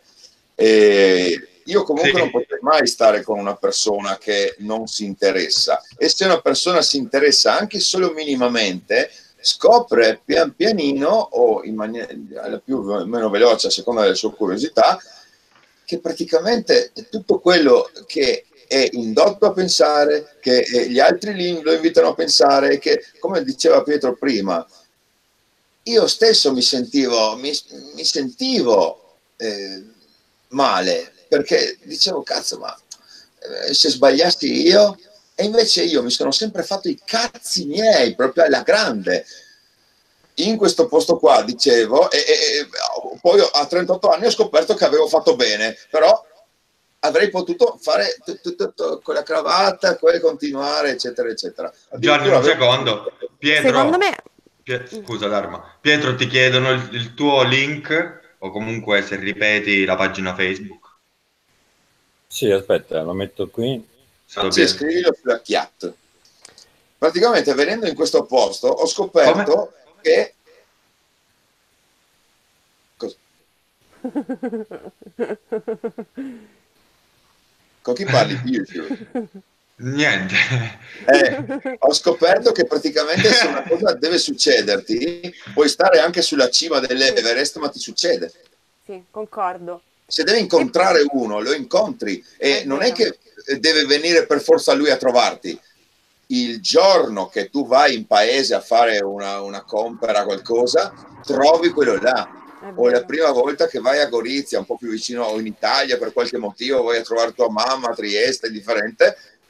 E io comunque sì. non potrei mai stare con una persona che non si interessa, e se una persona si interessa anche solo minimamente, scopre pian pianino o in maniera più o meno veloce a seconda delle sue curiosità che praticamente tutto quello che è indotto a pensare, che gli altri lo invitano a pensare, che come diceva Pietro prima, io stesso mi sentivo mi, mi sentivo eh, male, perché dicevo cazzo, ma eh, se sbagliassi io, e invece io mi sono sempre fatto i cazzi miei proprio alla grande in questo posto qua, dicevo, e, e poi a trentotto anni ho scoperto che avevo fatto bene, però avrei potuto fare con la cravatta, poi continuare, eccetera, eccetera. Gianni, un secondo. Pietro, secondo me... Pie scusa Dharma, Pietro, ti chiedono il, il tuo link, o comunque se ripeti la pagina Facebook. Sì, aspetta, lo metto qui. Sì, scrivilo sulla chiat. Praticamente venendo in questo posto ho scoperto... Come? Che Cosa? Con chi parli? Niente. Eh, ho scoperto che praticamente se una cosa deve succederti, puoi stare anche sulla cima dell'Everest, ma ti succede. Sì, concordo. Se devi incontrare uno, lo incontri, e è non vero. È che deve venire per forza lui a trovarti. Il giorno che tu vai in paese a fare una, una compera, qualcosa, trovi quello là. O la prima volta che vai a Gorizia, un po' più vicino, o in Italia per qualche motivo, vai a trovare tua mamma a Trieste, è differente,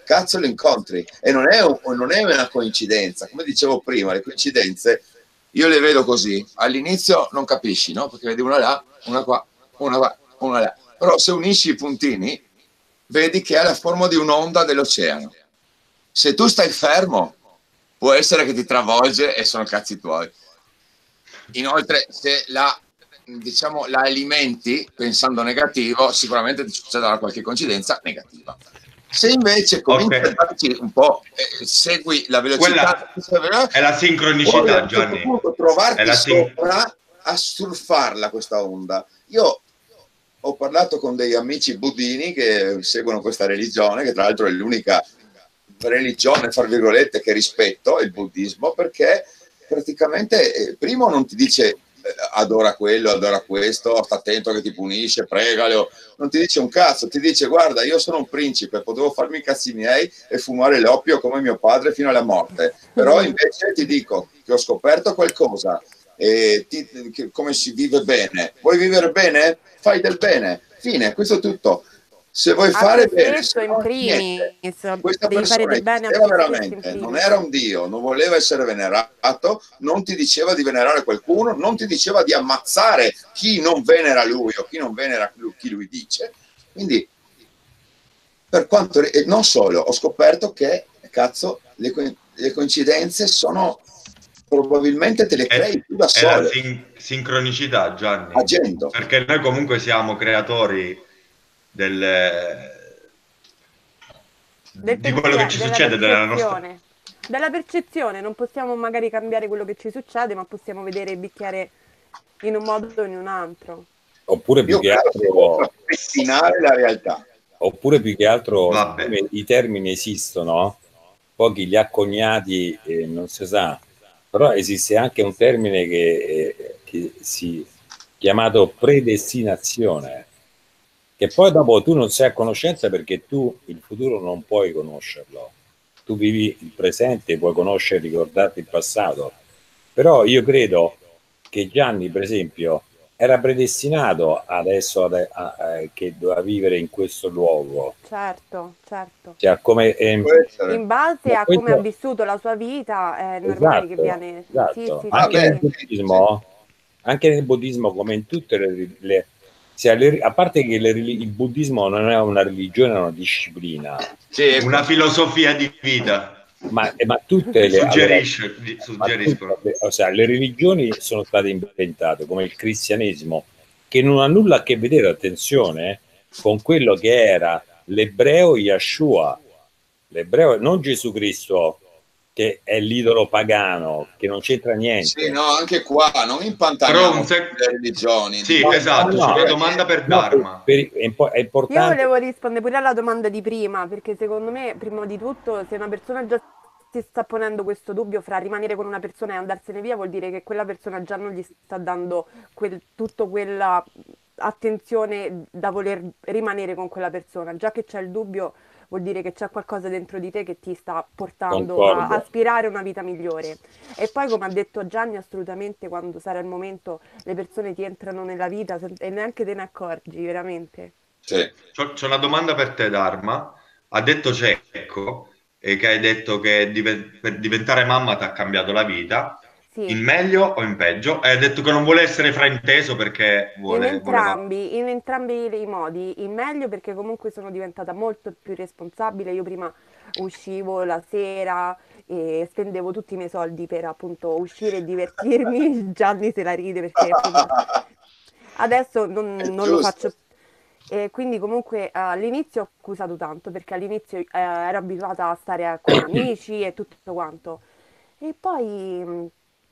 cazzo lo incontri. E non è, un, non è una coincidenza. Come dicevo prima, le coincidenze io le vedo così. All'inizio non capisci, no? Perché vedi una là, una qua, una qua, una là. Però se unisci i puntini, vedi che è la forma di un'onda dell'oceano. Se tu stai fermo, può essere che ti travolge e sono cazzi tuoi. Inoltre, se la, diciamo, la alimenti pensando negativo, sicuramente ti succederà qualche coincidenza negativa. Se invece cominci okay. a darci un po', eh, segui la velocità, quella è la sincronicità, Gianni. Punto, trovarti la sopra a surfarla questa onda. Io ho parlato con degli amici buddini che seguono questa religione, che tra l'altro è l'unica religione, fra virgolette, che rispetto, il buddismo, perché praticamente eh, primo non ti dice eh, adora quello, adora questo, sta attento che ti punisce, pregalo, non ti dice un cazzo, ti dice guarda io sono un principe, potevo farmi i cazzi miei e fumare l'oppio come mio padre fino alla morte, però invece ti dico che ho scoperto qualcosa e ti, che, come si vive bene, vuoi vivere bene? Fai del bene, fine, questo è tutto. Se vuoi fare bene, se no, niente. Questa persona esisteva veramente, non era un dio, non voleva essere venerato, non ti diceva di venerare qualcuno, non ti diceva di ammazzare chi non venera lui o chi non venera chi lui dice. Quindi, per quanto, e non solo, ho scoperto che, cazzo, le, co le coincidenze sono, probabilmente te le crei è, tu da solo. È la sin sincronicità, Gianni. Agendo. Perché noi comunque siamo creatori Del, del di quello che ci succede della nostra della percezione. Non possiamo magari cambiare quello che ci succede, ma possiamo vedere il bicchiere in un modo o in un altro. Oppure più Io che altro destinare la realtà. Oppure più che altro i termini esistono, pochi li ha coniati e non si sa, però esiste anche un termine che, eh, che si chiamato predestinazione, che poi dopo tu non sei a conoscenza perché tu il futuro non puoi conoscerlo, tu vivi il presente, puoi conoscere e ricordarti il passato, però io credo che Gianni per esempio era predestinato adesso a, a, a, che doveva vivere in questo luogo. Certo, certo. Cioè, come, ehm, in base a come ha vissuto la sua vita è normale esatto, che viene... Esatto. Sì, sì, anche, sì, nel buddismo, anche nel buddismo, come in tutte le... le cioè, le, a parte che le, il buddismo non è una religione, è una disciplina. Sì, è una filosofia di vita. Ma, ma tutte le... Suggerisce, allora, suggeriscono. Tutte, o sea, le religioni sono state inventate, come il cristianesimo, che non ha nulla a che vedere, attenzione, con quello che era l'ebreo Yeshua. L'ebreo, non Gesù Cristo, che è l'idolo pagano, che non c'entra niente. Sì, no, anche qua, non impantaniamo le religioni. Sì, no, esatto, no, una domanda per no, Dharma. Per, è, è importante. Io volevo rispondere pure alla domanda di prima, perché secondo me, prima di tutto, se una persona già si sta ponendo questo dubbio fra rimanere con una persona e andarsene via, vuol dire che quella persona già non gli sta dando quel, tutto quella attenzione da voler rimanere con quella persona. Già che c'è il dubbio, vuol dire che c'è qualcosa dentro di te che ti sta portando Concordo. a aspirare a una vita migliore. E poi, come ha detto Gianni, assolutamente quando sarà il momento le persone ti entrano nella vita e neanche te ne accorgi, veramente. Sì. C'ho una domanda per te, Dharma. Ha detto Cecco e che hai detto che div per diventare mamma ti ha cambiato la vita. Sì. In meglio o in peggio? E hai detto che non vuole essere frainteso perché vuole... In entrambi, vuole... in entrambi i modi. In meglio perché comunque sono diventata molto più responsabile. Io prima uscivo la sera e spendevo tutti i miei soldi per appunto uscire e divertirmi. Gianni se la ride perché appunto... adesso non, non lo faccio più. E quindi comunque all'inizio ho accusato tanto perché all'inizio eh, ero abituata a stare con amici e tutto quanto. E poi...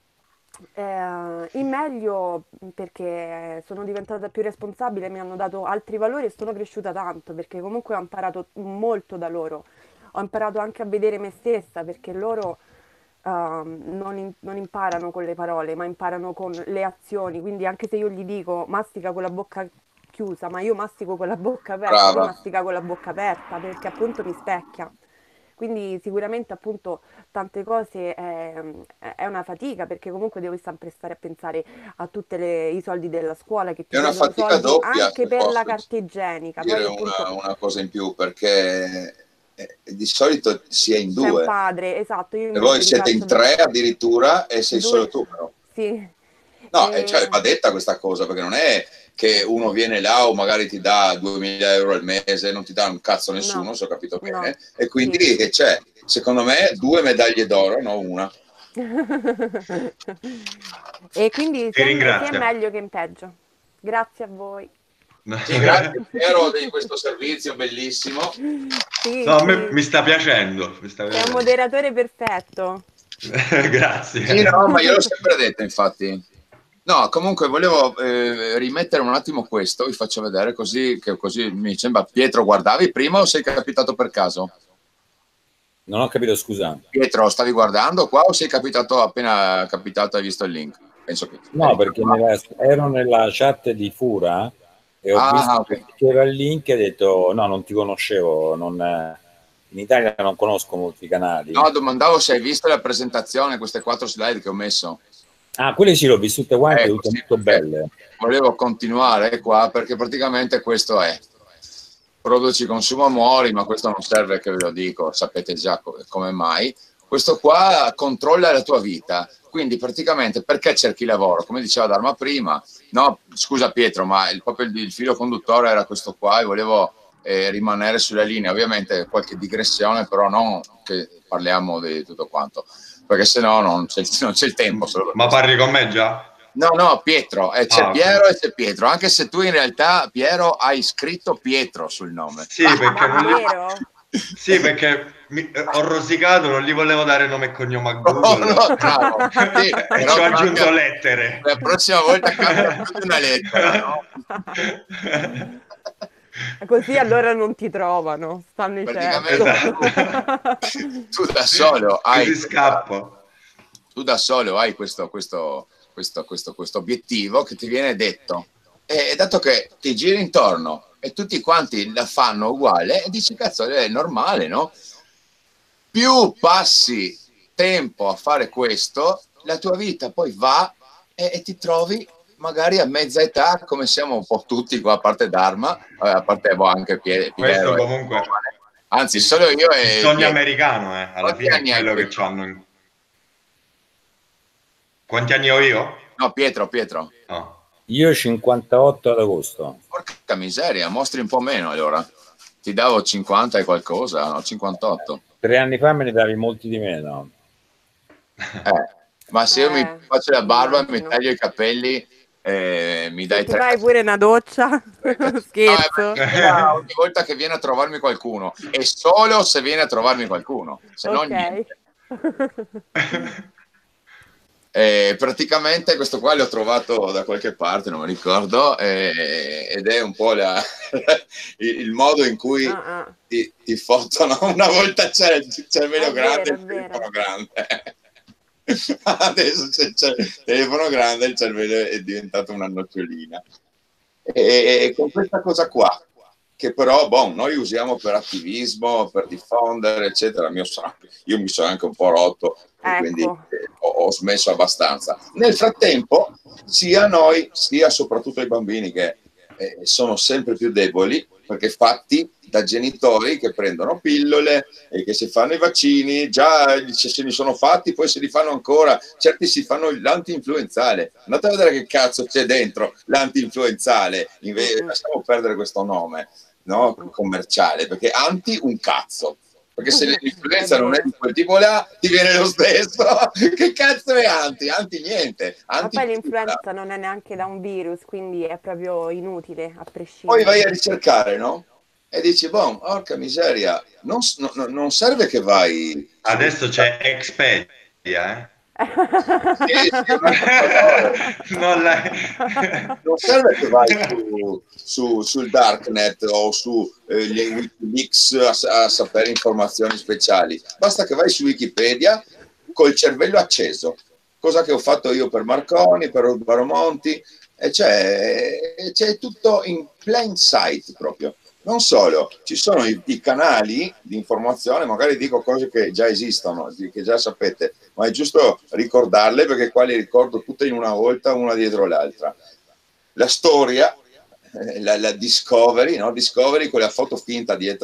Eh, in meglio perché sono diventata più responsabile, mi hanno dato altri valori e sono cresciuta tanto perché comunque ho imparato molto da loro. Ho imparato anche a vedere me stessa perché loro uh, non, in, non imparano con le parole ma imparano con le azioni, quindi anche se io gli dico mastica con la bocca chiusa, ma io mastico con la bocca aperta, lui mastica con la bocca aperta perché appunto mi specchia. Quindi sicuramente appunto tante cose è, è una fatica perché comunque devo sempre stare a pensare a tutti i soldi della scuola che ti è una fatica doppia anche per la carta igienica. Dire Poi, appunto... una, una cosa in più perché eh, di solito si è in C'è un due. padre, esatto. Io E invece voi li siete in faccio tre addirittura e sei due. solo tu, però. Sì. No, e E... cioè, va detta questa cosa, perché non è che uno viene là o magari ti dà duemila euro al mese, non ti dà un cazzo nessuno, No, se ho capito no, bene, e quindi sì. che c'è, secondo me, due medaglie d'oro, no una. E quindi Ti sia in, sia in ringrazio. meglio che in peggio. Grazie a voi. Sì, grazie Piero di questo servizio bellissimo. Sì, No, a sì. me mi sta piacendo. Mi sta Sei un piacendo. moderatore perfetto. Grazie. Sì, no, ma io l'ho sempre detto, infatti. No, comunque volevo eh, rimettere un attimo questo, vi faccio vedere così, che così mi sembra. Pietro, guardavi prima o sei capitato per caso? Non ho capito, scusa. Pietro, stavi guardando qua o sei capitato appena capitato hai visto il link? Penso che... No, perché nella, ero nella chat di Fura e ho Ah, visto ok. che c'era il link e ho detto no, non ti conoscevo, non, in Italia non conosco molti canali. No, domandavo se hai visto la presentazione, queste quattro slide che ho messo. Ah, quelle sì, l'ho viste tutte quante, Ecco, tutte sì, molto belle. volevo continuare qua perché praticamente questo è produci, consuma, muori, ma questo non serve che ve lo dico, sapete già co- come mai. Questo qua controlla la tua vita, quindi praticamente perché cerchi lavoro? Come diceva Dharma prima, no, scusa Pietro, ma il, proprio il, il filo conduttore era questo qua e volevo eh, rimanere sulla linea, ovviamente qualche digressione, però non che parliamo di tutto quanto, perché sennò non c'è, non c'è il tempo. Solo Ma parli con me già? No, no, Pietro, eh, c'è Ah, Piero ok. e c'è Pietro, anche se tu in realtà, Piero, hai scritto Pietro sul nome. Sì, perché non li... Davvero? Sì, perché mi... ho rosicato, non gli volevo dare nome e cognome a Oh, Google. no, bravo. Sì, E però ci ho aggiunto cambia- lettere. la prossima volta cambia più di una lettera, no? Così allora non ti trovano, stanno certo. Esatto. Tu da solo hai Così scappo. tu da solo hai questo, questo, questo, questo, questo obiettivo che ti viene detto, e dato che ti giri intorno e tutti quanti la fanno uguale, e dici cazzo è normale, no? Più passi tempo a fare questo, la tua vita poi va e, e ti trovi magari a mezza età, come siamo un po' tutti qua, a parte Dharma, a parte boh, anche Piero. Questo comunque, Anzi, solo io il e sogno Pietro. americano, eh. Alla Quanti fine è anni hai, quello che Pietro? c'hanno. Quanti anni ho io? No, Pietro, Pietro. No. Io cinquantotto ad agosto. Porca miseria, mostri un po' meno allora. Ti davo cinquanta e qualcosa, no? cinquantotto. Tre anni fa me ne davi molti di meno. Eh, ma se io Eh, mi faccio la barba, immagino. mi taglio i capelli, eh, mi Se dai ti tre. fai pure una doccia, scherzo. No, è ogni volta che viene a trovarmi qualcuno, e solo se viene a trovarmi qualcuno, se no Ok. niente. Eh, praticamente questo qua l'ho trovato da qualche parte, non mi ricordo, eh, ed è un po' la, il, il modo in cui Ah, ah. ti, ti fottono. Una volta c'era il cervello È grande vero, e il è vero. telefono grande. Adesso c'è, c'è il telefono grande e il cervello è diventato una nocciolina. E, e con questa cosa qua, che però boh, noi usiamo per attivismo, per diffondere, eccetera. Mio, io mi sono anche un po' rotto, e quindi Ecco. eh, ho, ho smesso abbastanza. Nel frattempo, sia noi, sia soprattutto i bambini che eh, sono sempre più deboli, perché fatti da genitori che prendono pillole e che si fanno i vaccini, già se se li sono fatti, poi se li fanno ancora, certi si fanno l'anti-influenzale. Andate a vedere che cazzo c'è dentro l'anti-influenzale, invece lasciamo perdere questo nome, no, commerciale, perché anti un cazzo. Perché se l'influenza non è di quel tipo là, ti viene lo stesso. Che cazzo è anti? Anti niente. Anti Ma poi l'influenza non è neanche da un virus, quindi è proprio inutile, a Poi prescindere. vai a ricercare, no? E dici, boh, porca miseria, non, no, non serve che vai... Adesso c'è Expedia, eh? Sì, sì, non, la... non serve che vai su, su, sul darknet o su eh, gli Wikileaks a, a sapere informazioni speciali, basta che vai su Wikipedia col cervello acceso, cosa che ho fatto io per Marconi, per Baromonti, e c'è, c'è tutto in plain sight proprio. Non solo, ci sono i, i canali di informazione, magari dico cose che già esistono, che già sapete, ma è giusto ricordarle perché qua le ricordo tutte in una volta, una dietro l'altra. La storia, la, la Discovery, no? Discovery con la foto finta dietro,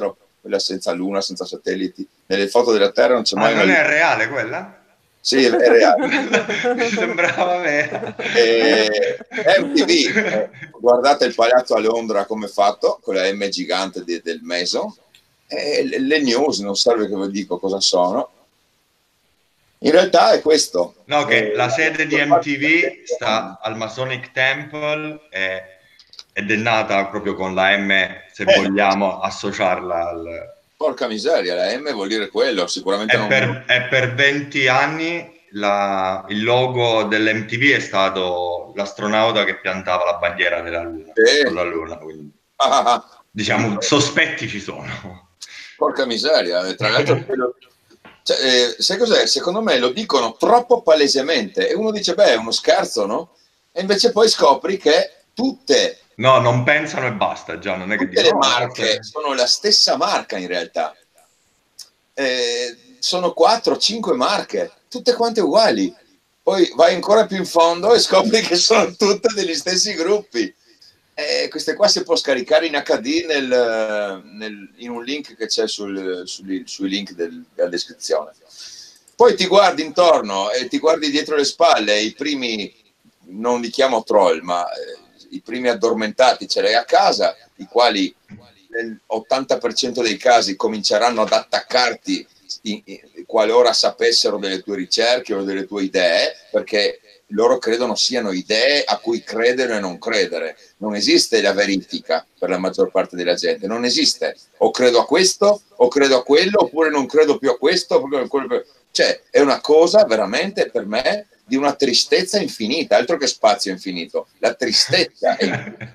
quella senza luna, senza satelliti. Nelle foto della Terra non c'è Ah, mai non una è luna. reale quella? Sì, è reale. Mi sembrava vera. E M T V, eh, guardate il palazzo a Londra come è fatto, con la M gigante di, del Mason, e le, le news, non serve che vi dico cosa sono. In realtà è questo. No, che Eh, la sede di M T V sta al Masonic Temple e, ed è nata proprio con la M, se Eh. vogliamo associarla al... Porca miseria, la M vuol dire quello, sicuramente E non... per, e per venti anni la- il logo dell'M T V è stato l'astronauta che piantava la bandiera della Luna, Sì. sulla Luna, quindi Ah, ah, diciamo sospetti ci sono. porca miseria, e tra l'altro... Cioè, eh, sai cos'è? Secondo me lo dicono troppo palesemente e uno dice, beh, è uno scherzo, no? E invece poi scopri che tutte, No, non pensano e basta, già, non è che tutte dicono... le "Oh, marche forse-" sono la stessa marca in realtà. Eh, sono quattro cinque marche, tutte quante uguali. Poi vai ancora più in fondo e scopri che sono tutte degli stessi gruppi. Eh, queste qua si può scaricare in H D nel, nel, in un link che c'è sul, sul, sui link del, della descrizione. Poi ti guardi intorno e ti guardi dietro le spalle i primi, non li chiamo troll, ma eh, i primi addormentati ce l'hai a casa, i quali nell'ottanta per cento dei casi cominceranno ad attaccarti in, in, qualora sapessero delle tue ricerche o delle tue idee, perché loro credono siano idee a cui credere e non credere. Non esiste la verifica per la maggior parte della gente, non esiste. O credo a questo, o credo a quello, oppure non credo più a questo. Cioè, è una cosa veramente per me di una tristezza infinita, altro che spazio infinito. La tristezza è infinita.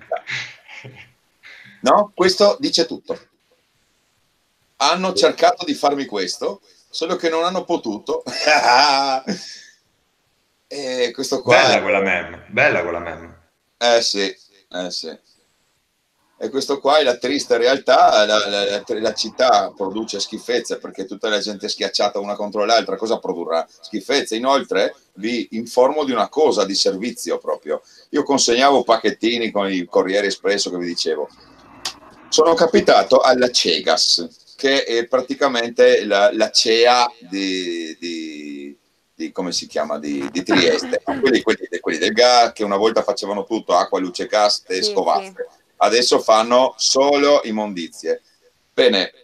No? Questo dice tutto. Hanno cercato di farmi questo, solo che non hanno potuto. E questo qua Bella è... quella meme, bella quella meme. Eh sì, eh sì. E questo qua è la triste realtà, la, la, la, la città produce schifezze perché tutta la gente è schiacciata una contro l'altra, cosa produrrà? Schifezze. Inoltre vi informo di una cosa di servizio proprio. Io consegnavo pacchettini con il Corriere Espresso che vi dicevo. Sono capitato alla Cegas, che è praticamente la, la C E A di... di Di, come si chiama, di, di Trieste, quelli, quelli, quelli del gas che una volta facevano tutto, acqua, luce, gas e Sì, scovaste, adesso fanno solo immondizie. Bene,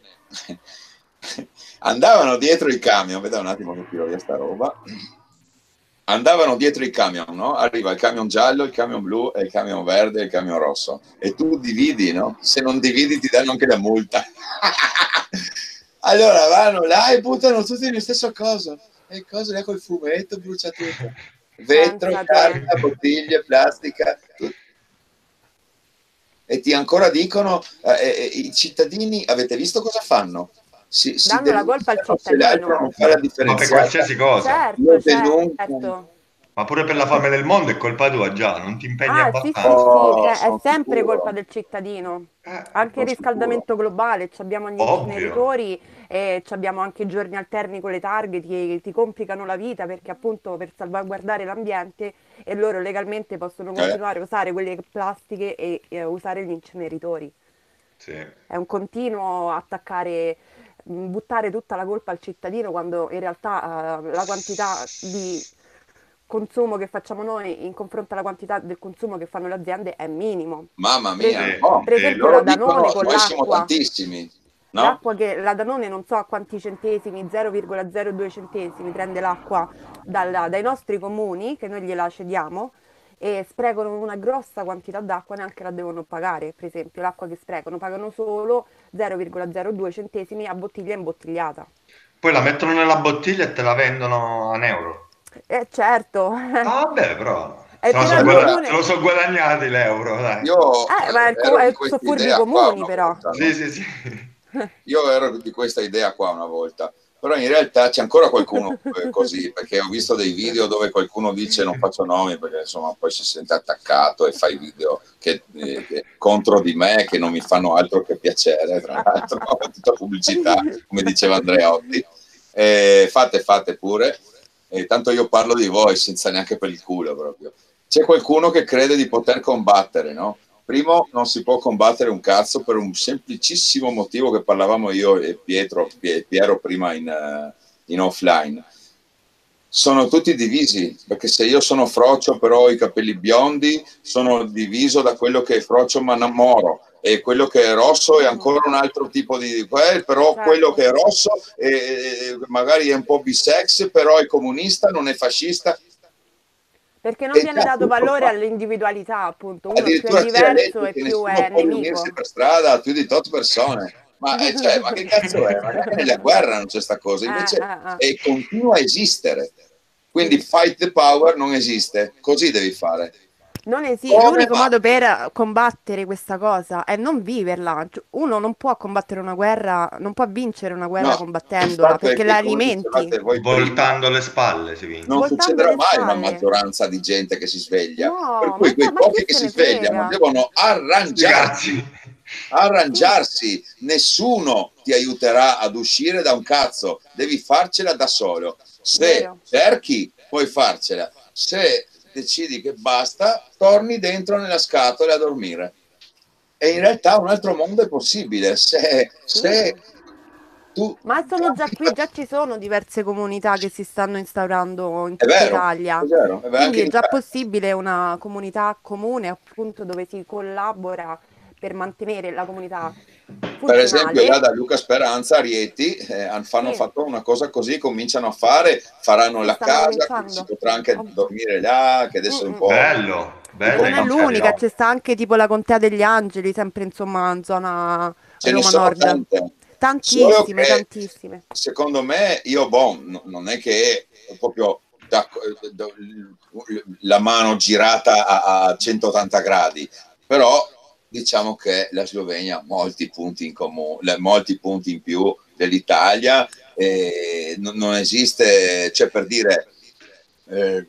andavano dietro il camion, vedete un attimo che tiro via sta roba, andavano dietro il camion, no? Arriva il camion giallo, il camion blu, e il camion verde e il camion rosso, e tu dividi, no? Se non dividi ti danno anche la multa. Allora vanno là e buttano tutti nello stesso coso. E cosa là col fumetto brucia tutto, vetro, Pensa te. carta, bottiglie, plastica, tutto. E ti ancora dicono eh, eh, i cittadini, avete visto cosa fanno? Si, si Danno la colpa al denunciano se l'altro cittadino. non fa la Ma per differenza. qualsiasi cosa. Lo Certo, denunciano. certo. Ma pure per la fame del mondo è colpa tua già, non ti impegni Ah, sì, sì, abbastanza. sì, Oh, cioè, è sono sempre sicuro. colpa del cittadino. Eh, Anche il sono riscaldamento globale, ci abbiamo gli Ovvio. inceneritori e ci abbiamo anche i giorni alterni con le targhe, ti, ti complicano la vita perché appunto per salvaguardare l'ambiente e loro legalmente possono Eh. continuare a usare quelle plastiche e, e usare gli inceneritori. Sì. È un continuo attaccare, mh, buttare tutta la colpa al cittadino quando in realtà eh, la quantità di consumo che facciamo noi in confronto alla quantità del consumo che fanno le aziende è minimo. Mamma Per, mia, Sì, oh, per sì. esempio loro la Danone dicono con noi siamo l'acqua, tantissimi, no? l'acqua che la Danone non so a quanti centesimi, zero virgola zero due centesimi prende l'acqua dalla- dai nostri comuni che noi gliela cediamo e sprecano una grossa quantità d'acqua, neanche la devono pagare, per esempio l'acqua che sprecano pagano solo zero virgola zero due centesimi a bottiglia imbottigliata. Poi la mettono nella bottiglia e te la vendono a un euro. Eh certo, Ah, vabbè, però e se lo però so il Allora, guada- se comune... lo so guadagnati l'euro, dai. io Eh, ma è il co- ero è- di sono questa furbi idea qua comuni una però. volta, no? Sì, sì, sì. Io ero di questa idea qua una volta, però in realtà c'è ancora qualcuno eh, così, perché ho visto dei video dove qualcuno dice, non faccio nomi perché insomma poi si sente attaccato e fa i video che, eh, che- contro di me che non mi fanno altro che piacere, tra l'altro, tutta pubblicità, come diceva Andreotti. Eh, fate, fate pure, e tanto io parlo di voi senza neanche per il culo proprio. C'è qualcuno che crede di poter combattere, no? Primo, non si può combattere un cazzo per un semplicissimo motivo che parlavamo io e Pietro, Piero prima in, in offline. Sono tutti divisi, perché se io sono Frocio però ho i capelli biondi, sono diviso da quello che è Frocio ma moro, e quello che è rosso è ancora un altro tipo di... Eh, però certo. Quello che è rosso è, magari è un po' bisex, però è comunista, non è fascista. Perché non e viene dato valore fa. all'individualità, appunto. Uno più è diverso e più è nemico. Unirsi per strada più di tot persone. Ma, eh, cioè, ma che cazzo è? Magari nella guerra non c'è sta cosa, invece ah, ah, ah. E continua a esistere. Quindi fight the power non esiste, così devi fare. Non esiste, l'unico va? modo per combattere questa cosa è non viverla. Uno non può combattere una guerra, non può vincere una guerra no, combattendola, perché la alimenti. Voltando le spalle si vince. Non Voltando succederà mai spalle. una maggioranza di gente che si sveglia. No, per cui quei ma pochi che si svegliano devono arrangiarsi. arrangiarsi, nessuno ti aiuterà ad uscire da un cazzo, devi farcela da solo. Se cerchi puoi farcela, se decidi che basta torni dentro nella scatola a dormire, e in realtà un altro mondo è possibile se, se tu ma sono già qui, già ci sono diverse comunità che si stanno instaurando in tutta vero, Italia, è vero, è vero, quindi è già possibile una comunità comune, appunto, dove si collabora per mantenere la comunità funzionale. Per esempio là da Luca Speranza a Rieti eh, fanno sì. fatto una cosa così, cominciano a fare, faranno si la casa, si potrà anche oh. dormire là, che adesso mm-hmm. è un po' bello, bello. Non è l'unica, c'è sta anche tipo la Contea degli Angeli, sempre insomma in zona Ce Roma ne sono Nord. Tante. Tantissime, tantissime. Secondo me, io boh, non è che è proprio da, la mano girata a, a centottanta gradi, però diciamo che la Slovenia ha molti punti in comune, molti punti in più dell'Italia, e non, non esiste, cioè per dire, eh,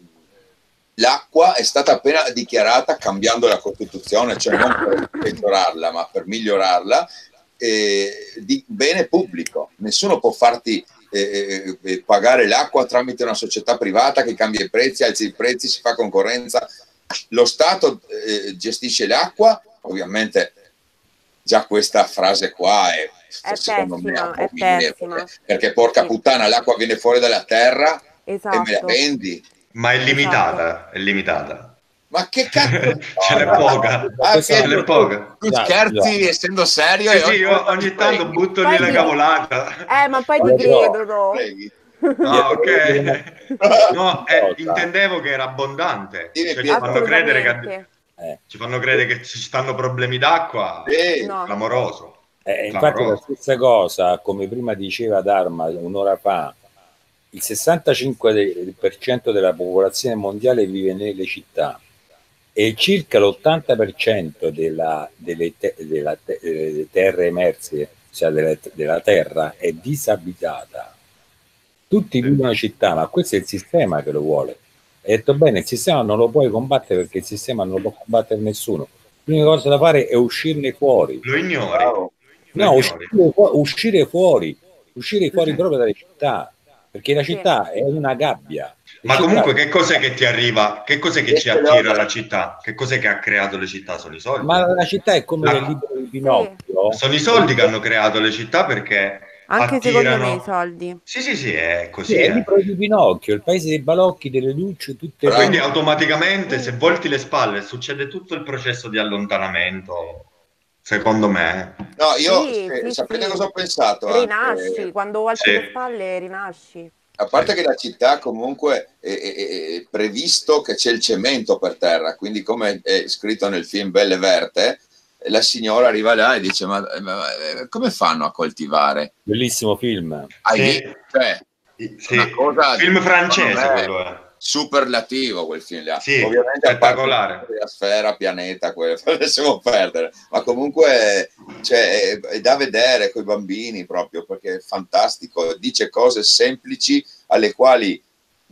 l'acqua è stata appena dichiarata cambiando la Costituzione, cioè non per peggiorarla, ma per migliorarla, eh, di bene pubblico. Nessuno può farti eh, eh, pagare l'acqua tramite una società privata che cambia i prezzi, alza i prezzi, si fa concorrenza. Lo Stato eh, gestisce l'acqua. Ovviamente già questa frase qua è, è secondo pessima, me è pessima. Perché, perché porca sì. puttana, l'acqua viene fuori dalla terra esatto. e me la vendi. Ma è limitata, esatto. è limitata. Ma che cazzo? Ce n'è poca. Ah, ce n'è poca. Tu scherzi, no. essendo serio. Sì, sì, io ogni tanto butto lì la cavolata. Eh, ma poi ti credo, no? No, ok. No, eh, intendevo che era abbondante. Cioè, ci fanno credere che eh. ci fanno credere che ci stanno problemi d'acqua. Sì. No. Clamoroso. Eh, infatti la stessa cosa, come prima diceva Dharma un'ora fa, il sessantacinque per cento della popolazione mondiale vive nelle città e circa l'ottanta per cento della, delle, te, della te, delle terre emerse, cioè delle, della terra, è disabitata. Tutti vivono in città, ma questo è il sistema che lo vuole. Hai detto bene, il sistema non lo puoi combattere perché il sistema non lo può combattere nessuno. L'unica cosa da fare è uscirne fuori. Lo ignori. Bravo. Lo no, ignori. Uscire, uscire fuori, uscire fuori proprio dalle città, perché la città è una gabbia. Ma comunque che cos'è che ti arriva? Che cos'è che ci attira la città? Che cos'è che ha creato le città? Sono i soldi. Ma la città è come La... nel libro di Pinocchio. Sono i soldi che hanno creato le città, perché anche attirano... secondo me i soldi. Sì, sì, sì, è così. Sì, è eh. il libro di Pinocchio, il paese dei balocchi, delle luci, tutte. Quindi le... automaticamente se volti le spalle succede tutto il processo di allontanamento. Secondo me. No, io sì, eh, sì, sapete sì. cosa ho pensato? Rinasci, anche... quando volti sì. le spalle rinasci. A parte che la città comunque è, è, è previsto che c'è il cemento per terra, quindi come è scritto nel film Belle Verte, la signora arriva là e dice ma, ma come fanno a coltivare? Bellissimo film. Hai sì. Cioè, sì. una cosa film francese quello è. Superlativo quel film là. Sì, ovviamente spettacolare. La sfera, pianeta, quello lasciamo perdere, ma comunque cioè, è, è da vedere coi bambini proprio perché è fantastico, dice cose semplici alle quali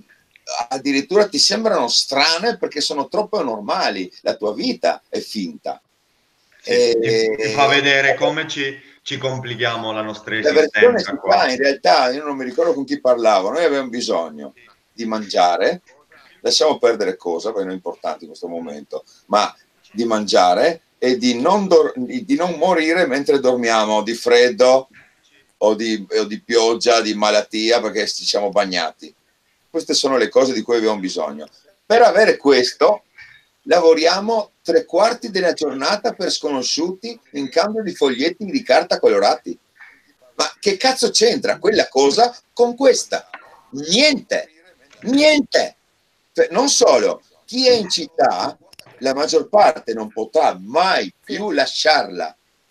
addirittura ti sembrano strane perché sono troppo normali, la tua vita è finta. Sì, e... ti fa vedere come ci, ci complichiamo la nostra esistenza. La versione qua, in realtà io non mi ricordo con chi parlavo, noi avevamo bisogno di mangiare, lasciamo perdere cosa, perché non è importante in questo momento, ma di mangiare, e di non, di non morire mentre dormiamo di freddo o di, o di pioggia, di malattia, perché ci siamo bagnati. Queste sono le cose di cui abbiamo bisogno. Per avere questo lavoriamo tre quarti della giornata per sconosciuti in cambio di foglietti di carta colorati. Ma che cazzo c'entra quella cosa con questa? Niente, niente. Non solo, chi è in città, la maggior parte non potrà mai più lasciarla.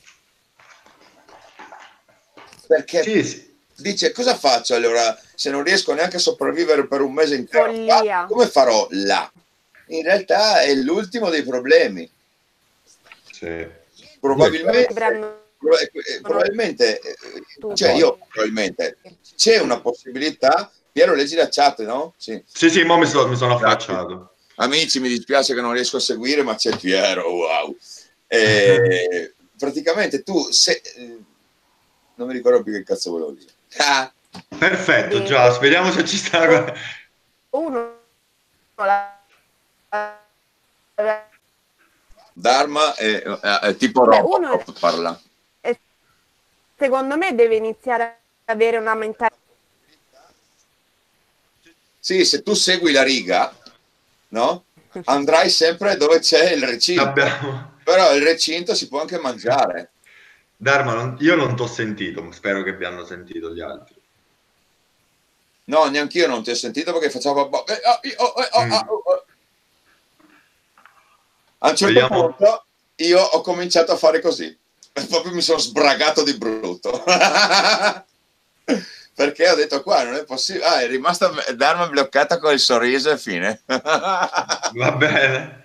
Perché sì, sì. dice, cosa faccio allora se non riesco neanche a sopravvivere per un mese intero? Follia. Come farò là? In realtà è l'ultimo dei problemi. Sì. Probabilmente, Prendo- probabilmente cioè io probabilmente c'è una possibilità. Piero, leggi la chat, no? Sì, sì, sì, mo mi, so, mi sono affacciato. Amici, mi dispiace che non riesco a seguire, ma c'è Piero, wow. E, praticamente tu se, non mi ricordo più che cazzo volevo dire. Ah. Perfetto, già, vediamo se ci sta. Uno Dharma è, è, è tipo Beh, robot, uno parla. È, secondo me deve iniziare ad avere una mentalità. Sì, se tu segui la riga, no? Andrai sempre dove c'è il recinto. Abbiamo... Però il recinto si può anche mangiare. Dharma, non, io non t'ho sentito, spero che vi hanno sentito gli altri. No, neanche io non ti ho sentito perché facciamo... Oh, oh, oh, mm. oh, oh. A un certo Vediamo. punto io ho cominciato a fare così. E proprio mi sono sbragato di brutto. Perché ho detto qua non è possibile. Ah, è rimasta Dharma bloccata con il sorriso e fine. Va bene.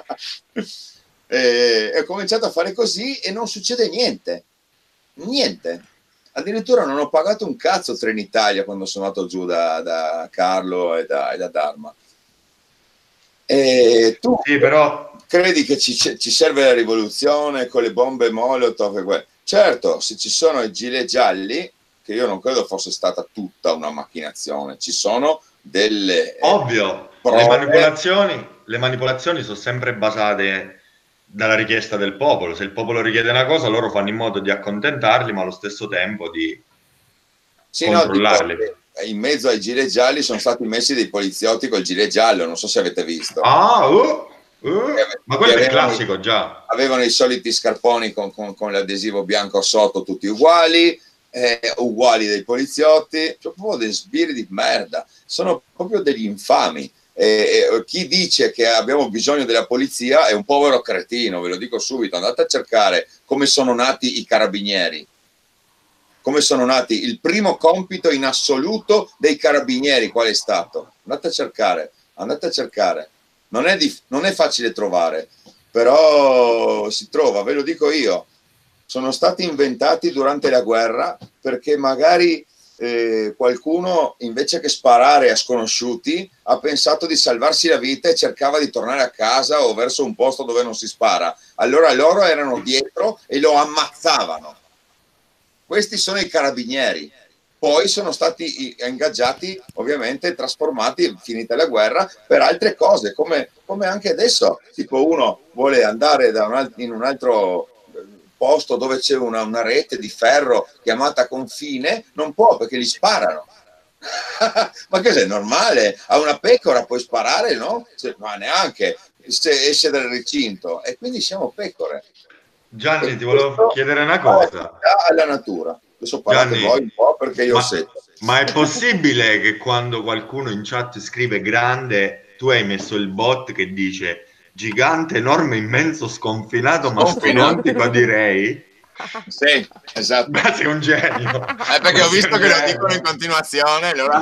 E ho cominciato a fare così e non succede niente. Niente. Addirittura non ho pagato un cazzo Trenitalia quando sono andato giù da, da Carlo e da, e da Dharma. E tu sì, però... credi che ci, ci serve la rivoluzione con le bombe Molotov e quelle? Certo, se ci sono i gilet gialli, che io non credo fosse stata tutta una macchinazione, ci sono delle... Ovvio, prove... le manipolazioni, le manipolazioni sono sempre basate dalla richiesta del popolo. Se il popolo richiede una cosa, loro fanno in modo di accontentarli, ma allo stesso tempo di sì, controllarli. No, dico, in mezzo ai gilet gialli sono stati messi dei poliziotti col gilet giallo, non so se avete visto. Ah, uh, uh, ma quello è classico i, già. Avevano i soliti scarponi con, con, con l'adesivo bianco sotto, tutti uguali, eh, uguali dei poliziotti, cioè proprio dei sbirri di merda, sono proprio degli infami. Eh, eh, chi dice che abbiamo bisogno della polizia è un povero cretino, ve lo dico subito. Andate a cercare come sono nati i carabinieri, come sono nati. Il primo compito in assoluto dei carabinieri qual è stato? Andate a cercare, andate a cercare. Non è, di, non è facile trovare, però si trova, ve lo dico io. Sono stati inventati durante la guerra perché magari eh, qualcuno, invece che sparare a sconosciuti, ha pensato di salvarsi la vita e cercava di tornare a casa o verso un posto dove non si spara. Allora loro erano dietro e lo ammazzavano. Questi sono i carabinieri. Poi sono stati ingaggiati, ovviamente trasformati, finita la guerra, per altre cose, come, come anche adesso. Tipo uno vuole andare da un, in un altro posto dove c'è una, una rete di ferro chiamata confine, non può perché gli sparano. Ma che è normale? A una pecora puoi sparare, no? Se, ma neanche se esce dal recinto. E quindi siamo pecore. Gianni, e ti volevo chiedere una cosa. Alla natura. Adesso parlate Gianni, voi un po' perché io ma, ho sete. Ma è possibile che quando qualcuno in chat scrive grande, tu hai messo il bot che dice gigante, enorme, immenso, sconfinato, mastodontico, direi? Sì, esatto. Ma sei un genio. È perché ho visto che lo dicono in continuazione. Allora...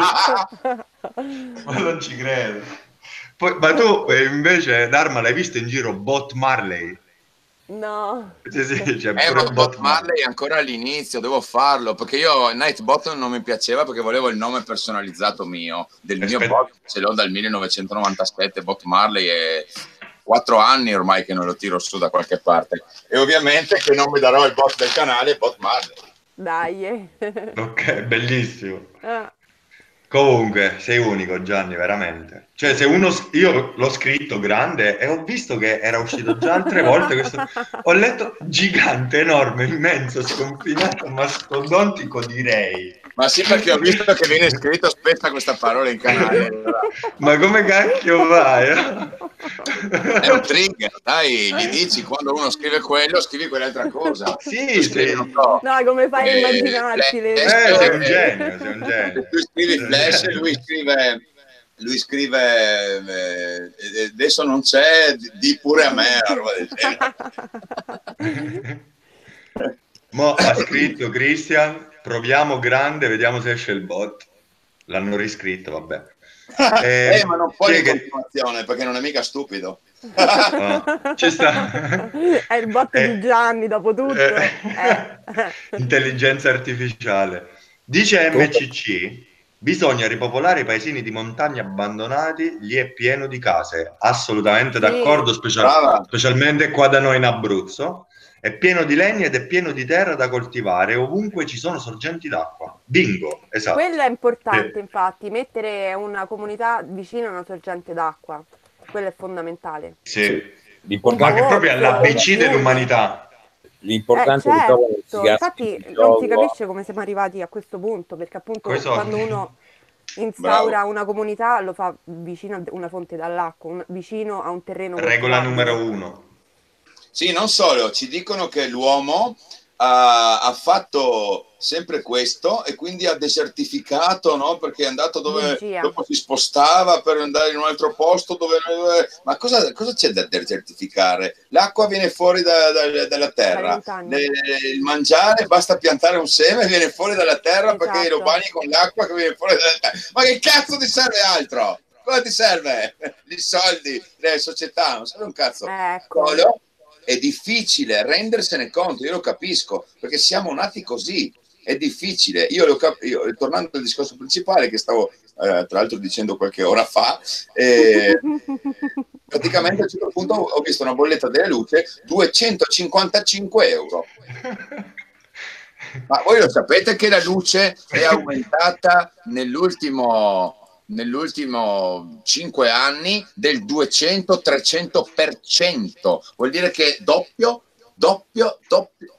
ma non ci credo. Poi, ma tu invece, Dharma, l'hai visto in giro Bot Marley? No. Sì, sì, c'è eh, pure ma Bot Marley è ancora all'inizio, devo farlo perché io Nightbot non mi piaceva perché volevo il nome personalizzato mio del Aspetta. mio bot, ce l'ho dal millenovecentonovantasette. Bot Marley è quattro anni ormai che non lo tiro su da qualche parte e ovviamente che non mi darò il bot del canale Bot Marley. Dai. Ok, bellissimo. Ah. Comunque, sei unico, Gianni, veramente. Cioè, se uno, io l'ho scritto grande e ho visto che era uscito già altre volte. Questo, ho letto gigante, enorme, immenso, sconfinato, mastodontico, direi. Ma sì, perché ho visto che viene scritto spesso questa parola in canale. Ma come cacchio vai? È un trigger, dai, gli dici quando uno scrive quello, scrivi quell'altra cosa. Sì, sì. No, come fai a Eh, immaginarti le... Eh, sei un genio, sei un genio. Tu scrivi Flash e lui scrive, lui scrive eh, adesso non c'è, di pure a me, una roba del genere. Mo ha scritto Christian, proviamo grande, vediamo se esce il bot. L'hanno riscritto, vabbè. Eh, eh, ma non puoi in che... continuazione perché non è mica stupido. Oh, ci sta. È il bot eh, di Gianni, dopo tutto. Eh. Eh. Intelligenza artificiale. Dice M C C, bisogna ripopolare i paesini di montagna abbandonati, lì è pieno di case. Assolutamente Sì. d'accordo, special- specialmente qua da noi in Abruzzo. È pieno di legna ed è pieno di terra da coltivare, ovunque ci sono sorgenti d'acqua. Bingo, esatto. Quello è importante, Sì. infatti, mettere una comunità vicino a una sorgente d'acqua. Quello è fondamentale. Sì. L'importante Ma che proprio all'A B C dell'umanità. L'importante Eh, è che dopo non si certo, gasti infatti il non si gioco. capisce come siamo arrivati a questo punto, perché appunto Coi soldi. quando uno instaura una comunità lo fa vicino a una fonte dall'acqua, un- vicino a un terreno Regola coltivabile. numero uno. Sì, non solo, ci dicono che l'uomo ha, ha fatto sempre questo e quindi ha desertificato, no? Perché è andato dove Bugia. dopo si spostava per andare in un altro posto dove... dove- ma cosa, cosa c'è da desertificare? L'acqua viene fuori da- da- dalla terra, montagne. Le- il mangiare basta piantare un seme e viene fuori dalla terra perché Esatto. lo bagni con l'acqua che viene fuori dalla terra. Ma che cazzo ti serve altro? Cosa ti serve? I soldi delle società, non serve un cazzo. Ecco. Solo è difficile rendersene conto, io lo capisco, perché siamo nati così, è difficile. Io, lo cap- io tornando al discorso principale che stavo eh, tra l'altro dicendo qualche ora fa, eh, praticamente a un certo punto ho visto una bolletta della luce duecentocinquantacinque euro. Ma voi lo sapete che la luce è aumentata nell'ultimo nell'ultimo cinque anni del duecento trecento per cento, vuol dire che doppio, doppio, doppio.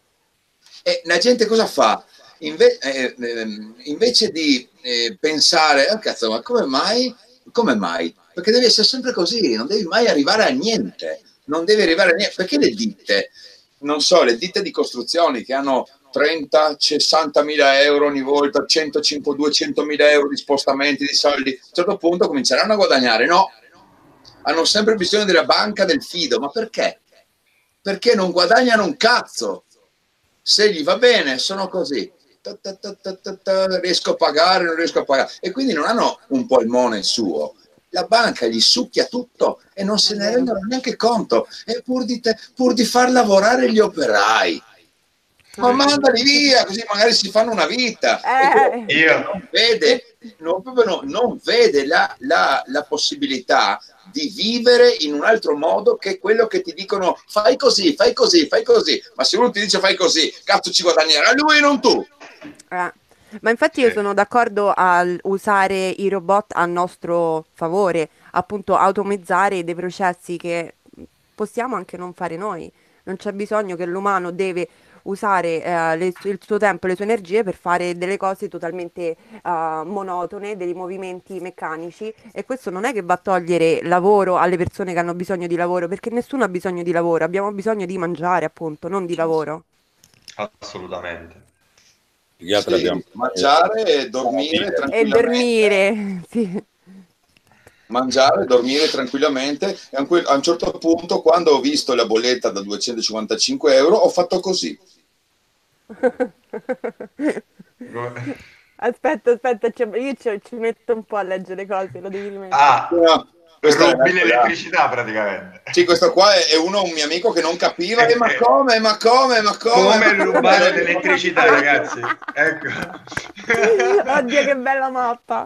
E la gente cosa fa? Inve- eh, eh, invece di eh, pensare, oh, cazzo, ma come mai? Come mai? Perché devi essere sempre così, non devi mai arrivare a niente, non devi arrivare a niente. Perché le ditte, non so, le ditte di costruzioni che hanno trenta sessanta mila euro ogni volta, centocinque duecento mila euro di spostamenti di soldi, a un certo punto cominceranno a guadagnare. No, hanno sempre bisogno della banca del fido. Ma perché? Perché non guadagnano un cazzo. Se gli va bene sono così, ta ta ta ta ta ta, riesco a pagare, non riesco a pagare, e quindi non hanno un polmone suo. La banca gli succhia tutto e non se ne rendono neanche conto, e pur di, te, pur di far lavorare gli operai. Ma mandali via, così magari si fanno una vita. Eh. E io non vede, non, proprio no, non vede la, la, la possibilità di vivere in un altro modo che quello che ti dicono fai così, fai così, fai così. Ma se uno ti dice fai così, cazzo ci guadagnerà lui e non tu. Eh. Ma infatti io sono d'accordo a usare i robot a nostro favore, appunto automatizzare dei processi che possiamo anche non fare noi. Non c'è bisogno che l'umano deve usare eh, le- il suo tempo e le sue energie per fare delle cose totalmente eh, monotone, dei movimenti meccanici, e questo non è che va a togliere lavoro alle persone che hanno bisogno di lavoro, perché nessuno ha bisogno di lavoro, abbiamo bisogno di mangiare, appunto, non di lavoro. Assolutamente. Più che altro Sì, abbiamo- mangiare e dormire E tranquillamente. dormire, sì. Mangiare, dormire tranquillamente, e a un, que- a un certo punto, quando ho visto la bolletta da duecentocinquantacinque euro, ho fatto così. Aspetta, aspetta, ci- io ci, ci metto un po' a leggere cose, lo devi rimettere. Ah, No, questo è- rubi l'elettricità praticamente. Sì, questo qua è, è uno, un mio amico che non capiva, eh, ma come, ma come, ma come? Come rubare l'elettricità, ragazzi? Ecco. Oddio, che bella mappa!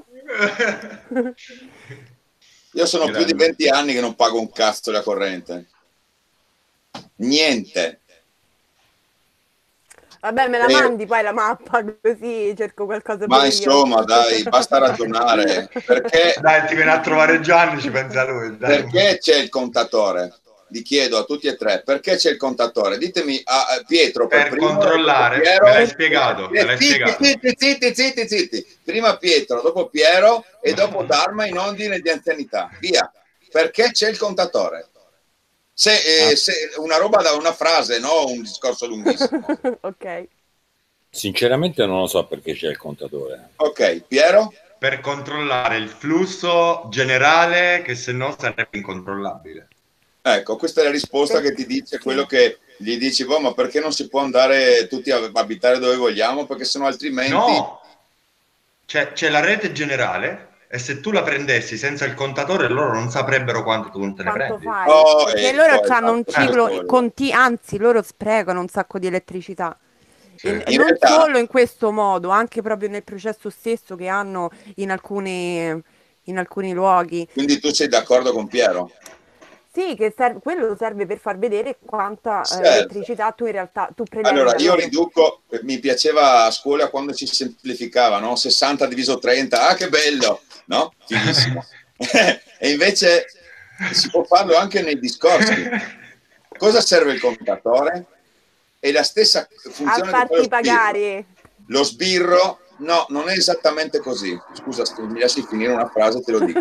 Io sono Grande. più di venti anni che non pago un cazzo la corrente. Niente. Vabbè, me la Eh, mandi poi la mappa, così cerco qualcosa ma pure insomma, io. dai, basta ragionare. Perché, Dai, ti viene a trovare Gianni, ci pensa lui. Dai. perché c'è il contatore? Vi chiedo a tutti e tre, perché c'è il contatore? Ditemi a a Pietro per, Per primo, controllare, Piero. me l'hai spiegato, me l'hai Zitti, spiegato. zitti, zitti, zitti, zitti. Prima Pietro, dopo Piero e dopo Dharma in ordine di anzianità. Via. Perché c'è il contatore? Se, eh, Ah. se una roba da una frase, no un discorso lunghissimo. Ok. Sinceramente non lo so perché c'è il contatore. Ok, Piero? Per controllare il flusso generale, che se no sarebbe incontrollabile. Ecco, questa è la risposta che ti dice quello che gli dici, boh, ma perché non si può andare tutti a abitare dove vogliamo? Perché sennò altrimenti... No, c'è, c'è la rete generale e se tu la prendessi senza il contatore loro non saprebbero quanto tu non te ne Quanto prendi. fai? Oh, Perché ecco, loro esatto, hanno un questo ciclo volevo. conti, anzi, loro sprecano un sacco di elettricità. Sì. In- In non realtà- solo in questo modo, anche proprio nel processo stesso che hanno in alcuni, in alcuni luoghi. Quindi tu sei d'accordo con Piero? Sì, che serve- quello serve per far vedere quanta eh, Certo. elettricità tu in realtà tu prelevi Allora, da io loro. riduco, mi piaceva a scuola quando ci semplificava, no? sessanta diviso trenta, ah che bello, no? Fighissimo. E invece si può farlo anche nei discorsi. Cosa serve il contatore? È la stessa A funzione che fa lo farti sbirro. pagare. Lo sbirro, no, non è esattamente così. Scusa, se mi lasci finire una frase, te lo dico.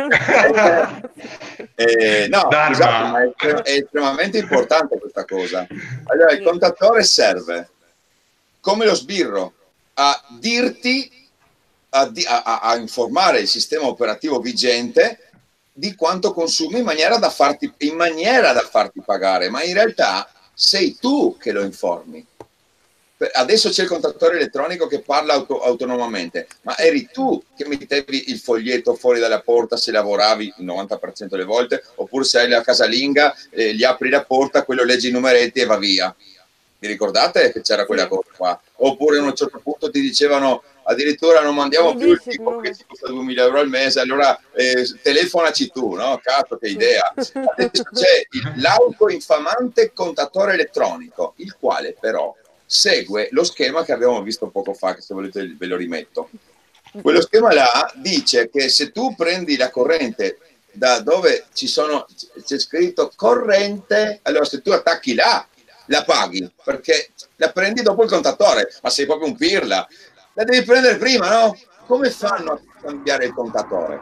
Eh, no, Dharma. scusate, ma è, estrem- è estremamente importante questa cosa. Allora, il Sì. contatore serve, come lo sbirro, a dirti, a, di- a- a- a informare il sistema operativo vigente di quanto consumi in maniera da farti, in maniera da farti pagare, ma in realtà sei tu che lo informi. Per- Adesso c'è il contatore elettronico che parla auto- autonomamente, ma eri tu che mettevi il foglietto fuori dalla porta se lavoravi il novanta per cento delle volte, oppure se hai la casalinga, eh, gli apri la porta, quello legge i numeretti e va via. Vi ricordate che c'era quella Sì. cosa qua? Oppure a un certo punto ti dicevano addirittura non mandiamo Mi più il dici, tipo no. che ti costa duemila euro al mese, allora eh, telefonaci tu, no? Cazzo, che idea! Adesso c'è il- l'auto-infamante contatore elettronico, il quale però segue lo schema che abbiamo visto poco fa, che se volete ve lo rimetto. Quello schema là dice che se tu prendi la corrente da dove ci sono, c'è scritto corrente, allora se tu attacchi là, la paghi, perché la prendi dopo il contatore, ma sei proprio un pirla. La devi prendere prima, no? Come fanno a cambiare il contatore?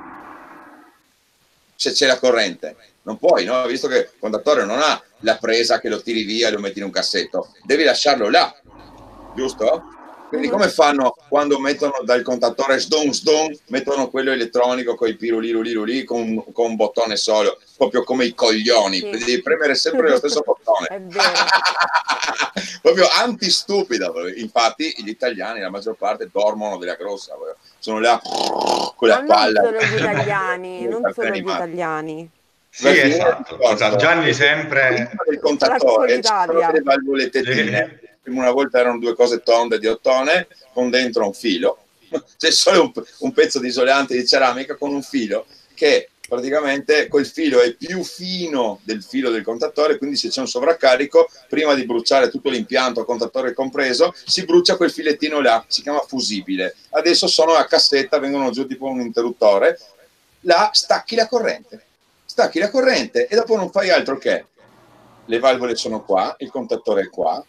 Se c'è la corrente. Non puoi, no? Visto che il contatore non ha la presa che lo tiri via e lo metti in un cassetto. Devi lasciarlo là, giusto? Quindi come fanno quando mettono dal contatore sdon sdon, mettono quello elettronico con i piruliruliruli con, con un bottone solo, proprio come i coglioni, Sì. devi premere sempre lo stesso bottone. È vero. Proprio antistupido. Infatti gli italiani, la maggior parte, dormono della grossa, sono là con la Ma non palla. solo gli italiani, non solo gli animati. italiani. Sì, esatto. Esatto. Gianni sempre... Prima del Tutta la contatore c'erano l'Italia. delle valvole tettine. Prima una volta erano due cose tonde di ottone con dentro un filo. C'è solo un, un pezzo di isolante di ceramica con un filo che praticamente quel filo è più fino del filo del contatore, quindi se c'è un sovraccarico, prima di bruciare tutto l'impianto, contatore compreso, si brucia quel filettino là, si chiama fusibile. Adesso sono a cassetta, vengono giù tipo un interruttore, là stacchi la corrente. Stacchi la corrente e dopo non fai altro che le valvole sono qua, il contatore è qua,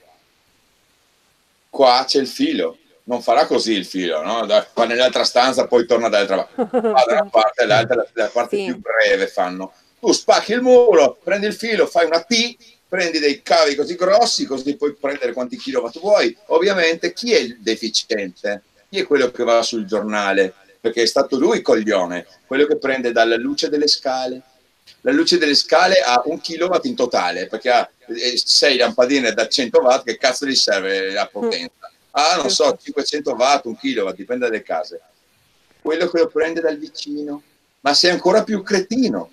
qua c'è il filo. Non farà così il filo, no? Va nell'altra stanza, poi torna dall'altra parte. Va da una parte all'altra, la, la parte Sì. più breve fanno. Tu spacchi il muro, prendi il filo, fai una T, prendi dei cavi così grossi, così puoi prendere quanti kilowatt vuoi. Ovviamente chi è il deficiente? Chi è quello che va sul giornale? Perché è stato lui coglione, quello che prende dalla luce delle scale. La luce delle scale ha un kilowatt in totale, perché ha sei lampadine da cento watt, che cazzo gli serve la potenza? Ah, non so, cinquecento watt, un kilowatt, dipende dalle case. Quello che lo prende dal vicino. Ma sei ancora più cretino.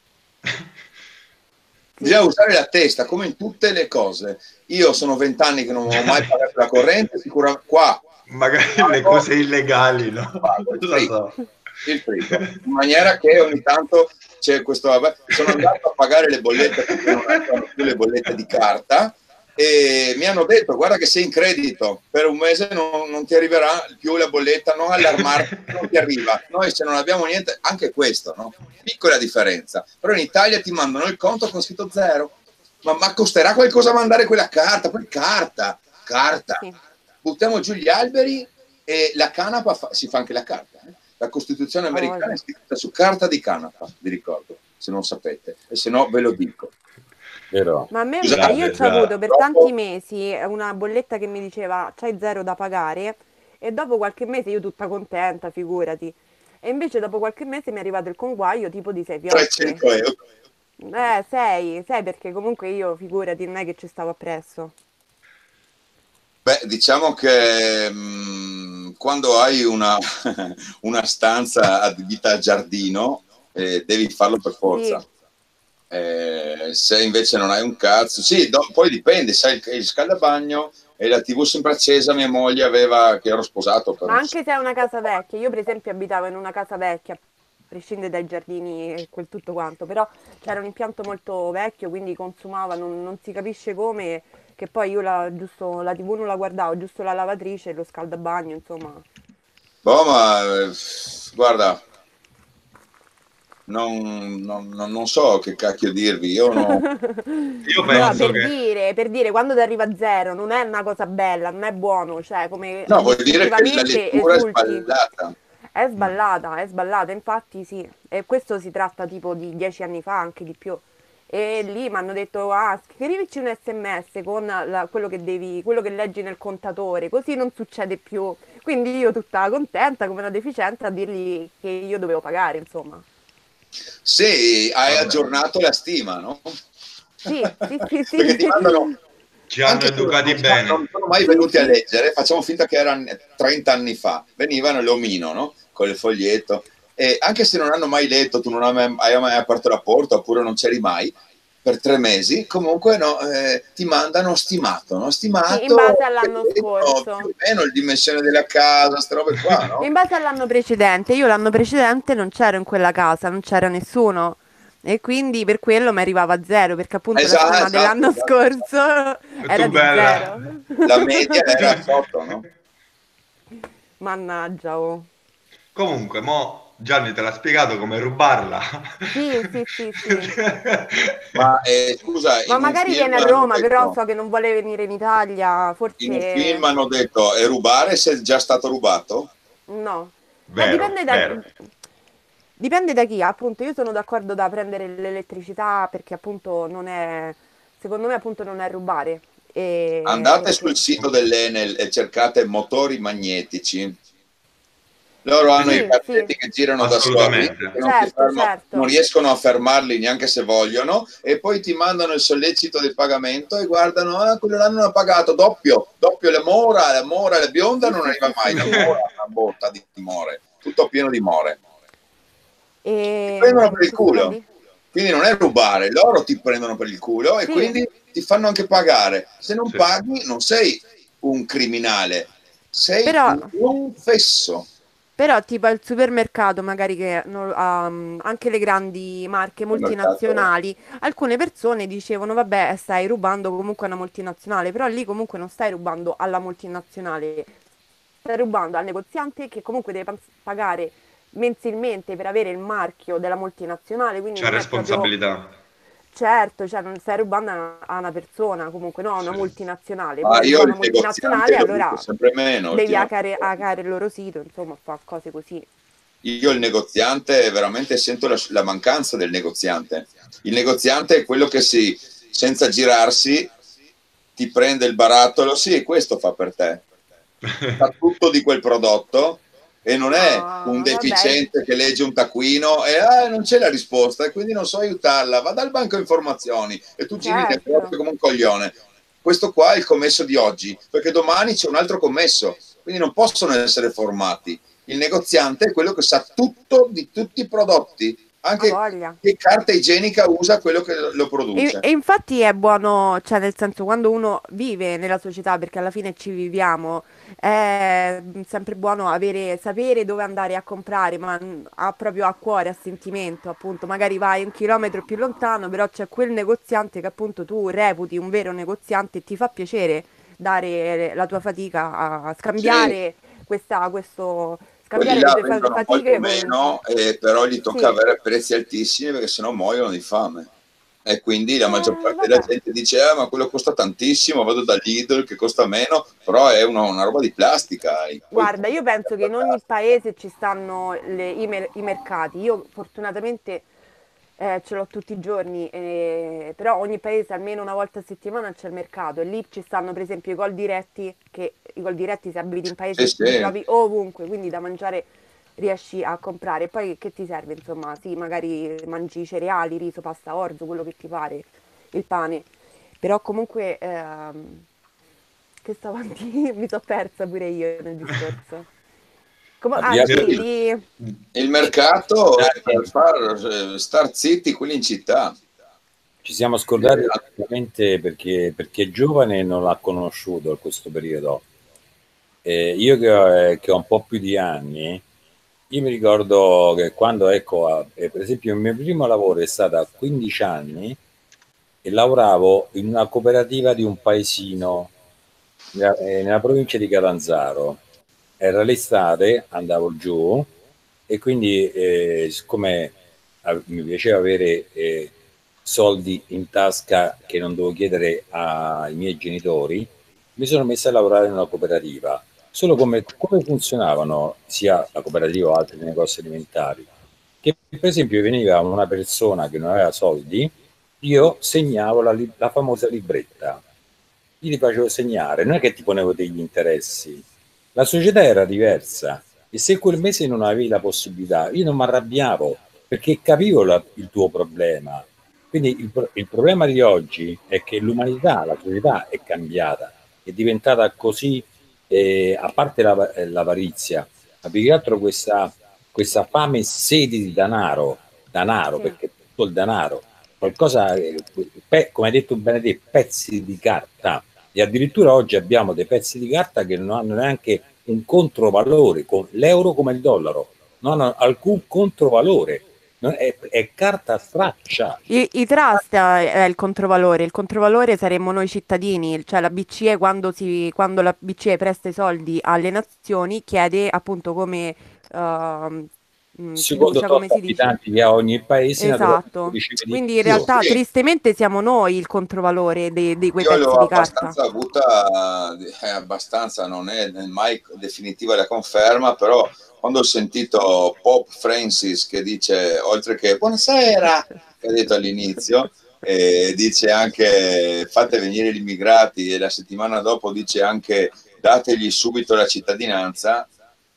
Bisogna usare la testa, come in tutte le cose. Io sono vent'anni che non ho mai pagato la corrente, sicuramente qua. Magari pago, le cose illegali, no? Pago, il Lo frigo, so. il frigo. In maniera che ogni tanto c'è questo... Sono andato a pagare le bollette, perché non erano più le bollette di carta, e mi hanno detto guarda che sei in credito, per un mese non, non ti arriverà più la bolletta, non allarmarti, non ti arriva. Noi se non abbiamo niente, anche questo, no? Piccola differenza, però in Italia ti mandano il conto con scritto zero. Ma, ma costerà qualcosa mandare quella carta? Poi carta, carta. Sì. Buttiamo giù gli alberi e la canapa fa, si fa anche la carta. Eh? La Costituzione americana è scritta su carta di canapa, vi ricordo, se non sapete, e se no ve lo dico. Vero. Ma a me, Scusate, io ci ho già. avuto per Dopo- tanti mesi una bolletta che mi diceva c'hai zero da pagare e dopo qualche mese io tutta contenta, figurati. E invece dopo qualche mese mi è arrivato il conguaglio tipo di sei fioccole. trecento euro. Eh, sei, sei perché comunque io, figurati, non è che ci stavo appresso. Beh, diciamo che mh, quando hai una, una stanza adibita a giardino, eh, devi farlo per forza. Sì. Eh, se invece non hai un cazzo, sì, do- poi dipende, sai, il, il scaldabagno e la tivù sempre accesa, mia moglie aveva, che ero sposato per Ma un- anche se è una casa vecchia, io per esempio abitavo in una casa vecchia, a prescindere dai giardini e quel tutto quanto, però c'era un impianto molto vecchio, quindi consumava, non, non si capisce come, che poi io la, giusto, la tivù non la guardavo, giusto la lavatrice, lo scaldabagno, insomma. Boh, ma eh, guarda, non, non- non- non so che cacchio dirvi, io no, Io No, penso per che dire, per dire, quando ti arriva a zero non è una cosa bella, non è buono, cioè come no, vuol dire che la istintivamente lettura è esulti. sbagliata. È sballata, è sballata, infatti sì, e questo si tratta tipo di dieci anni fa, anche di più. E lì mi hanno detto, ah, scrivici un sms con la- quello che devi, quello che leggi nel contatore, così non succede più. Quindi io tutta contenta come una deficiente a dirgli che io dovevo pagare, insomma. Sì, hai Vabbè. aggiornato la stima, no? Sì, sì, sì, sì. Perché ti mandano ci hanno anche se educati non, bene. non sono mai Sì, venuti a sì. leggere, facciamo finta che erano trenta anni fa, venivano l'omino, no? Con il foglietto, e anche se non hanno mai letto, tu non hai mai, hai mai aperto la porta oppure non c'eri mai per tre mesi, comunque no, eh, ti mandano stimato, no? Stimato Sì, in base all'anno che vedono scorso. più o meno il dimensione della casa, queste robe qua, no? In base all'anno precedente, io l'anno precedente non c'ero in quella casa, non c'era nessuno. E quindi per quello mi arrivava a zero, perché appunto la Esatto, stima esatto, dell'anno esatto. scorso E era tu di bella. zero. La media era sotto, no? Mannaggia, oh. Comunque, mo Gianni te l'ha spiegato come rubarla. Sì, sì, sì, sì. Ma eh, scusa, Ma in un magari film viene a hanno Roma, però detto, so che non vuole venire in Italia, in un film forse hanno detto è rubare se è già stato rubato? no. Ma Vero, dipende da... vero. Dipende da chi, appunto, io sono d'accordo da prendere l'elettricità perché appunto non è, secondo me appunto non è rubare. E Andate perché... sul sito dell'Enel e cercate motori magnetici. Loro hanno i Sì, sì, carretti che girano da soli, Assolutamente. che non, si certo, fermano, certo. non riescono a fermarli neanche se vogliono, e poi ti mandano il sollecito del pagamento e guardano, ah, quello là non ha pagato, doppio, doppio la mora, la mora, la bionda Sì, non sì, arriva sì, mai, sì, la sì. mora, una botta di more, tutto pieno di more. Ti E prendono per il cosa stavo a culo. dire? Quindi non è rubare, loro ti prendono per il culo e Sì, quindi ti fanno anche pagare. Se non Sì. paghi non sei un criminale, sei però, un fesso. però tipo al supermercato magari che non- ha, mm, anche le grandi marche Il mercato, multinazionali, alcune persone dicevano vabbè stai rubando comunque a una multinazionale, però lì comunque non stai rubando alla multinazionale, stai rubando al negoziante che comunque deve pa- pagare mensilmente per avere il marchio della multinazionale, quindi C'è non è proprio responsabilità. certo, cioè non stai rubando a a una persona, comunque no, a una Sì. multinazionale, ma vuoi io rubare il una negoziante multinazionale, lo dico allora sempre meno devi ultimamente. hackare, hackare il loro sito, insomma, fa cose così. Io il negoziante veramente sento la, la mancanza del negoziante. Il negoziante è quello che si, senza girarsi, ti prende il barattolo, sì, questo fa per te. Sa tutto di quel prodotto e non è un No, vabbè, deficiente che legge un taccuino e ah, non c'è la risposta e quindi non so aiutarla, va dal banco informazioni e tu giri le certo. porte come un coglione. Questo qua è il commesso di oggi, perché domani c'è un altro commesso, quindi non possono essere formati. Il negoziante è quello che sa tutto di tutti i prodotti anche voglia. che carta igienica usa quello che lo E, produce. e infatti è buono, cioè nel senso quando uno vive nella società, perché alla fine ci viviamo, è sempre buono avere, sapere dove andare a comprare, ma mm, ha proprio a cuore, a sentimento, appunto, magari vai un chilometro più lontano, però c'è quel negoziante che appunto tu reputi un vero negoziante e ti fa piacere dare la tua fatica a, a Sì, scambiare questa, questo, quelli scambiare le là tue fa- vendono molto fatiche con... meno, eh, però gli tocca Sì, avere prezzi altissimi perché sennò muoiono di fame. E quindi la maggior eh, parte della vabbè. gente dice: ah, ma quello costa tantissimo, vado da Lidl che costa meno, però è una, una roba di plastica. E poi Guarda, io penso che in ogni paese ci stanno le- i, mer- i mercati. Io fortunatamente eh, ce l'ho tutti i giorni, eh, però ogni paese almeno una volta a settimana c'è il mercato e lì ci stanno per esempio i gol diretti, che i gol diretti se abiti in sì, paese li sì. trovi ovunque, quindi da mangiare riesci a comprare. Poi che ti serve? Insomma, sì, magari mangi cereali, riso, pasta, orzo, quello che ti pare, il pane. Però comunque... ehm, che stavo a dire? Mi sono persa pure io nel discorso. Come... Al di Ah, là sì, di- lì... Il mercato è per far eh, star zitti quelli in città. Ci siamo scordati Eh, praticamente perché, perché è giovane e non l'ha conosciuto in questo periodo. Eh, io che ho, eh, che ho un po' più di anni, io mi ricordo che quando, ecco, a- eh, per esempio il mio primo lavoro è stato a quindici anni e lavoravo in una cooperativa di un paesino nella, eh, nella provincia di Catanzaro. Era l'estate, andavo giù e quindi eh, siccome a- mi piaceva avere eh, soldi in tasca che non dovevo chiedere ai miei genitori, mi sono messo a lavorare in una cooperativa. Solo come, come funzionavano sia la cooperativa o altri negozi alimentari, che per esempio veniva una persona che non aveva soldi, io segnavo la, li- la famosa libretta, io li facevo segnare, non è che ti ponevo degli interessi, la società era diversa e se quel mese non avevi la possibilità, io non mi arrabbiavo perché capivo la- il tuo problema. Quindi il, pro- il problema di oggi è che l'umanità, la società è cambiata, è diventata così, eh, a parte la- eh, l'avarizia, ma più che altro questa, questa fame e sete di denaro, denaro, Sì. perché tutto il denaro, qualcosa, eh, pe- come hai detto bene te, pezzi di carta. E addirittura oggi abbiamo dei pezzi di carta che non hanno neanche un controvalore, con l'euro come il dollaro, non hanno alcun controvalore, non- è, è carta straccia. I, i trust è, è il controvalore, il controvalore saremmo noi cittadini, cioè la B C E quando, si, quando la B C E presta i soldi alle nazioni chiede appunto come ehm, mh, Secondo fiducia, come tot si dice? abitanti che ha ogni paese, naturalmente Esatto. riceve di Quindi in più. realtà sì, tristemente siamo noi il controvalore dei, di quei io l'ho pezzi di carta. abbastanza avuta, eh, abbastanza, non è mai definitiva la conferma, però quando ho sentito Pope Francis che dice, oltre che buonasera, che ha detto all'inizio, e dice anche fate venire gli immigrati e la settimana dopo dice anche dategli subito la cittadinanza,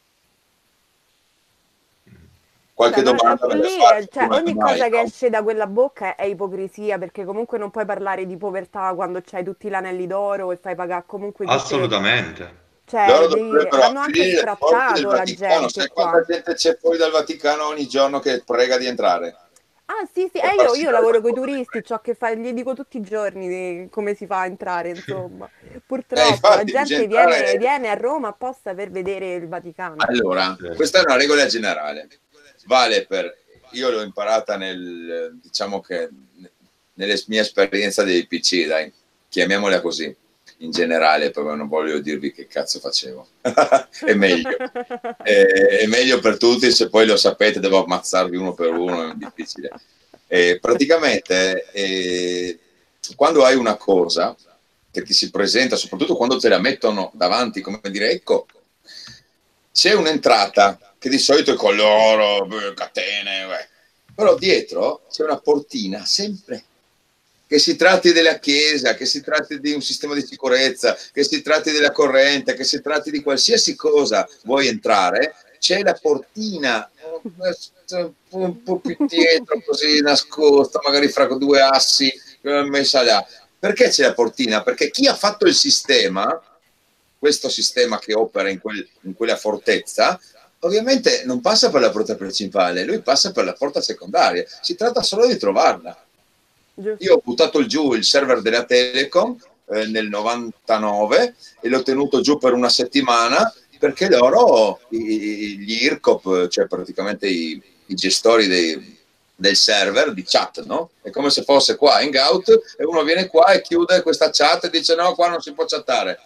Vabbè, qualche ma domanda eh, me la lì eh, faccio, cioè, come ogni mai, cosa che no? esce da quella bocca è ipocrisia, perché comunque non puoi parlare di povertà quando c'hai tutti gli anelli d'oro e fai pagare comunque tutte... Assolutamente. Cioè, Loro devi- dovrebbero hanno anche aprire le porte del sfrattato la Vaticano. gente Sai quanta qua. gente c'è fuori dal Vaticano ogni giorno che prega di entrare Ah, sì, sì, per e io, farsi io dare lavoro con i qualcosa di turisti, questo. ciò che fa, gli dico tutti i giorni di come si fa a entrare, insomma. Eh, Purtroppo la infatti, bisogna gente viene, entrare. viene a Roma apposta per vedere il Vaticano. Allora, questa è una regola generale. Vale per, io l'ho imparata nel, diciamo che nelle mie esperienze dei P C, dai, chiamiamola così, in generale, però non voglio dirvi che cazzo facevo. È meglio. È, è meglio per tutti, se poi lo sapete devo ammazzarvi uno per uno, è difficile. Eh, praticamente, eh, quando hai una cosa che ti si presenta, soprattutto quando te la mettono davanti, come dire, ecco, c'è un'entrata che di solito è con l'oro, catene, beh. Però dietro c'è una portina, sempre. Che si tratti della chiesa, che si tratti di un sistema di sicurezza, che si tratti della corrente, che si tratti di qualsiasi cosa vuoi entrare, c'è la portina un po' più dietro, così nascosta, magari fra due assi, messa là. Perché c'è la portina? Perché chi ha fatto il sistema, questo sistema che opera in, quel, in quella fortezza, ovviamente non passa per la porta principale, lui passa per la porta secondaria, si tratta solo di trovarla. Io ho buttato giù il server della Telecom eh, nel novantanove e l'ho tenuto giù per una settimana perché loro, i, gli I R C O P, cioè praticamente i, i gestori dei, del server di chat, no? È come se fosse qua Hangout e uno viene qua e chiude questa chat e dice no, qua non si può chattare.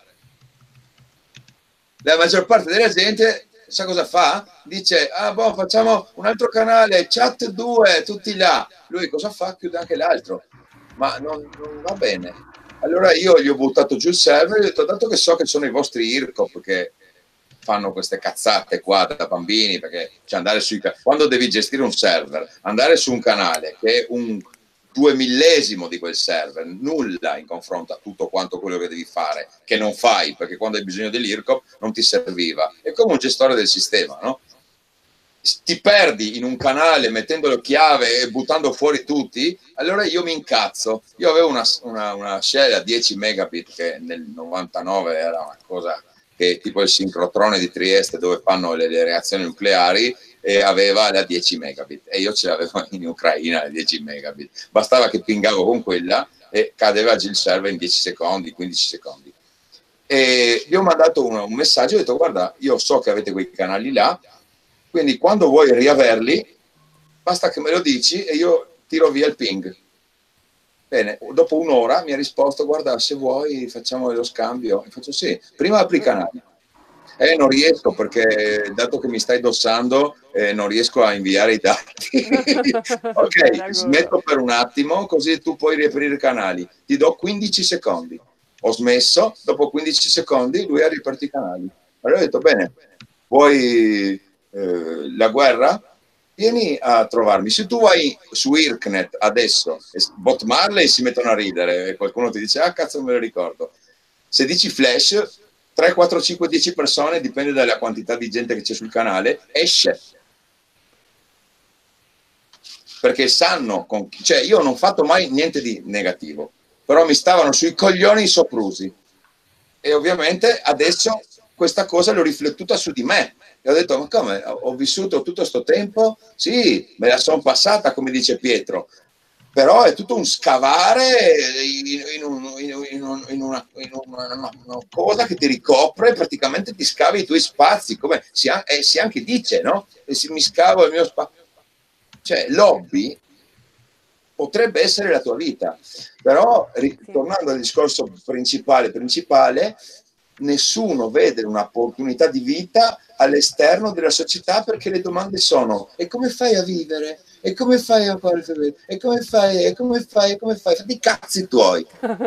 La maggior parte della gente sa cosa fa? Dice, ah boh, facciamo un altro canale, chat due, tutti là. Lui cosa fa? Chiude anche l'altro. Ma non, non va bene. Allora io gli ho buttato giù il server e ho detto, dato che so che sono i vostri I R C O P che fanno queste cazzate qua da bambini, perché cioè, andare sui, quando devi gestire un server, andare su un canale che è un due millesimo di quel server, nulla in confronto a tutto quanto quello che devi fare, che non fai, perché quando hai bisogno dell'I R C O P non ti serviva. È come un gestore del sistema, no? Ti perdi in un canale mettendolo chiave e buttando fuori tutti, allora io mi incazzo. Io avevo una, una, una share a dieci megabit che nel novantanove era una cosa che tipo il sincrotrone di Trieste dove fanno le, le reazioni nucleari, e aveva la dieci megabit e io ce l'avevo in Ucraina la dieci megabit, bastava che pingavo con quella e cadeva giù il server in dieci secondi, quindici secondi. E gli ho mandato un, un messaggio e ho detto guarda, io so che avete quei canali là, quindi quando vuoi riaverli basta che me lo dici e io tiro via il ping. Bene, dopo un'ora mi ha risposto guarda, se vuoi facciamo lo scambio. E faccio sì, prima apri i canali. Eh, non riesco perché dato che mi stai dossando eh, non riesco a inviare i dati. Ok, smetto per un attimo così tu puoi riaprire i canali. Ti do quindici secondi. Ho smesso, dopo quindici secondi lui ha riaperto i canali. Allora ho detto bene, vuoi eh, la guerra? Vieni a trovarmi. Se tu vai su IRCnet adesso, Bot Marley si mettono a ridere e qualcuno ti dice ah cazzo me lo ricordo. Se dici Flash, tre, quattro, cinque, dieci persone, dipende dalla quantità di gente che c'è sul canale, esce. Perché sanno, con chi, cioè io non ho fatto mai niente di negativo, però mi stavano sui coglioni i soprusi. E ovviamente adesso questa cosa l'ho riflettuta su di me. E ho detto, ma come? Ho vissuto tutto questo tempo? Sì, me la sono passata, come dice Pietro. Però è tutto un scavare in, in, un, in, in, un, in, una, in una, una, una cosa che ti ricopre e praticamente ti scavi i tuoi spazi, come si, eh, si anche dice, no? E si, mi scavo il mio spazio. Cioè, l'hobby potrebbe essere la tua vita, però ritornando al discorso principale, principale, nessuno vede un'opportunità di vita all'esterno della società perché le domande sono e come fai a vivere? E come fai a fare? E come fai? E come fai? E come fai? Fatti i cazzi tuoi.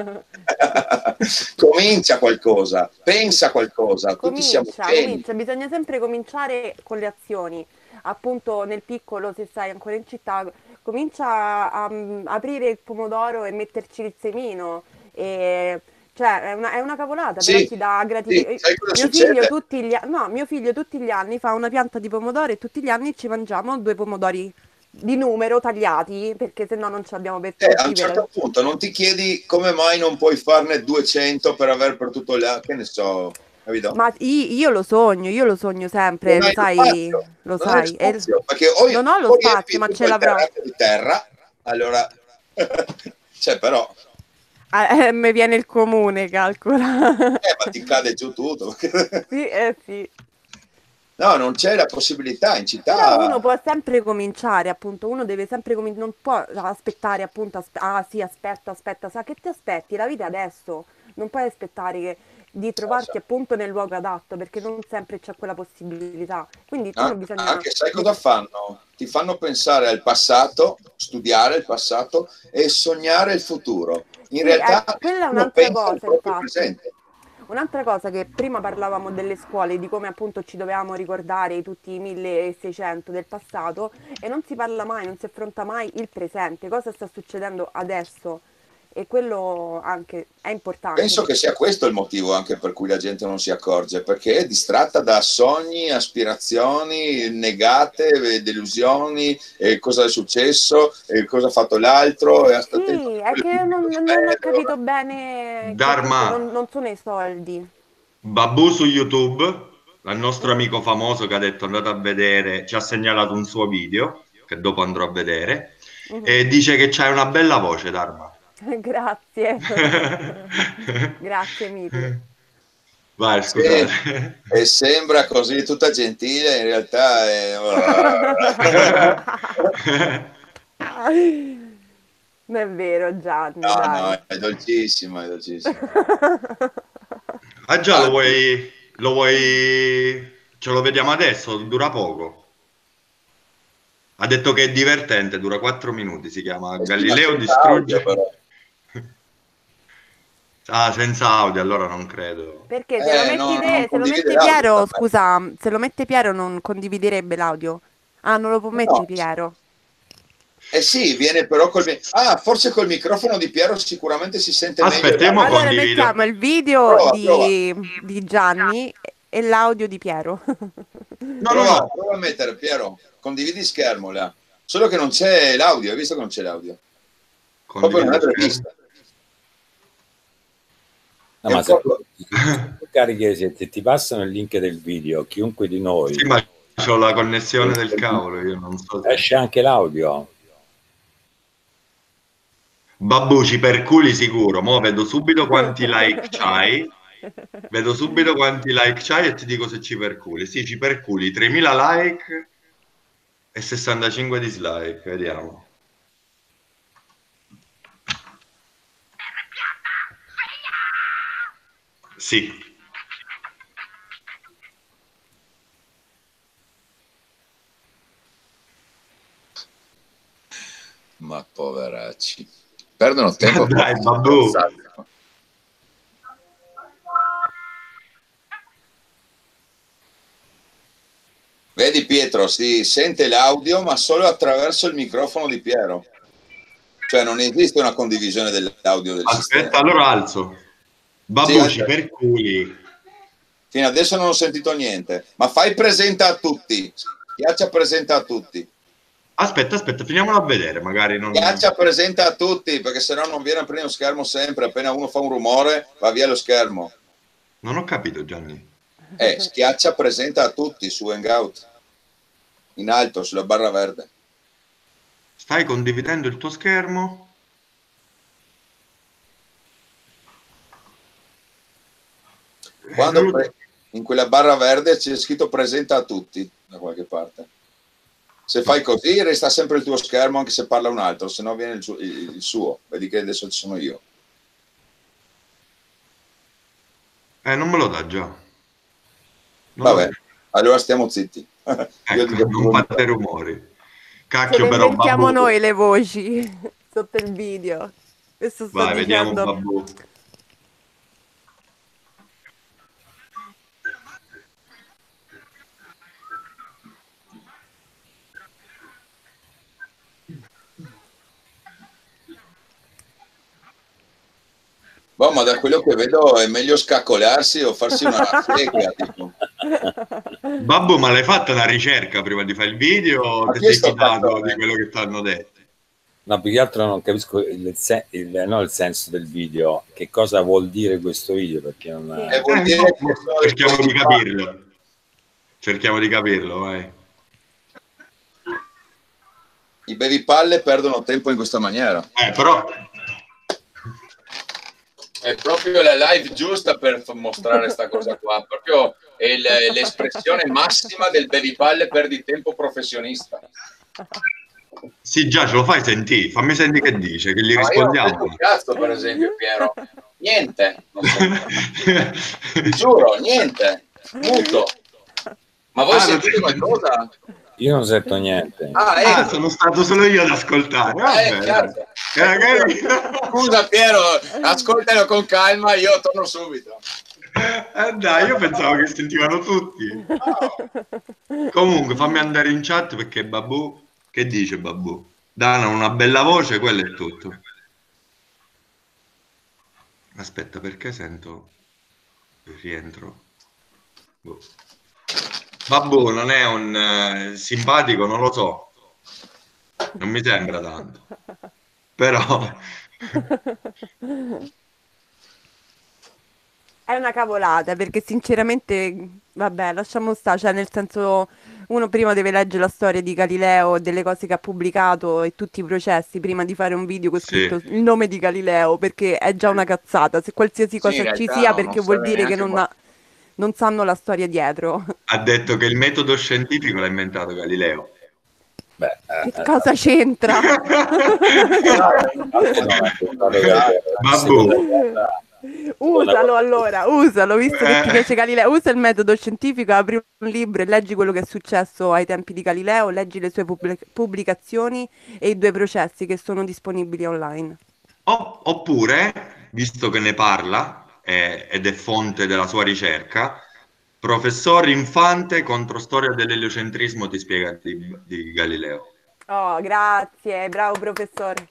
Comincia qualcosa, pensa qualcosa, comincia, tutti siamo comincia, bisogna sempre cominciare con le azioni. Appunto nel piccolo, se stai ancora in città, comincia a, a aprire il pomodoro e metterci il semino. E, cioè è una, è una cavolata, sì, però ti dà gratificazione. Sì, mio, succede? figlio tutti gli, no, mio figlio tutti gli anni fa una pianta di pomodoro e tutti gli anni ci mangiamo due pomodori di numero tagliati, perché se no non ce l'abbiamo per eh, tutti. a un certo punto non ti chiedi come mai non puoi farne duecento per aver per tutto là, che ne so, capito? Ma io, io lo sogno, io lo sogno sempre, non lo sai, spazio, lo non sai. Spazio, perché o, non ho lo o spazio, ma ce l'avrò. Di terra, allora, cioè però... Eh, mi viene il comune, calcola. Eh, ma ti cade giù tutto. Sì, eh sì. No, non c'è la possibilità in città. Però uno può sempre cominciare, appunto, uno deve sempre cominciare, non può aspettare, appunto, aspe- ah sì, aspetta, aspetta, sa che ti aspetti? La vita è adesso, non puoi aspettare che, di trovarti so. appunto nel luogo adatto, perché non sempre c'è quella possibilità. Quindi ah, uno bisogna... Anche sai cosa fanno? Ti fanno pensare al passato, studiare il passato e sognare il futuro. In sì, realtà eh, quella è un'altra cosa, infatti. Presente. Un'altra cosa che prima parlavamo delle scuole, di come appunto ci dovevamo ricordare tutti i milleseicento del passato e non si parla mai, non si affronta mai il presente, cosa sta succedendo adesso e quello anche è importante. Penso che sia questo il motivo anche per cui la gente non si accorge, perché è distratta da sogni, aspirazioni negate, delusioni, e cosa è successo, e cosa ha fatto l'altro. E sì, è che non, non ho capito bene Dharma, non, non sono i soldi. Babù su YouTube al nostro amico famoso che ha detto andate a vedere, ci ha segnalato un suo video, che dopo andrò a vedere, Mhm. e dice che c'hai una bella voce, Dharma. Grazie. Grazie, Miti. Vai, Sì, scusate. e sembra così tutta gentile, in realtà è... Non è vero, Gianni, No, dai. no, è dolcissimo, è dolcissimo. Ah già, lo Anzi, vuoi, lo vuoi, ce lo vediamo adesso, dura poco. Ha detto che è divertente, dura quattro minuti, si chiama eh sì, ma Galileo senza audio, distrugge... però. Ah, senza audio, allora non credo. Perché se lo Eh, metti no, non te, se lo condivide mette l'audio Piero, con me. scusa, se lo mette Piero non condividerebbe l'audio. Ah, non lo può mettere No, Piero. eh sì, viene però col... Ah, forse col microfono di Piero sicuramente si sente meglio Aspettiamo, l'audio. Allora condivido. mettiamo il video Prova, prova, di, di Gianni e l'audio di Piero. No, no, prova, no. prova a mettere, Piero, condividi schermo là. Solo che non c'è l'audio, hai visto che non c'è l'audio? Proprio non Condivido è schermo. prevista. No, È ma un se po'... tu, se tu carichi, se ti, ti passano il link del video, chiunque di noi, Sì, ma c'ho la connessione del cavolo, io non so se... esce anche l'audio. Babbu, ci perculi sicuro, mo vedo subito quanti like c'hai, vedo subito quanti like c'hai e ti dico se ci perculi. Sì, ci perculi, tremila like e sessantacinque dislike, vediamo. Sì. Ma poveracci. Perdono tempo. Dai, Babbu. Vedi Pietro, si sente l'audio ma solo attraverso il microfono di Piero. Cioè non esiste una condivisione dell'audio del Aspetta, sistema. allora alzo. Babbu, Sì, ci alza. perculi. Fino adesso non ho sentito niente. Ma fai presenta a tutti. Schiaccia presenta a tutti. Aspetta, aspetta, finiamolo a vedere, magari non... Schiaccia presenta a tutti, perché sennò non viene a primo schermo sempre. Appena uno fa un rumore va via lo schermo. Non ho capito, Gianni. Eh, schiaccia presenta a tutti su Hangout. In alto, sulla barra verde. Stai condividendo il tuo schermo? Quando pre- in quella barra verde c'è scritto presenta a tutti da qualche parte. Se fai così resta sempre il tuo schermo anche se parla un altro, se no viene il, su- il- il suo. Vedi che adesso ci sono io. Eh, non me lo dà già. Non Vabbè, lo- allora stiamo zitti. Io Ecco, dico non fate rumori. Ce Cacchio, le però, inventiamo Babbu. noi le voci sotto il video. Questo sto Vai, vediamo, dicendo. Babbu. boh, ma da quello che vedo è meglio scaccolarsi o farsi una sega, tipo. Babbo, ma l'hai fatta una ricerca prima di fare il video o Ma ti chi è sei sto fidato cazzone? di quello che ti hanno detto? No, più che altro non capisco il, se- il- no, il senso del video. Che cosa vuol dire questo video? Perché non... Sì. E vuol Eh, dire no, che sono le cerchiamo di cose- capirlo. Cerchiamo di capirlo, vai. I bevipalle perdono tempo in questa maniera. Eh, però... È proprio la live giusta per f- mostrare questa cosa qua, proprio è l- l'espressione massima del bevipalle perdi tempo professionista. Sì, già, ce lo fai sentire. Fammi sentire che dice, che gli Ma io non vedo rispondiamo. un cazzo, per esempio, Piero. Niente. Non so. Ti giuro, niente. Muto. Ma voi Ah, sentite non- qualcosa? Io non sento niente. Ah, Ah, ecco. sono stato solo io ad ascoltare. Eh, Vabbè, cazzo. dai. Eh, magari- Scusa Piero, ascoltalo con calma, io torno subito. Eh, dai, io pensavo che sentivano tutti. Comunque, fammi andare in chat perché Babù... Che dice Babù? Dana una bella voce, quello è tutto. Aspetta, perché sento il rientro? Boh. Babù non è un eh, simpatico, non lo so. Non mi sembra tanto. Però... È una cavolata perché sinceramente, vabbè, lasciamo stare, cioè nel senso uno prima deve leggere la storia di Galileo, delle cose che ha pubblicato e tutti i processi prima di fare un video con Sì. scritto il nome di Galileo, perché è già una cazzata, se qualsiasi Sì, in cosa ci realtà sia no, non perché vuol serve dire che neanche non, qua. ha- non sanno la storia dietro. Ha detto che il metodo scientifico l'ha inventato Galileo. Beh, eh, Che cosa c'entra? Babbo. Usalo allora, usalo, visto che ti Eh. piace Galileo, usa il metodo scientifico, apri un libro e leggi quello che è successo ai tempi di Galileo, leggi le sue pubblic- pubblicazioni e i due processi che sono disponibili online. O- oppure, visto che ne parla eh, ed è fonte della sua ricerca, professor Infante contro storia dell'eliocentrismo ti spiega di, di Galileo. Oh, grazie, bravo professore.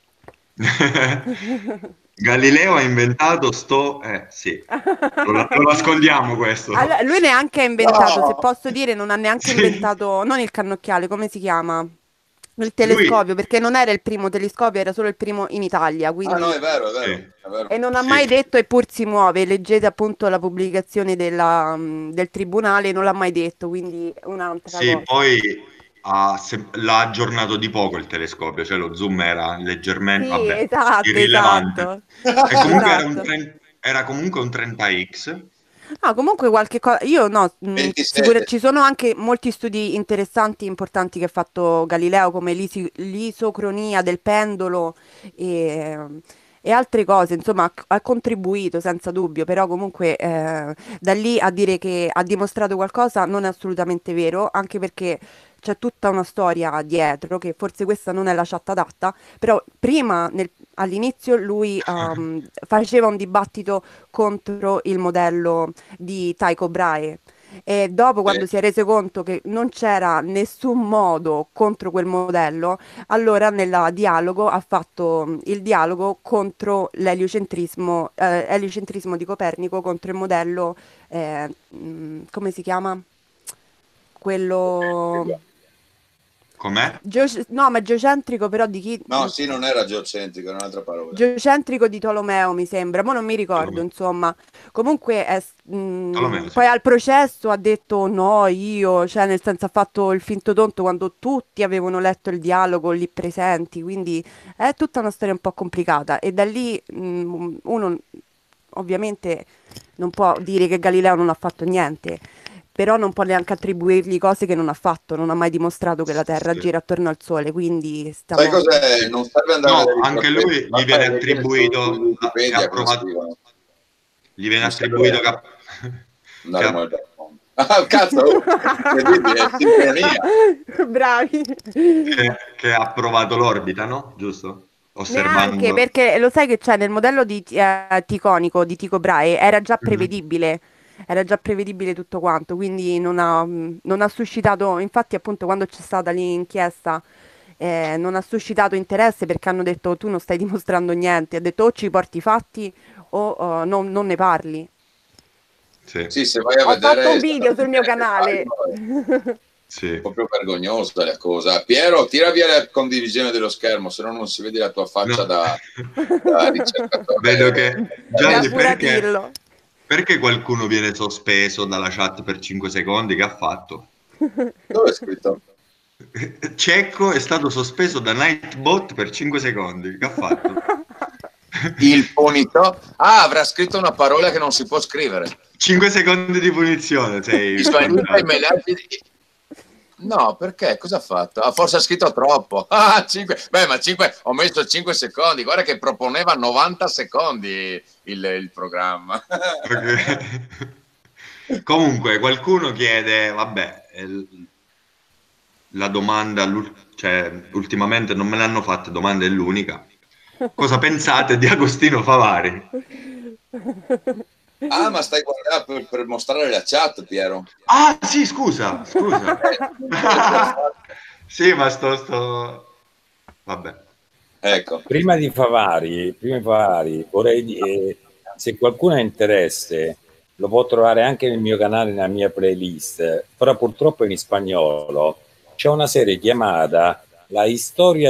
Galileo ha inventato sto... Eh, sì, lo, lo nascondiamo questo. Allora, lui neanche ha inventato, se No! posso dire, non ha neanche Sì. inventato, non il cannocchiale, come si chiama? Il Lui... telescopio, perché non era il primo telescopio, era solo il primo in Italia, Ah, no, quindi... è vero, è vero, Sì. è vero. E non ha Sì. mai detto eppur si muove, leggete appunto la pubblicazione della, mh, del tribunale, non l'ha mai detto, quindi è un'altra Sì, cosa. poi ha se- l'ha aggiornato di poco il telescopio, cioè lo zoom era leggermente, Sì, vabbè, esatto, irrilevante. esatto. E comunque era, un Esatto. tre- era comunque un trenta X. Ah, comunque qualche cosa, io no, mh, sicura- ventisette. ci sono anche molti studi interessanti, importanti che ha fatto Galileo, come l'isi- l'isocronia del pendolo e, e altre cose, insomma, ha, ha contribuito senza dubbio, però comunque eh, da lì a dire che ha dimostrato qualcosa non è assolutamente vero, anche perché c'è tutta una storia dietro, che forse questa non è la chat adatta, però prima, nel- all'inizio, lui ehm, faceva un dibattito contro il modello di Tycho Brahe. E dopo, Sì. quando si è reso conto che non c'era nessun modo contro quel modello, allora nel dialogo ha fatto mm, il dialogo contro l'eliocentrismo, eh, eliocentrismo di Copernico contro il modello, eh, mm, come si chiama? Quello... Com'è? geo- no, ma geocentrico però di chi? No, sì, non era geocentrico, era un'altra parola. Geocentrico di Tolomeo, mi sembra, ma non mi ricordo, Tolomeo. insomma. Comunque, è s- mh, Tolomeo, sì. poi al processo ha detto no, io, cioè nel senso ha fatto il finto tonto quando tutti avevano letto il dialogo lì presenti, quindi è tutta una storia un po' complicata e da lì mh, uno ovviamente non può dire che Galileo non ha fatto niente. Però non può neanche attribuirgli cose che non ha fatto, non ha mai dimostrato che la Terra Sì. gira attorno al Sole, quindi Sai stiamo... cos'è? Non serve andare a No, vedere i anche profeti, lui gli basta viene leggere su attribuito che Wikipedia ha cosa provato, scrivono. gli viene Non serve attribuito che ha, andare che a ha- muovere il mondo. Ah, cazzo! Oh, incredibile, sincronia. Bravi. che, che ha provato l'orbita, no? Giusto? Neanche Osservando. perché lo sai che c'è nel modello di eh, Ticonico di Tycho Brahe era già Mhm. prevedibile, era già prevedibile tutto quanto, quindi non ha, mh, non ha suscitato, infatti appunto quando c'è stata l'inchiesta eh, non ha suscitato interesse perché hanno detto tu non stai dimostrando niente, ha detto o ci porti i fatti o eh, non, non ne parli. Sì, Sì, se vai a Ho vedere... fatto un video sul mio canale. sì. È proprio vergognosa la cosa. Piero, tira via la condivisione dello schermo, se no non si vede la tua faccia No. da, da ricercatore. Vedo che Da Gianni, perché, Furatillo. perché qualcuno viene sospeso dalla chat per cinque secondi? Che ha fatto? Dove è scritto? Cecco è stato sospeso da Nightbot per cinque secondi. Che ha fatto? Il punito. Ah, avrà scritto una parola che non si può scrivere. cinque secondi di punizione. Sei Visualizza i melati. No, perché? Cosa ha fatto? Ah, forse ha scritto troppo. Ah, cinque. Beh, ma cinque. Ho messo cinque secondi. Guarda che proponeva novanta secondi il, il programma. Comunque, qualcuno chiede, vabbè, el- la domanda, l'ul- cioè, ultimamente non me ne hanno fatte domande, è l'unica. Cosa pensate di Agostino Favari? Ah, ma stai guardando per, per mostrare la chat, Piero. Ah, sì, scusa, scusa. Sì, ma sto, sto... Vabbè. Ecco. Prima di Favari, prima di Favari vorrei dire, se qualcuno ha interesse, lo può trovare anche nel mio canale, nella mia playlist, però purtroppo in spagnolo. C'è una serie chiamata La Historia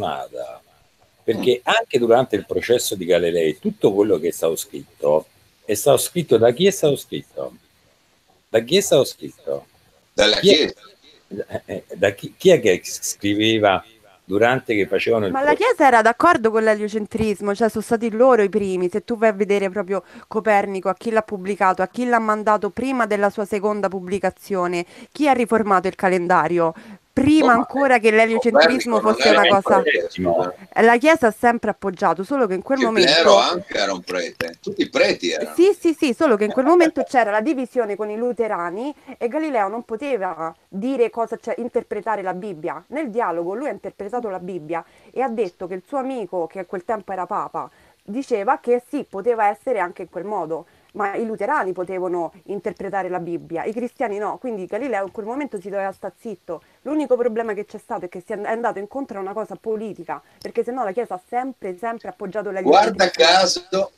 Distorsionata, perché anche durante il processo di Galilei tutto quello che è stato scritto è stato scritto da chi è stato scritto? Da chi è stato scritto? Dalla Chi è, Chiesa. da chi, chi è che scriveva durante che facevano il Ma la Chiesa era d'accordo con l'eliocentrismo, cioè sono stati loro i primi. Se tu vai a vedere proprio Copernico, a chi l'ha pubblicato, a chi l'ha mandato prima della sua seconda pubblicazione, chi ha riformato il calendario, Oh, prima ma ancora che l'eliocentrismo Copernico non fosse era una un cosa. prete, scusa. La Chiesa ha sempre appoggiato, solo che in quel Keplero momento. anche era un prete, tutti i preti erano. Sì, sì, sì, solo che in quel momento c'era la divisione con i luterani e Galileo non poteva dire cosa, cioè interpretare la Bibbia. Nel dialogo lui ha interpretato la Bibbia e ha detto che il suo amico, che a quel tempo era Papa, diceva che sì, poteva essere anche in quel modo, ma i luterani potevano interpretare la Bibbia, i cristiani no, quindi Galileo in quel momento si doveva stare zitto. L'unico problema che c'è stato è che si è andato incontro a una cosa politica, perché sennò la Chiesa ha sempre, sempre appoggiato Guarda l'eliocentrismo. caso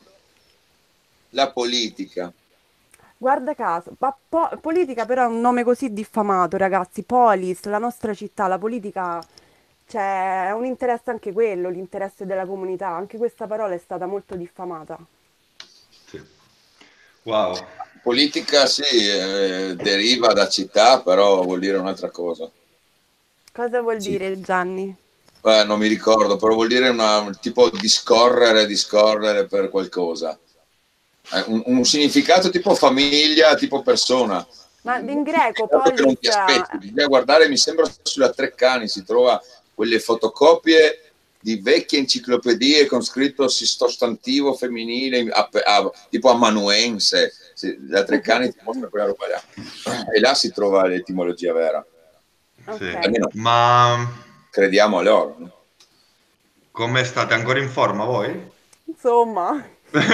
la politica. Guarda caso, ma po- politica però è un nome così diffamato, ragazzi. Polis, la nostra città, la politica, cioè, è un interesse anche quello, l'interesse della comunità. Anche questa parola è stata molto diffamata. Sì. Wow. Politica sì, eh, deriva da città, però vuol dire un'altra cosa. Cosa vuol Sì. dire, Gianni? Eh, non mi ricordo, però vuol dire una, tipo discorrere, discorrere per qualcosa. Eh, un, un significato tipo famiglia, tipo persona. Ma Un in greco, significato che non polis, ti aspetti. Bisogna guardare, mi sembra sulla Treccani si trova quelle fotocopie di vecchie enciclopedie con scritto sostantivo femminile, a, a, tipo amanuense. La Treccani ti mostra quella roba là. E là si trova l'etimologia vera. Sì. ok. Almeno Ma crediamo a loro. No? come state ancora in forma voi? Insomma,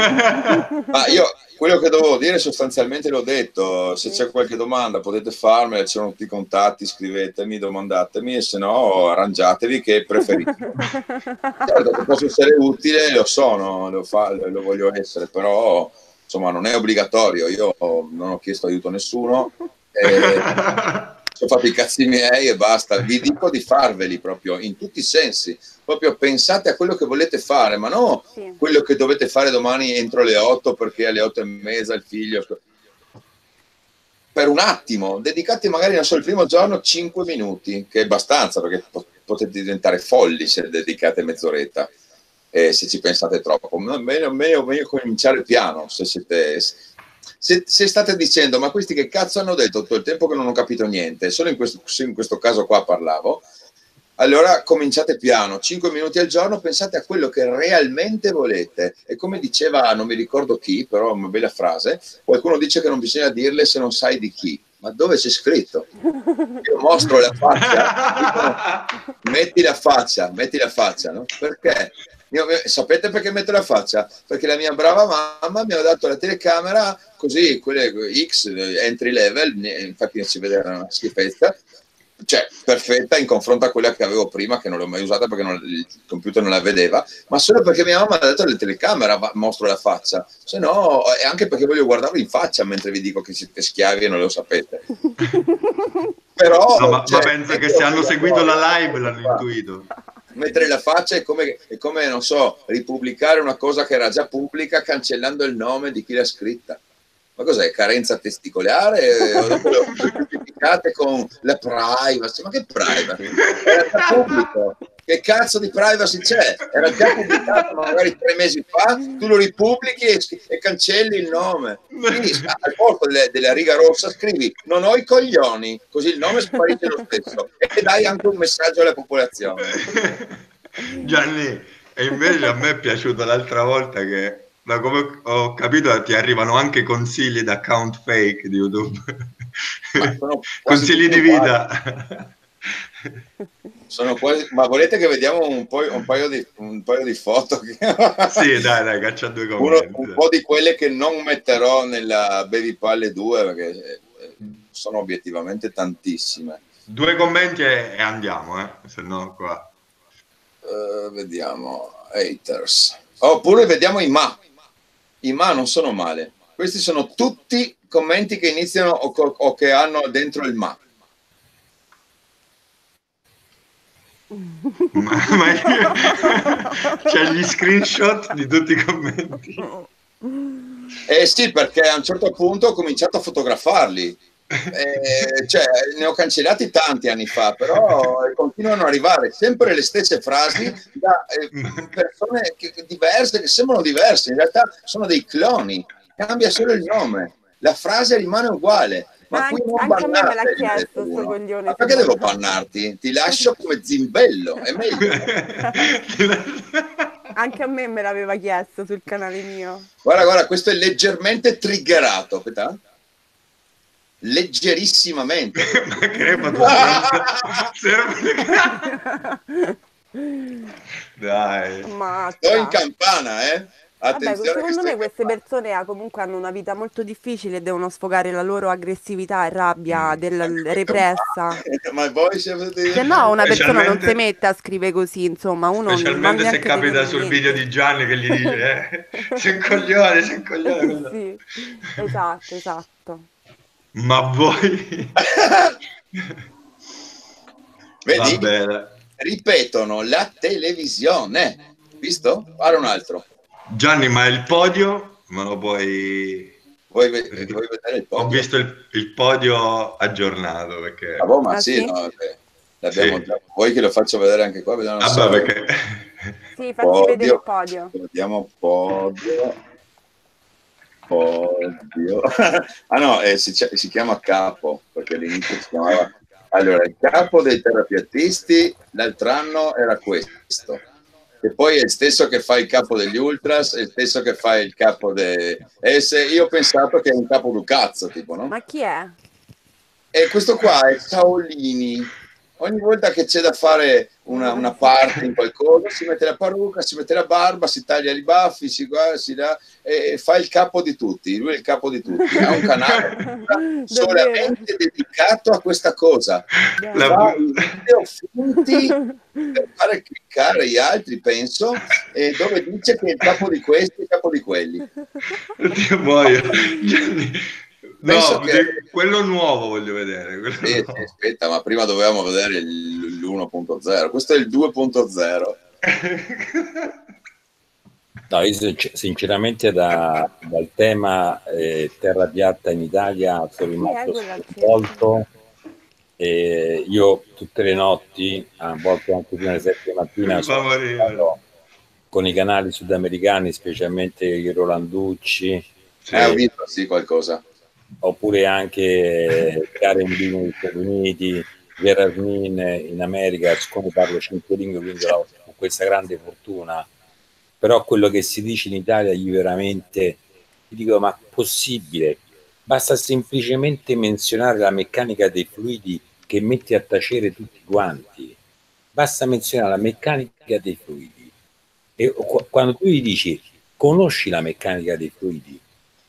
Ma io quello che dovevo dire sostanzialmente l'ho detto, se Sì. c'è qualche domanda potete farmela, ci sono tutti i contatti, scrivetemi, domandatemi e se no arrangiatevi che preferite. Certo che posso essere utile, lo sono, lo, fa, lo voglio essere, però insomma non è obbligatorio, io non ho chiesto aiuto a nessuno, eh, ho fatto i cazzi miei e basta, vi dico di farveli proprio in tutti i sensi, proprio pensate a quello che volete fare, ma no Sì. quello che dovete fare domani entro le otto perché alle otto e mezza il figlio. Per un attimo, dedicate magari non so, il primo giorno cinque minuti, che è abbastanza perché potete diventare folli se dedicate mezz'oretta, eh, se ci pensate troppo. Meglio, meglio, meglio cominciare piano, se siete... Se, se state dicendo, ma questi che cazzo hanno detto tutto il tempo che non ho capito niente, solo in questo, in questo caso qua parlavo, allora cominciate piano, cinque minuti al giorno, pensate a quello che realmente volete. E come diceva, non mi ricordo chi, però una bella frase, qualcuno dice che non bisogna dirle se non sai di chi. Ma dove c'è scritto? Io mostro la faccia, dicono, metti la faccia, metti la faccia, no? Perché? Io, sapete perché metto la faccia? Perché la mia brava mamma mi ha dato la telecamera così, quelle X, entry level, infatti non si vede una schifezza, cioè perfetta in confronto a quella che avevo prima, che non l'ho mai usata perché non, il computer non la vedeva, ma solo perché mia mamma ha dato la telecamera mostro la faccia, se no, e anche perché voglio guardarvi in faccia mentre vi dico che siete schiavi e non lo sapete. Però no, ma, cioè, ma penso che se hanno seguito la live l'hanno intuito. Mettere la faccia è come, è come, non so, ripubblicare una cosa che era già pubblica cancellando il nome di chi l'ha scritta. Ma cos'è? Carenza testicolare? O dopo lo giustificate con la privacy? Ma che privacy? Era già pubblico. Che cazzo di privacy c'è? Era già pubblicato magari tre mesi fa, tu lo ripubblichi e, e cancelli il nome. Quindi al posto delle, della riga rossa scrivi non ho i coglioni, così il nome sparisce lo stesso e dai anche un messaggio alla popolazione. Gianni, e invece a me è piaciuto l'altra volta che, da come ho capito, ti arrivano anche consigli da account fake di YouTube. Ma sono Consigli di vita. Sono quasi, ma volete che vediamo un, po', un, paio, di, un paio di foto? Sì, dai, dai, caccia due commenti. Uno, un po' di quelle che non metterò nella Baby Palle due perché sono obiettivamente tantissime. Due commenti e, e andiamo, eh? Se no qua. Uh, vediamo, haters. Oppure vediamo i ma. I ma non sono male. Questi sono tutti commenti che iniziano o, o che hanno dentro il ma. ma, ma c'è gli screenshot di tutti i commenti. Eh sì, perché a un certo punto ho cominciato a fotografarli. Eh, cioè, ne ho cancellati tanti anni fa, però continuano ad arrivare sempre le stesse frasi da eh, persone che, che diverse, che sembrano diverse, in realtà sono dei cloni, cambia solo il nome, la frase rimane uguale. Ma An- qui non anche a me me l'ha bannate, chiesto sto coglione. ma perché devo bannarti? Ti lascio come zimbello, è meglio. Anche a me me l'aveva chiesto sul canale mio. Guarda, guarda, questo è leggermente triggerato, aspetta. Leggerissimamente. Ma crepa tu Dai. Ma sto in campana, eh. Vabbè, Attenzione, secondo me che queste persone ah, comunque hanno una vita molto difficile e devono sfogare la loro aggressività e rabbia Mm. del repressa. Ma voi siete... Se no una persona non si Specialmente- mette a scrivere così, insomma, uno non va Specialmente se neanche capita dire sul niente. video di Gianni che gli dice eh, sei un coglione, sei un coglione. Sì, esatto, esatto. Ma voi... Vedi? Va bene. Ripetono la televisione. Visto? Guarda un altro. Gianni, ma il podio me lo puoi... Vuoi, ve- vuoi vedere il podio? Ho visto il, il podio aggiornato perché... Ah, boh, ma Ah, sì, sì? no, vabbè. L'abbiamo Sì. già. Vuoi che lo faccio vedere anche qua? Vediamo, non so. Vabbè, perché... Sì, facci vedere il podio. Vediamo podio. Podio. Ah no, eh, si, si chiama capo, perché all'inizio si chiamava... Allora, il capo dei terapiattisti l'altro anno era questo, che poi è il stesso che fa il capo degli ultras, è il stesso che fa il capo dei... E se io ho pensato che è un capo du cazzo, tipo, no? Ma chi è? E questo qua è Caolini. Ogni volta che c'è da fare una, una parte in qualcosa, si mette la parrucca, si mette la barba, si taglia i baffi, si guarda, si dà, e fa il capo di tutti. Lui è il capo di tutti. Ha un canale solamente dedicato a questa cosa. La- Fa i video finti per fare cliccare gli altri, penso, e dove dice che è il capo di questi e il capo di quelli. Oddio, muoio. No, Penso che- di- quello nuovo voglio vedere. quello Sì, nuovo. sì, aspetta, ma prima dovevamo vedere l'uno punto zero. Questo è il due punto zero. No, io sinc- sinceramente da- dal tema eh, terra piatta in Italia sono rimasto quella al sconvolto. E io tutte le notti, a volte anche prima delle sette di mattina, Fa sono morire. stato con i canali sudamericani, specialmente i Rolanducci, Sì. Eh, ho visto, sì, qualcosa. oppure anche Karen Bean negli Stati Uniti, Vera Armin in America, siccome parlo cinque lingue, quindi ho ho questa grande fortuna. Però quello che si dice in Italia io veramente ti dico, ma possibile? Basta semplicemente menzionare la meccanica dei fluidi che mette a tacere tutti quanti. Basta menzionare la meccanica dei fluidi. E qu- quando tu gli dici conosci la meccanica dei fluidi,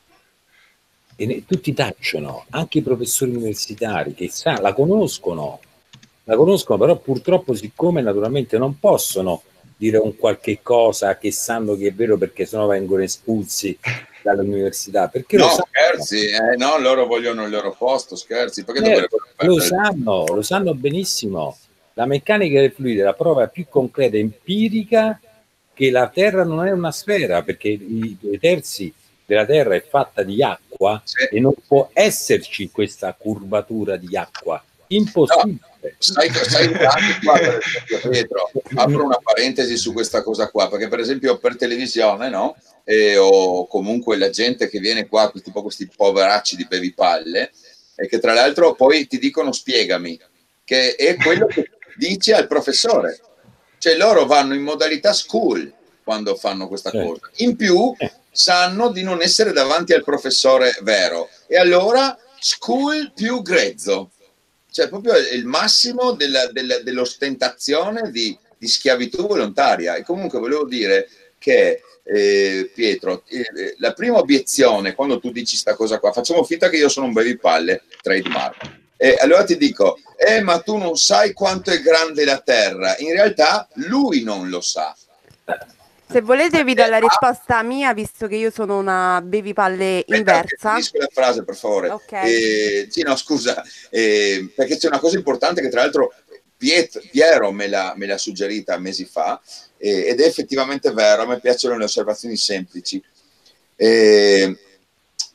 e ne- tutti tacciono, anche i professori universitari che sa, la conoscono, la conoscono, però purtroppo siccome naturalmente non possono dire un qualche cosa che sanno che è vero perché sennò vengono espulsi dall'università, perché No, lo sanno, scherzi, eh, no, loro vogliono il loro posto, scherzi, perché Eh, dovrebbero lo perdere? sanno, lo sanno benissimo. La meccanica del fluido è la prova più concreta e empirica che la Terra non è una sfera, perché i due terzi della Terra è fatta di acqua Sì. e non può esserci questa curvatura di acqua. Impossibile. Sai, sai anche qua, per esempio, Pietro, apro una parentesi su questa cosa qua, perché per esempio per televisione, no? E, o comunque la gente che viene qua, tipo questi poveracci di bevipalle, e che tra l'altro poi ti dicono spiegami, che è quello che dice al professore. Cioè loro vanno in modalità school quando fanno questa Certo. cosa. In più sanno di non essere davanti al professore vero. E allora school più grezzo. Cioè proprio il massimo della, della, dell'ostentazione di, di schiavitù volontaria. E comunque volevo dire che eh, Pietro, eh, la prima obiezione quando tu dici sta cosa qua, facciamo finta che io sono un bevipalle, trademark, e allora ti dico, eh ma tu non sai quanto è grande la Terra. In realtà lui non lo sa. Se volete vi do la risposta mia, visto che io sono una bevipalle Aspetta, inversa. finisco la frase, per favore. Ok. Eh, sì, no, scusa, eh, perché c'è una cosa importante che tra l'altro Piet- Piero me l'ha, me l'ha suggerita mesi fa, eh, ed è effettivamente vero, a me piacciono le osservazioni semplici. Eh,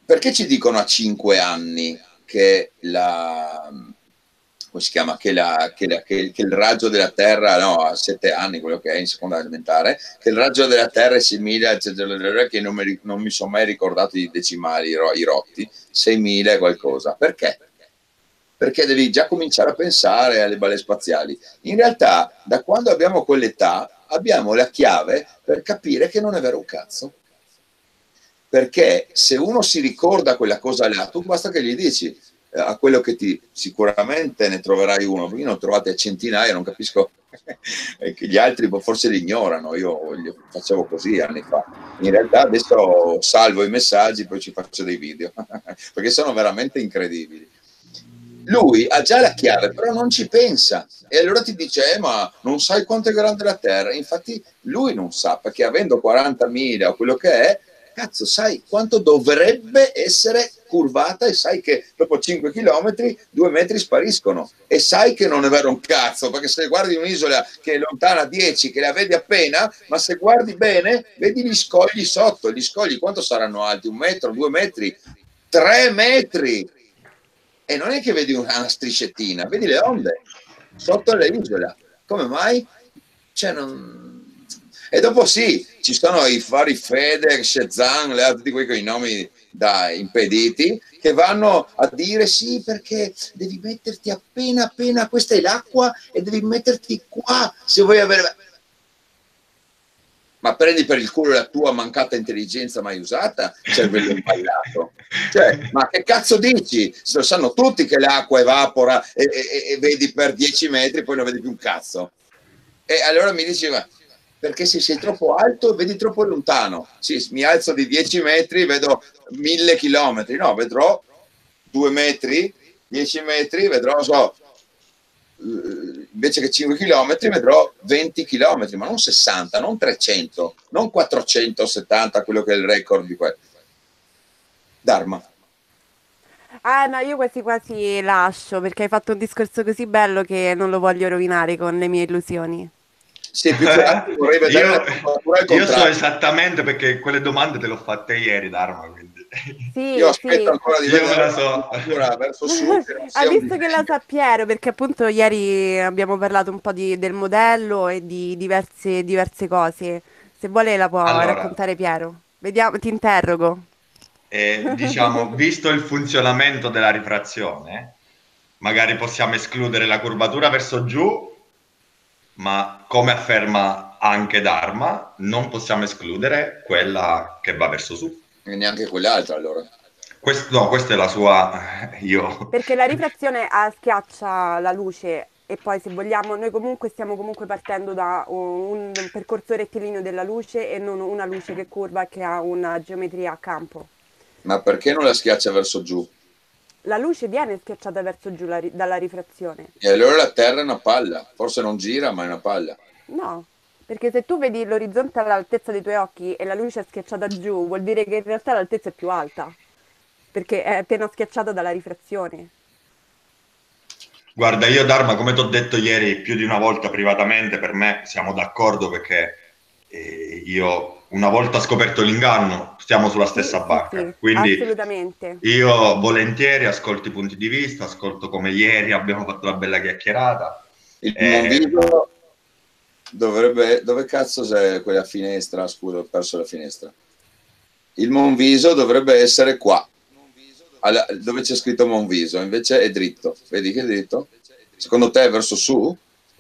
perché ci dicono a cinque anni che la... come si chiama, che, la, che, la, che, che il raggio della Terra, no, a sette anni, quello che è in seconda elementare, che il raggio della Terra è simile a che non mi, non mi sono mai ricordato i decimali, i rotti, seimila e qualcosa. Perché? Perché devi già cominciare a pensare alle balle spaziali. In realtà, da quando abbiamo quell'età, abbiamo la chiave per capire che non è vero un cazzo. Perché se uno si ricorda quella cosa là, tu basta che gli dici a quello che ti sicuramente ne troverai uno, io ne ho trovate a centinaia, non capisco che gli altri forse li ignorano, io facevo così anni fa, in realtà adesso salvo i messaggi, poi ci faccio dei video perché sono veramente incredibili. Lui ha già la chiave, però non ci pensa, e allora ti dice eh, ma non sai quanto è grande la Terra. Infatti lui non sa, perché avendo quarantamila o quello che è, cazzo, sai quanto dovrebbe essere curvata, e sai che dopo cinque chilometri due metri spariscono, e sai che non è vero un cazzo, perché se guardi un'isola che è lontana dieci, che la vedi appena, ma se guardi bene vedi gli scogli sotto. Gli scogli quanto saranno alti? Un metro, due metri, tre metri, e non è che vedi una striscettina, vedi le onde sotto l'isola. Come mai? Cioè non... E dopo sì, ci sono i vari FedEx, Zang, tutti quei, quei nomi da impediti, che vanno a dire sì perché devi metterti appena appena, questa è l'acqua e devi metterti qua se vuoi avere... Ma prendi per il culo la tua mancata intelligenza mai usata, cervello impagliato. Cioè, ma che cazzo dici? Se lo sanno tutti che l'acqua evapora e, e, e vedi per dieci metri, poi non vedi più un cazzo. E allora mi diceva, perché se sei troppo alto vedi troppo lontano. Sì, mi alzo di dieci metri, vedo mille chilometri. No, vedrò due metri, dieci metri, vedrò, so, invece che cinque chilometri vedrò venti chilometri, ma non sessanta, non trecento, non quattrocentosettanta, quello che è il record di quello. Dharma. Ah no, io quasi quasi lascio, perché hai fatto un discorso così bello che non lo voglio rovinare con le mie illusioni. Sì, più che altro vorrei vedere la curvatura al io, io so contrario. esattamente, perché quelle domande te le ho fatte ieri, Dharma, quindi. Sì, Io aspetto sì. ancora di Io me vedere la la so. curvatura verso sud, che non sia Hai un visto che la sa Piero, perché appunto ieri abbiamo parlato un po' di- del modello e di diverse, diverse cose. Se vuole la può Allora, raccontare Piero. Vediamo, ti interrogo. eh, diciamo, visto il funzionamento della rifrazione, magari possiamo escludere la curvatura verso giù, ma come afferma anche Dharma, non possiamo escludere quella che va verso su. E neanche quell'altra, allora. Questo, no, questa è la sua... Io... Perché la rifrazione ah, schiaccia la luce e poi se vogliamo, noi comunque stiamo comunque partendo da un, un percorso rettilineo della luce e non una luce che curva e che ha una geometria a campo. Ma perché non la schiaccia verso giù? La luce viene schiacciata verso giù la ri- dalla rifrazione. E allora la Terra è una palla, forse non gira, ma è una palla. No, perché se tu vedi l'orizzonte all'altezza dei tuoi occhi e la luce è schiacciata giù, vuol dire che in realtà l'altezza è più alta, perché è appena schiacciata dalla rifrazione. Guarda, io Dharma, come ti ho detto ieri più di una volta privatamente, per me siamo d'accordo, perché eh, io una volta scoperto l'inganno stiamo sulla stessa Sì, sì, barca, sì, quindi assolutamente. io volentieri ascolto i punti di vista, ascolto come ieri abbiamo fatto la bella chiacchierata. Il Eh, Monviso dovrebbe... Dove cazzo c'è quella finestra? Scusa, ho perso la finestra. Il Monviso dovrebbe essere qua, alla, dove c'è scritto Monviso, invece è dritto. Vedi che è dritto? Secondo te è verso su?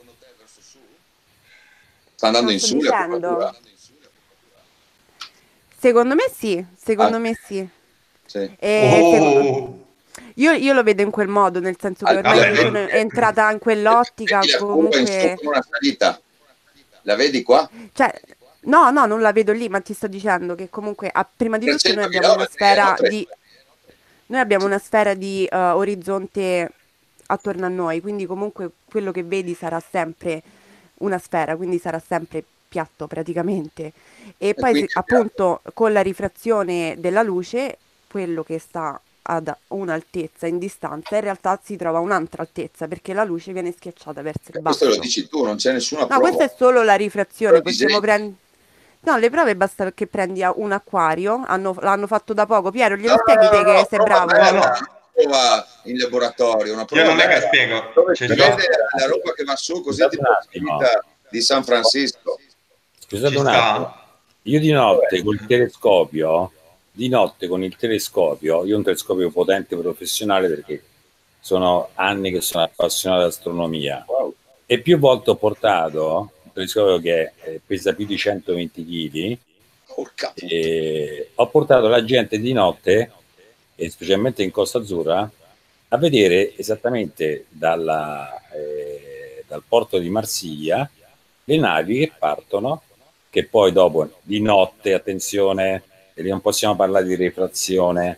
Sta andando Non in sto su la dicendo. curvatura? Secondo me sì, secondo Ah, me sì. sì. E secondo- oh, Io, io lo vedo in quel modo, nel senso che Allora, ormai vabbè, io non- sono entrata in quell'ottica, vedi la curva in su comunque... con una salita. La vedi qua? Cioè, no, no, non la vedo lì, ma ti sto dicendo che comunque, ah, prima di tutto, noi trecento abbiamo una chilometri, eh, sfera non di... Noi abbiamo una sfera di eh, orizzonte attorno a noi, quindi comunque quello che vedi sarà sempre una sfera, quindi sarà sempre piatto praticamente. E E poi quindi se- appunto con la rifrazione della luce, quello che sta ad un'altezza in distanza in realtà si trova a un'altra altezza perché la luce viene schiacciata verso il questo lo basso. dici tu, non c'è nessuna No, prova. questa è solo la rifrazione, Lo possiamo disegni. prendere... No, le prove basta che prendi a- un acquario, hanno- l'hanno fatto da poco. Piero, glielo No, no, spieghi no, te no, che sei prova bravo? vera, No, non no, è una prova in laboratorio, una io prova non è che vera, spiego, dove ci si sto, vede la roba che va su, così Scusate ti un porti attimo, vita di San Francisco. scusate ci un attimo. sta. Io di notte col telescopio, di notte con il telescopio, io ho un telescopio potente professionale perché sono anni che sono appassionato di astronomia Wow. e più volte ho portato un telescopio che eh, pesa più di centoventi chili Porca puttana. e ho portato la gente di notte, e specialmente in Costa Azzurra, a vedere esattamente dalla, eh, dal porto di Marsiglia le navi che partono, che poi dopo di notte, attenzione, e lì non possiamo parlare di rifrazione,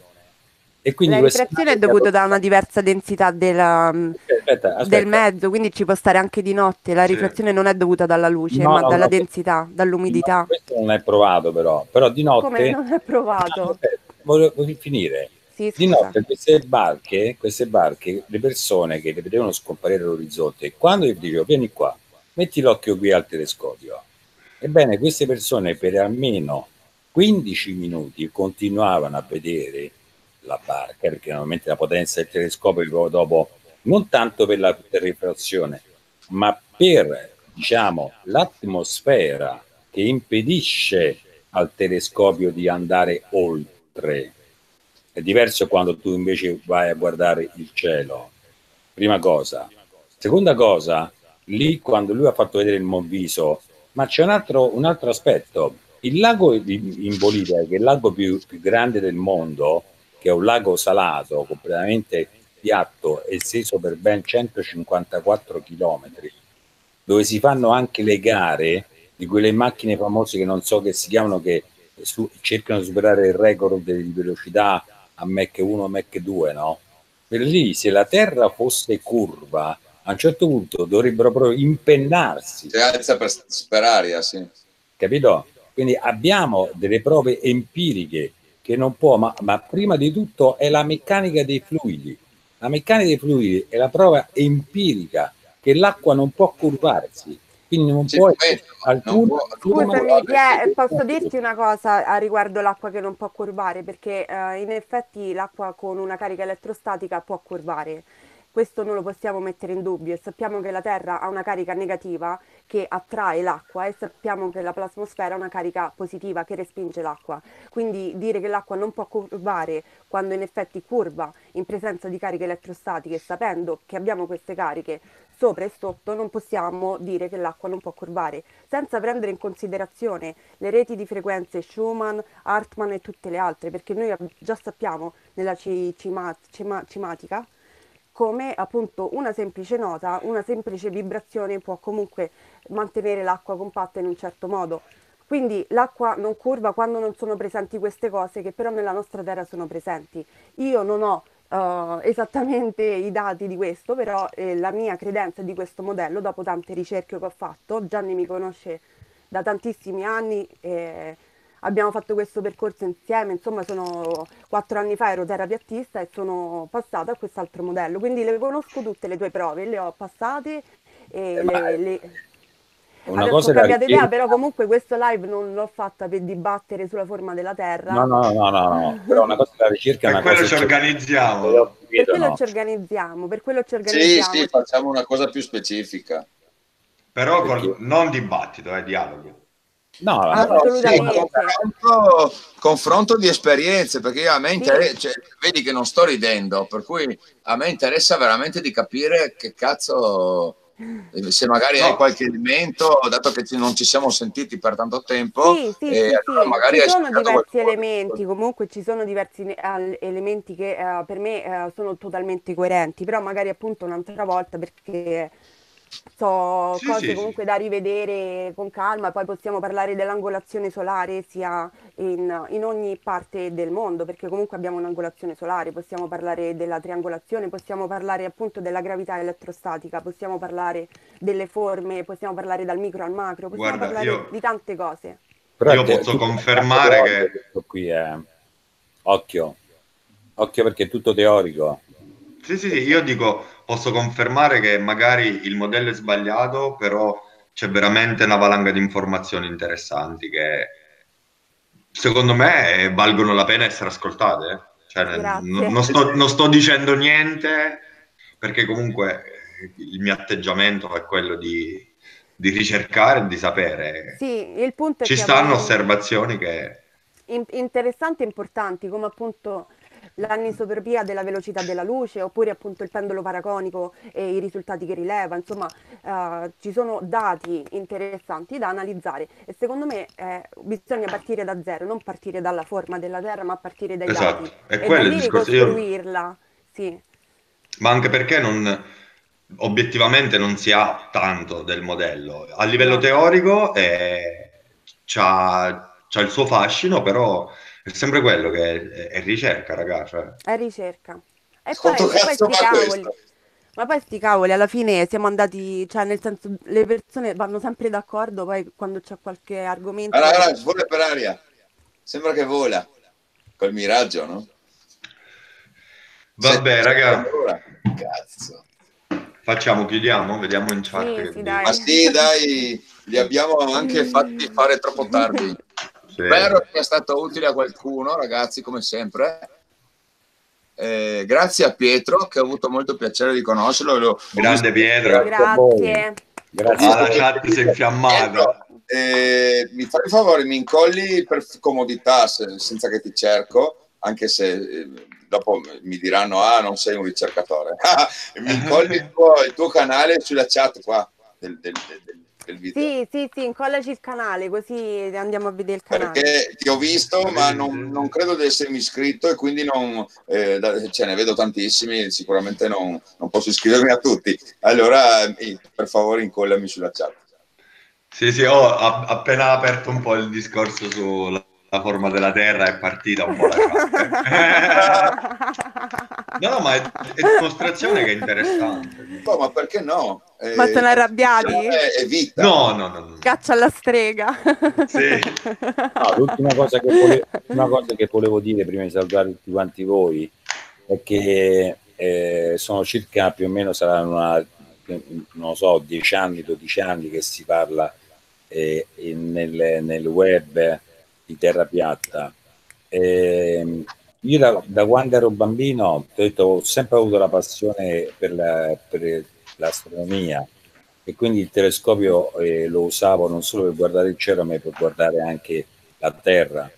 e quindi La queste rifrazione è navi dovuta da una diversa densità della- aspetta, del aspetta, mezzo, quindi ci può stare anche di notte. La Sì. rifrazione non è dovuta dalla luce, no, ma no, dalla no, densità, no, dall'umidità. questo non è provato però, però di Come notte, non è provato? aspetta, voglio, voglio finire, Sì, di scusa. notte queste barche, queste barche, le persone che le vedevano scomparire all'orizzonte, quando io dicevo vieni qua, metti l'occhio qui al telescopio, ebbene queste persone per almeno quindici minuti continuavano a vedere la barca, perché normalmente la potenza del telescopio dopo, non tanto per la rifrazione, ma per, diciamo, l'atmosfera che impedisce al telescopio di andare oltre. È diverso quando tu invece vai a guardare il cielo. Prima cosa. Seconda cosa, lì quando lui ha fatto vedere il Monviso, ma c'è un altro, un altro aspetto. Il lago in Bolivia, che è il lago più, più grande del mondo, che è un lago salato, completamente piatto, esteso per ben centocinquantaquattro chilometri, dove si fanno anche le gare di quelle macchine famose che non so che si chiamano, che su, cercano di superare il record di velocità a Mach uno, Mach due, no? Per lì, se la Terra fosse curva, a un certo punto dovrebbero proprio impennarsi, Si alza per, per aria, sì. capito? Quindi abbiamo delle prove empiriche che non può, ma, ma prima di tutto è la meccanica dei fluidi. La meccanica dei fluidi è la prova empirica che l'acqua non può curvarsi, quindi non Sì, può beh, essere non alcuna, può, non alcuna può Scusami, curare. Pie, posso dirti una cosa a riguardo l'acqua che non può curvare? Perché eh, in effetti l'acqua con una carica elettrostatica può curvare. Questo non lo possiamo mettere in dubbio e sappiamo che la Terra ha una carica negativa che attrae l'acqua e sappiamo che la plasmosfera ha una carica positiva che respinge l'acqua. Quindi dire che l'acqua non può curvare quando in effetti curva in presenza di cariche elettrostatiche, sapendo che abbiamo queste cariche sopra e sotto, non possiamo dire che l'acqua non può curvare, senza prendere in considerazione le reti di frequenze Schumann, Hartmann e tutte le altre, perché noi già sappiamo nella ci- cima- cima- cimatica come appunto una semplice nota, una semplice vibrazione può comunque mantenere l'acqua compatta in un certo modo. Quindi l'acqua non curva quando non sono presenti queste cose che però nella nostra terra sono presenti. Io non ho eh, esattamente i dati di questo, però eh, la mia credenza di questo modello, dopo tante ricerche che ho fatto, Gianni mi conosce da tantissimi anni, eh, abbiamo fatto questo percorso insieme, insomma sono quattro anni fa ero terapiattista e sono passata a quest'altro modello, quindi le conosco tutte le tue prove, le ho passate e Eh, ma le, le- una adesso cosa ho è la cambiato idea, ricerca. però comunque questo live non l'ho fatta per dibattere sulla forma della No, Terra. no, no, no, no, però una cosa è la ricerca, Per una quello cosa è ci ciò che organizziamo. gli occhi Per quello vedono. ci organizziamo, per quello ci Sì, organizziamo. sì, facciamo una cosa più specifica. Però Perché? col- non dibattito, eh, dialogo. No, No, vabbè, no, sì, Assolutamente. confronto, confronto di esperienze, perché a me Sì, interessa, cioè, vedi che non sto ridendo, per cui a me interessa veramente di capire che cazzo, se magari hai No, qualche elemento, dato che ci- non ci siamo sentiti per tanto tempo, sì, sì, e sì, allora sì, magari ci hai sono spiegato diversi qualcosa. elementi, comunque ci sono diversi ne- al- elementi che eh, per me eh, sono totalmente coerenti, però magari appunto un'altra volta perché so sì, cose sì, sì. comunque da rivedere con calma, poi possiamo parlare dell'angolazione solare sia in, in ogni parte del mondo, perché comunque abbiamo un'angolazione solare, possiamo parlare della triangolazione, possiamo parlare appunto della gravità elettrostatica, possiamo parlare delle forme, possiamo parlare dal micro al macro, possiamo Guarda, parlare io, di tante cose. però è io te- posso tutto è tanto confermare teorico che questo qui, eh. Occhio, occhio perché è tutto teorico. sì, sì, sì, io dico, posso confermare che magari il modello è sbagliato, però c'è veramente una valanga di informazioni interessanti che secondo me valgono la pena essere ascoltate. eh. Cioè, n- Grazie. non sto, non sto dicendo niente perché comunque eh, il mio atteggiamento è quello di, di ricercare e di sapere. Sì, il punto è Ci che stanno mh, osservazioni che... in- interessanti e importanti, come appunto l'anisotropia della velocità della luce, oppure appunto il pendolo paraconico e i risultati che rileva, insomma, eh, ci sono dati interessanti da analizzare e secondo me eh, bisogna partire da zero, non partire dalla forma della Terra, ma partire dai Esatto, dati è e da quello il lì discorso. Io... ricostruirla. Sì, Ma anche perché non, obiettivamente non si ha tanto del modello. A livello no, teorico eh, c'ha, c'ha il suo fascino, però è sempre quello che è, è ricerca, raga. Cioè. è ricerca. E Quanto poi, e poi cazzo sti va cavoli. questo? Ma poi sti cavoli, alla fine siamo andati, cioè nel senso le persone vanno sempre d'accordo, poi quando c'è qualche Allora, argomento. allora, vola per aria. Sembra che vola. Col miraggio, no? Se- Vabbè, raga, allora, cazzo. facciamo, chiudiamo, vediamo in chat Sì, che sì, Ma dicono. dai. sì, dai, li abbiamo anche fatti fare troppo tardi. Sì. Spero sia stato utile a qualcuno, ragazzi, come sempre. Eh, grazie a Pietro, che ho avuto molto piacere di conoscerlo. L'ho- ho Grande visto- Pietro. Grazie a voi. Grazie. Grazie ho a Ah, la visto- voi. chat si è Pietro, infiammata. eh, mi fai un favore, mi incolli per comodità, se- senza che ti cerco, anche se eh, dopo mi diranno, ah, non sei un ricercatore. Mi incolli il tuo, il tuo canale sulla chat qua del, del- del- del video. Sì, sì, sì, incollaci il canale così andiamo a vedere il canale. Perché ti ho visto, ma non, non credo di essermi iscritto e quindi non, eh, da- cioè, ne vedo tantissimi, sicuramente non, non posso iscrivermi a tutti. Allora, eh, per favore, incollami sulla chat. Sì, sì, ho a- appena aperto un po' il discorso sulla la forma della Terra, è partita un po' la chat. No, no, ma è, è dimostrazione che è interessante. Oh, ma perché no? Ma Eh, sono arrabbiati? è, è vita. No, no, no, no. Caccia alla strega. Sì. No, l'ultima cosa che volevo, l'ultima cosa che volevo dire prima di salutare tutti quanti voi è che eh, sono circa più o meno saranno una, non so, dieci anni, dodici anni che si parla eh, in- nel, nel web di terra piatta. Eh, io da, da quando ero bambino ti ho, detto, ho sempre avuto la passione per, la, per l'astronomia e quindi il telescopio eh, lo usavo non solo per guardare il cielo ma per guardare anche la terra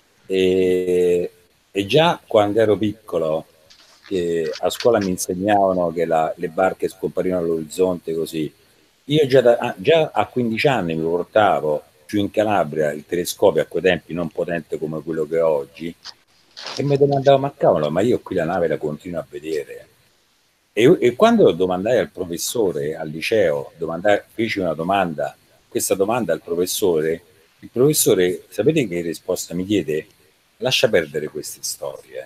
e, e già quando ero piccolo che a scuola mi insegnavano che la, le barche scomparivano all'orizzonte così io già, da, già a quindici anni mi portavo giù in Calabria il telescopio a quei tempi non potente come quello che ho oggi e mi domandavo ma cavolo ma io qui la nave la continuo a vedere e, e quando domandai al professore al liceo domandai, feci una domanda questa domanda al professore il professore sapete che risposta mi diede? Lascia perdere queste storie.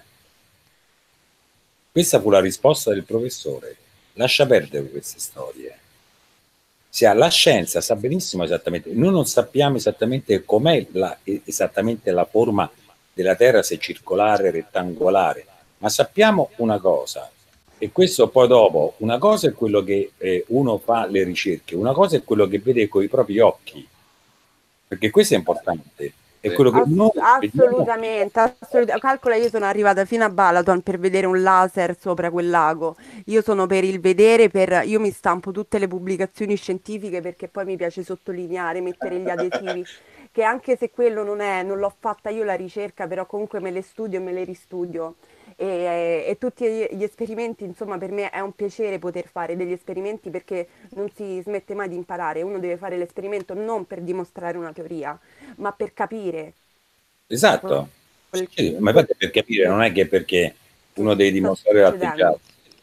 Questa fu la risposta del professore. Lascia perdere queste storie. Sia la scienza sa benissimo esattamente, noi non sappiamo esattamente com'è la, esattamente la forma della Terra, se circolare, rettangolare, ma sappiamo una cosa, e questo poi dopo, una cosa è quello che eh, uno fa le ricerche, una cosa è quello che vede con i propri occhi, perché questo è importante. È quello che Ass- noi vediamo. assolutamente, assolutamente. Calcola, io sono arrivata fino a Balaton per vedere un laser sopra quel lago. Io sono per il vedere, per... io mi stampo tutte le pubblicazioni scientifiche perché poi mi piace sottolineare, mettere gli adesivi, che anche se quello non è, non l'ho fatta io la ricerca, però comunque me le studio e me le ristudio. E, e tutti gli esperimenti, insomma, per me è un piacere poter fare degli esperimenti perché non si smette mai di imparare. Uno deve fare l'esperimento non per dimostrare una teoria, ma per capire. Esatto, quel- sì, ma infatti per capire non è che perché uno deve sta dimostrare succedendo. l'atteggiato,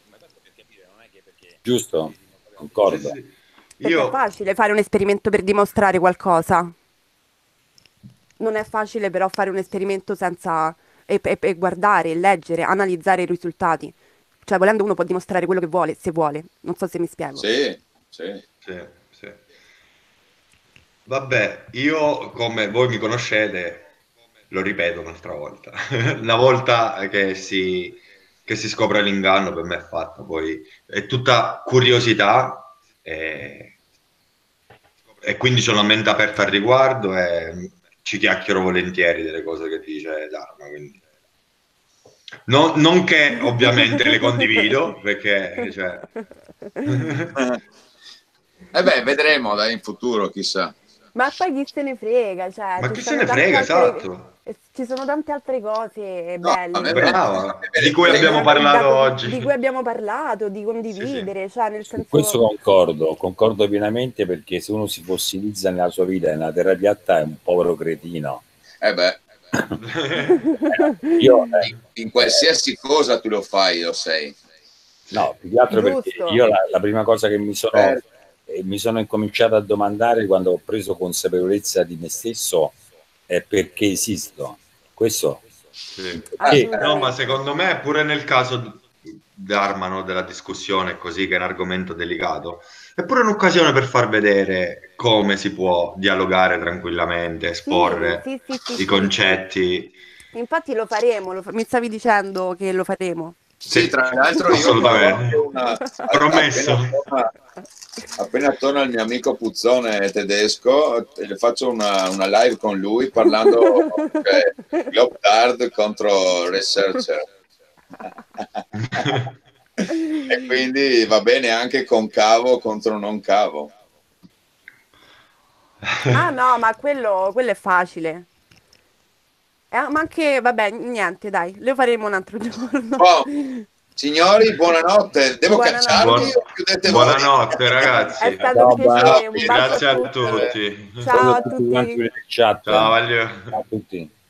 giusto? Concordo. Sì, sì. Perché è Io, facile fare un esperimento per dimostrare qualcosa. Non è facile però fare un esperimento senza e, e- e guardare, leggere, analizzare i risultati. Cioè, volendo uno può dimostrare quello che vuole, se vuole. Non so se mi spiego. Sì, sì. sì, sì. Vabbè, io come voi mi conoscete, lo ripeto un'altra volta. Una volta che si, che si scopre l'inganno, per me è fatta. Poi è tutta curiosità e, e quindi c'è una mente aperta al riguardo e ci chiacchiero volentieri delle cose che dice Dharma, quindi. No, non che ovviamente le condivido, perché cioè... Eh beh, vedremo dai in futuro, chissà. Ma poi chi se ne frega, cioè, Ma ci chi se sono ne tante frega, altre- esatto. eh, Ci sono tante altre cose No, belle. a me Brava, di cui Prego. abbiamo Da- parlato da- oggi. Di cui abbiamo parlato, di condividere, cioè nel Su questo senso... concordo, concordo pienamente, perché se uno si fossilizza nella sua vita nella terra piatta è un povero cretino. Eh beh, Io, eh, in, in qualsiasi cosa tu lo fai, lo sei. no, più che altro perché Giusto. io la, la prima cosa che mi sono, Eh. eh, mi sono incominciato a domandare quando ho preso consapevolezza di me stesso è perché esisto. Questo Sì. perché, No, ma secondo me pure nel caso Dharma, no, della discussione così, che è un argomento delicato, è pure un'occasione per far vedere come si può dialogare tranquillamente, esporre Sì, sì, sì, sì, i sì, concetti. sì. Infatti lo faremo, lo fa- mi stavi dicendo che lo faremo. Sì, tra l'altro io assolutamente. una, Promesso. Appena torna, appena torna il mio amico Puzzone tedesco, le faccio una, una live con lui parlando cioè, Globdard contro Researcher. E quindi va bene anche con cavo contro non cavo. Ah no, ma quello, quello è facile. Eh, ma anche, vabbè, niente, dai, lo faremo un altro giorno. Oh, signori, buonanotte. Devo Buonanotte. cacciarvi Buon- o chiudete voi? Buonanotte ragazzi. È stato No, un piacere, buonanotte. un bacio Grazie a tutti. tutti. Ciao a tutti quanti tutti. nel chat. Ciao, Vaglio. Ciao a tutti.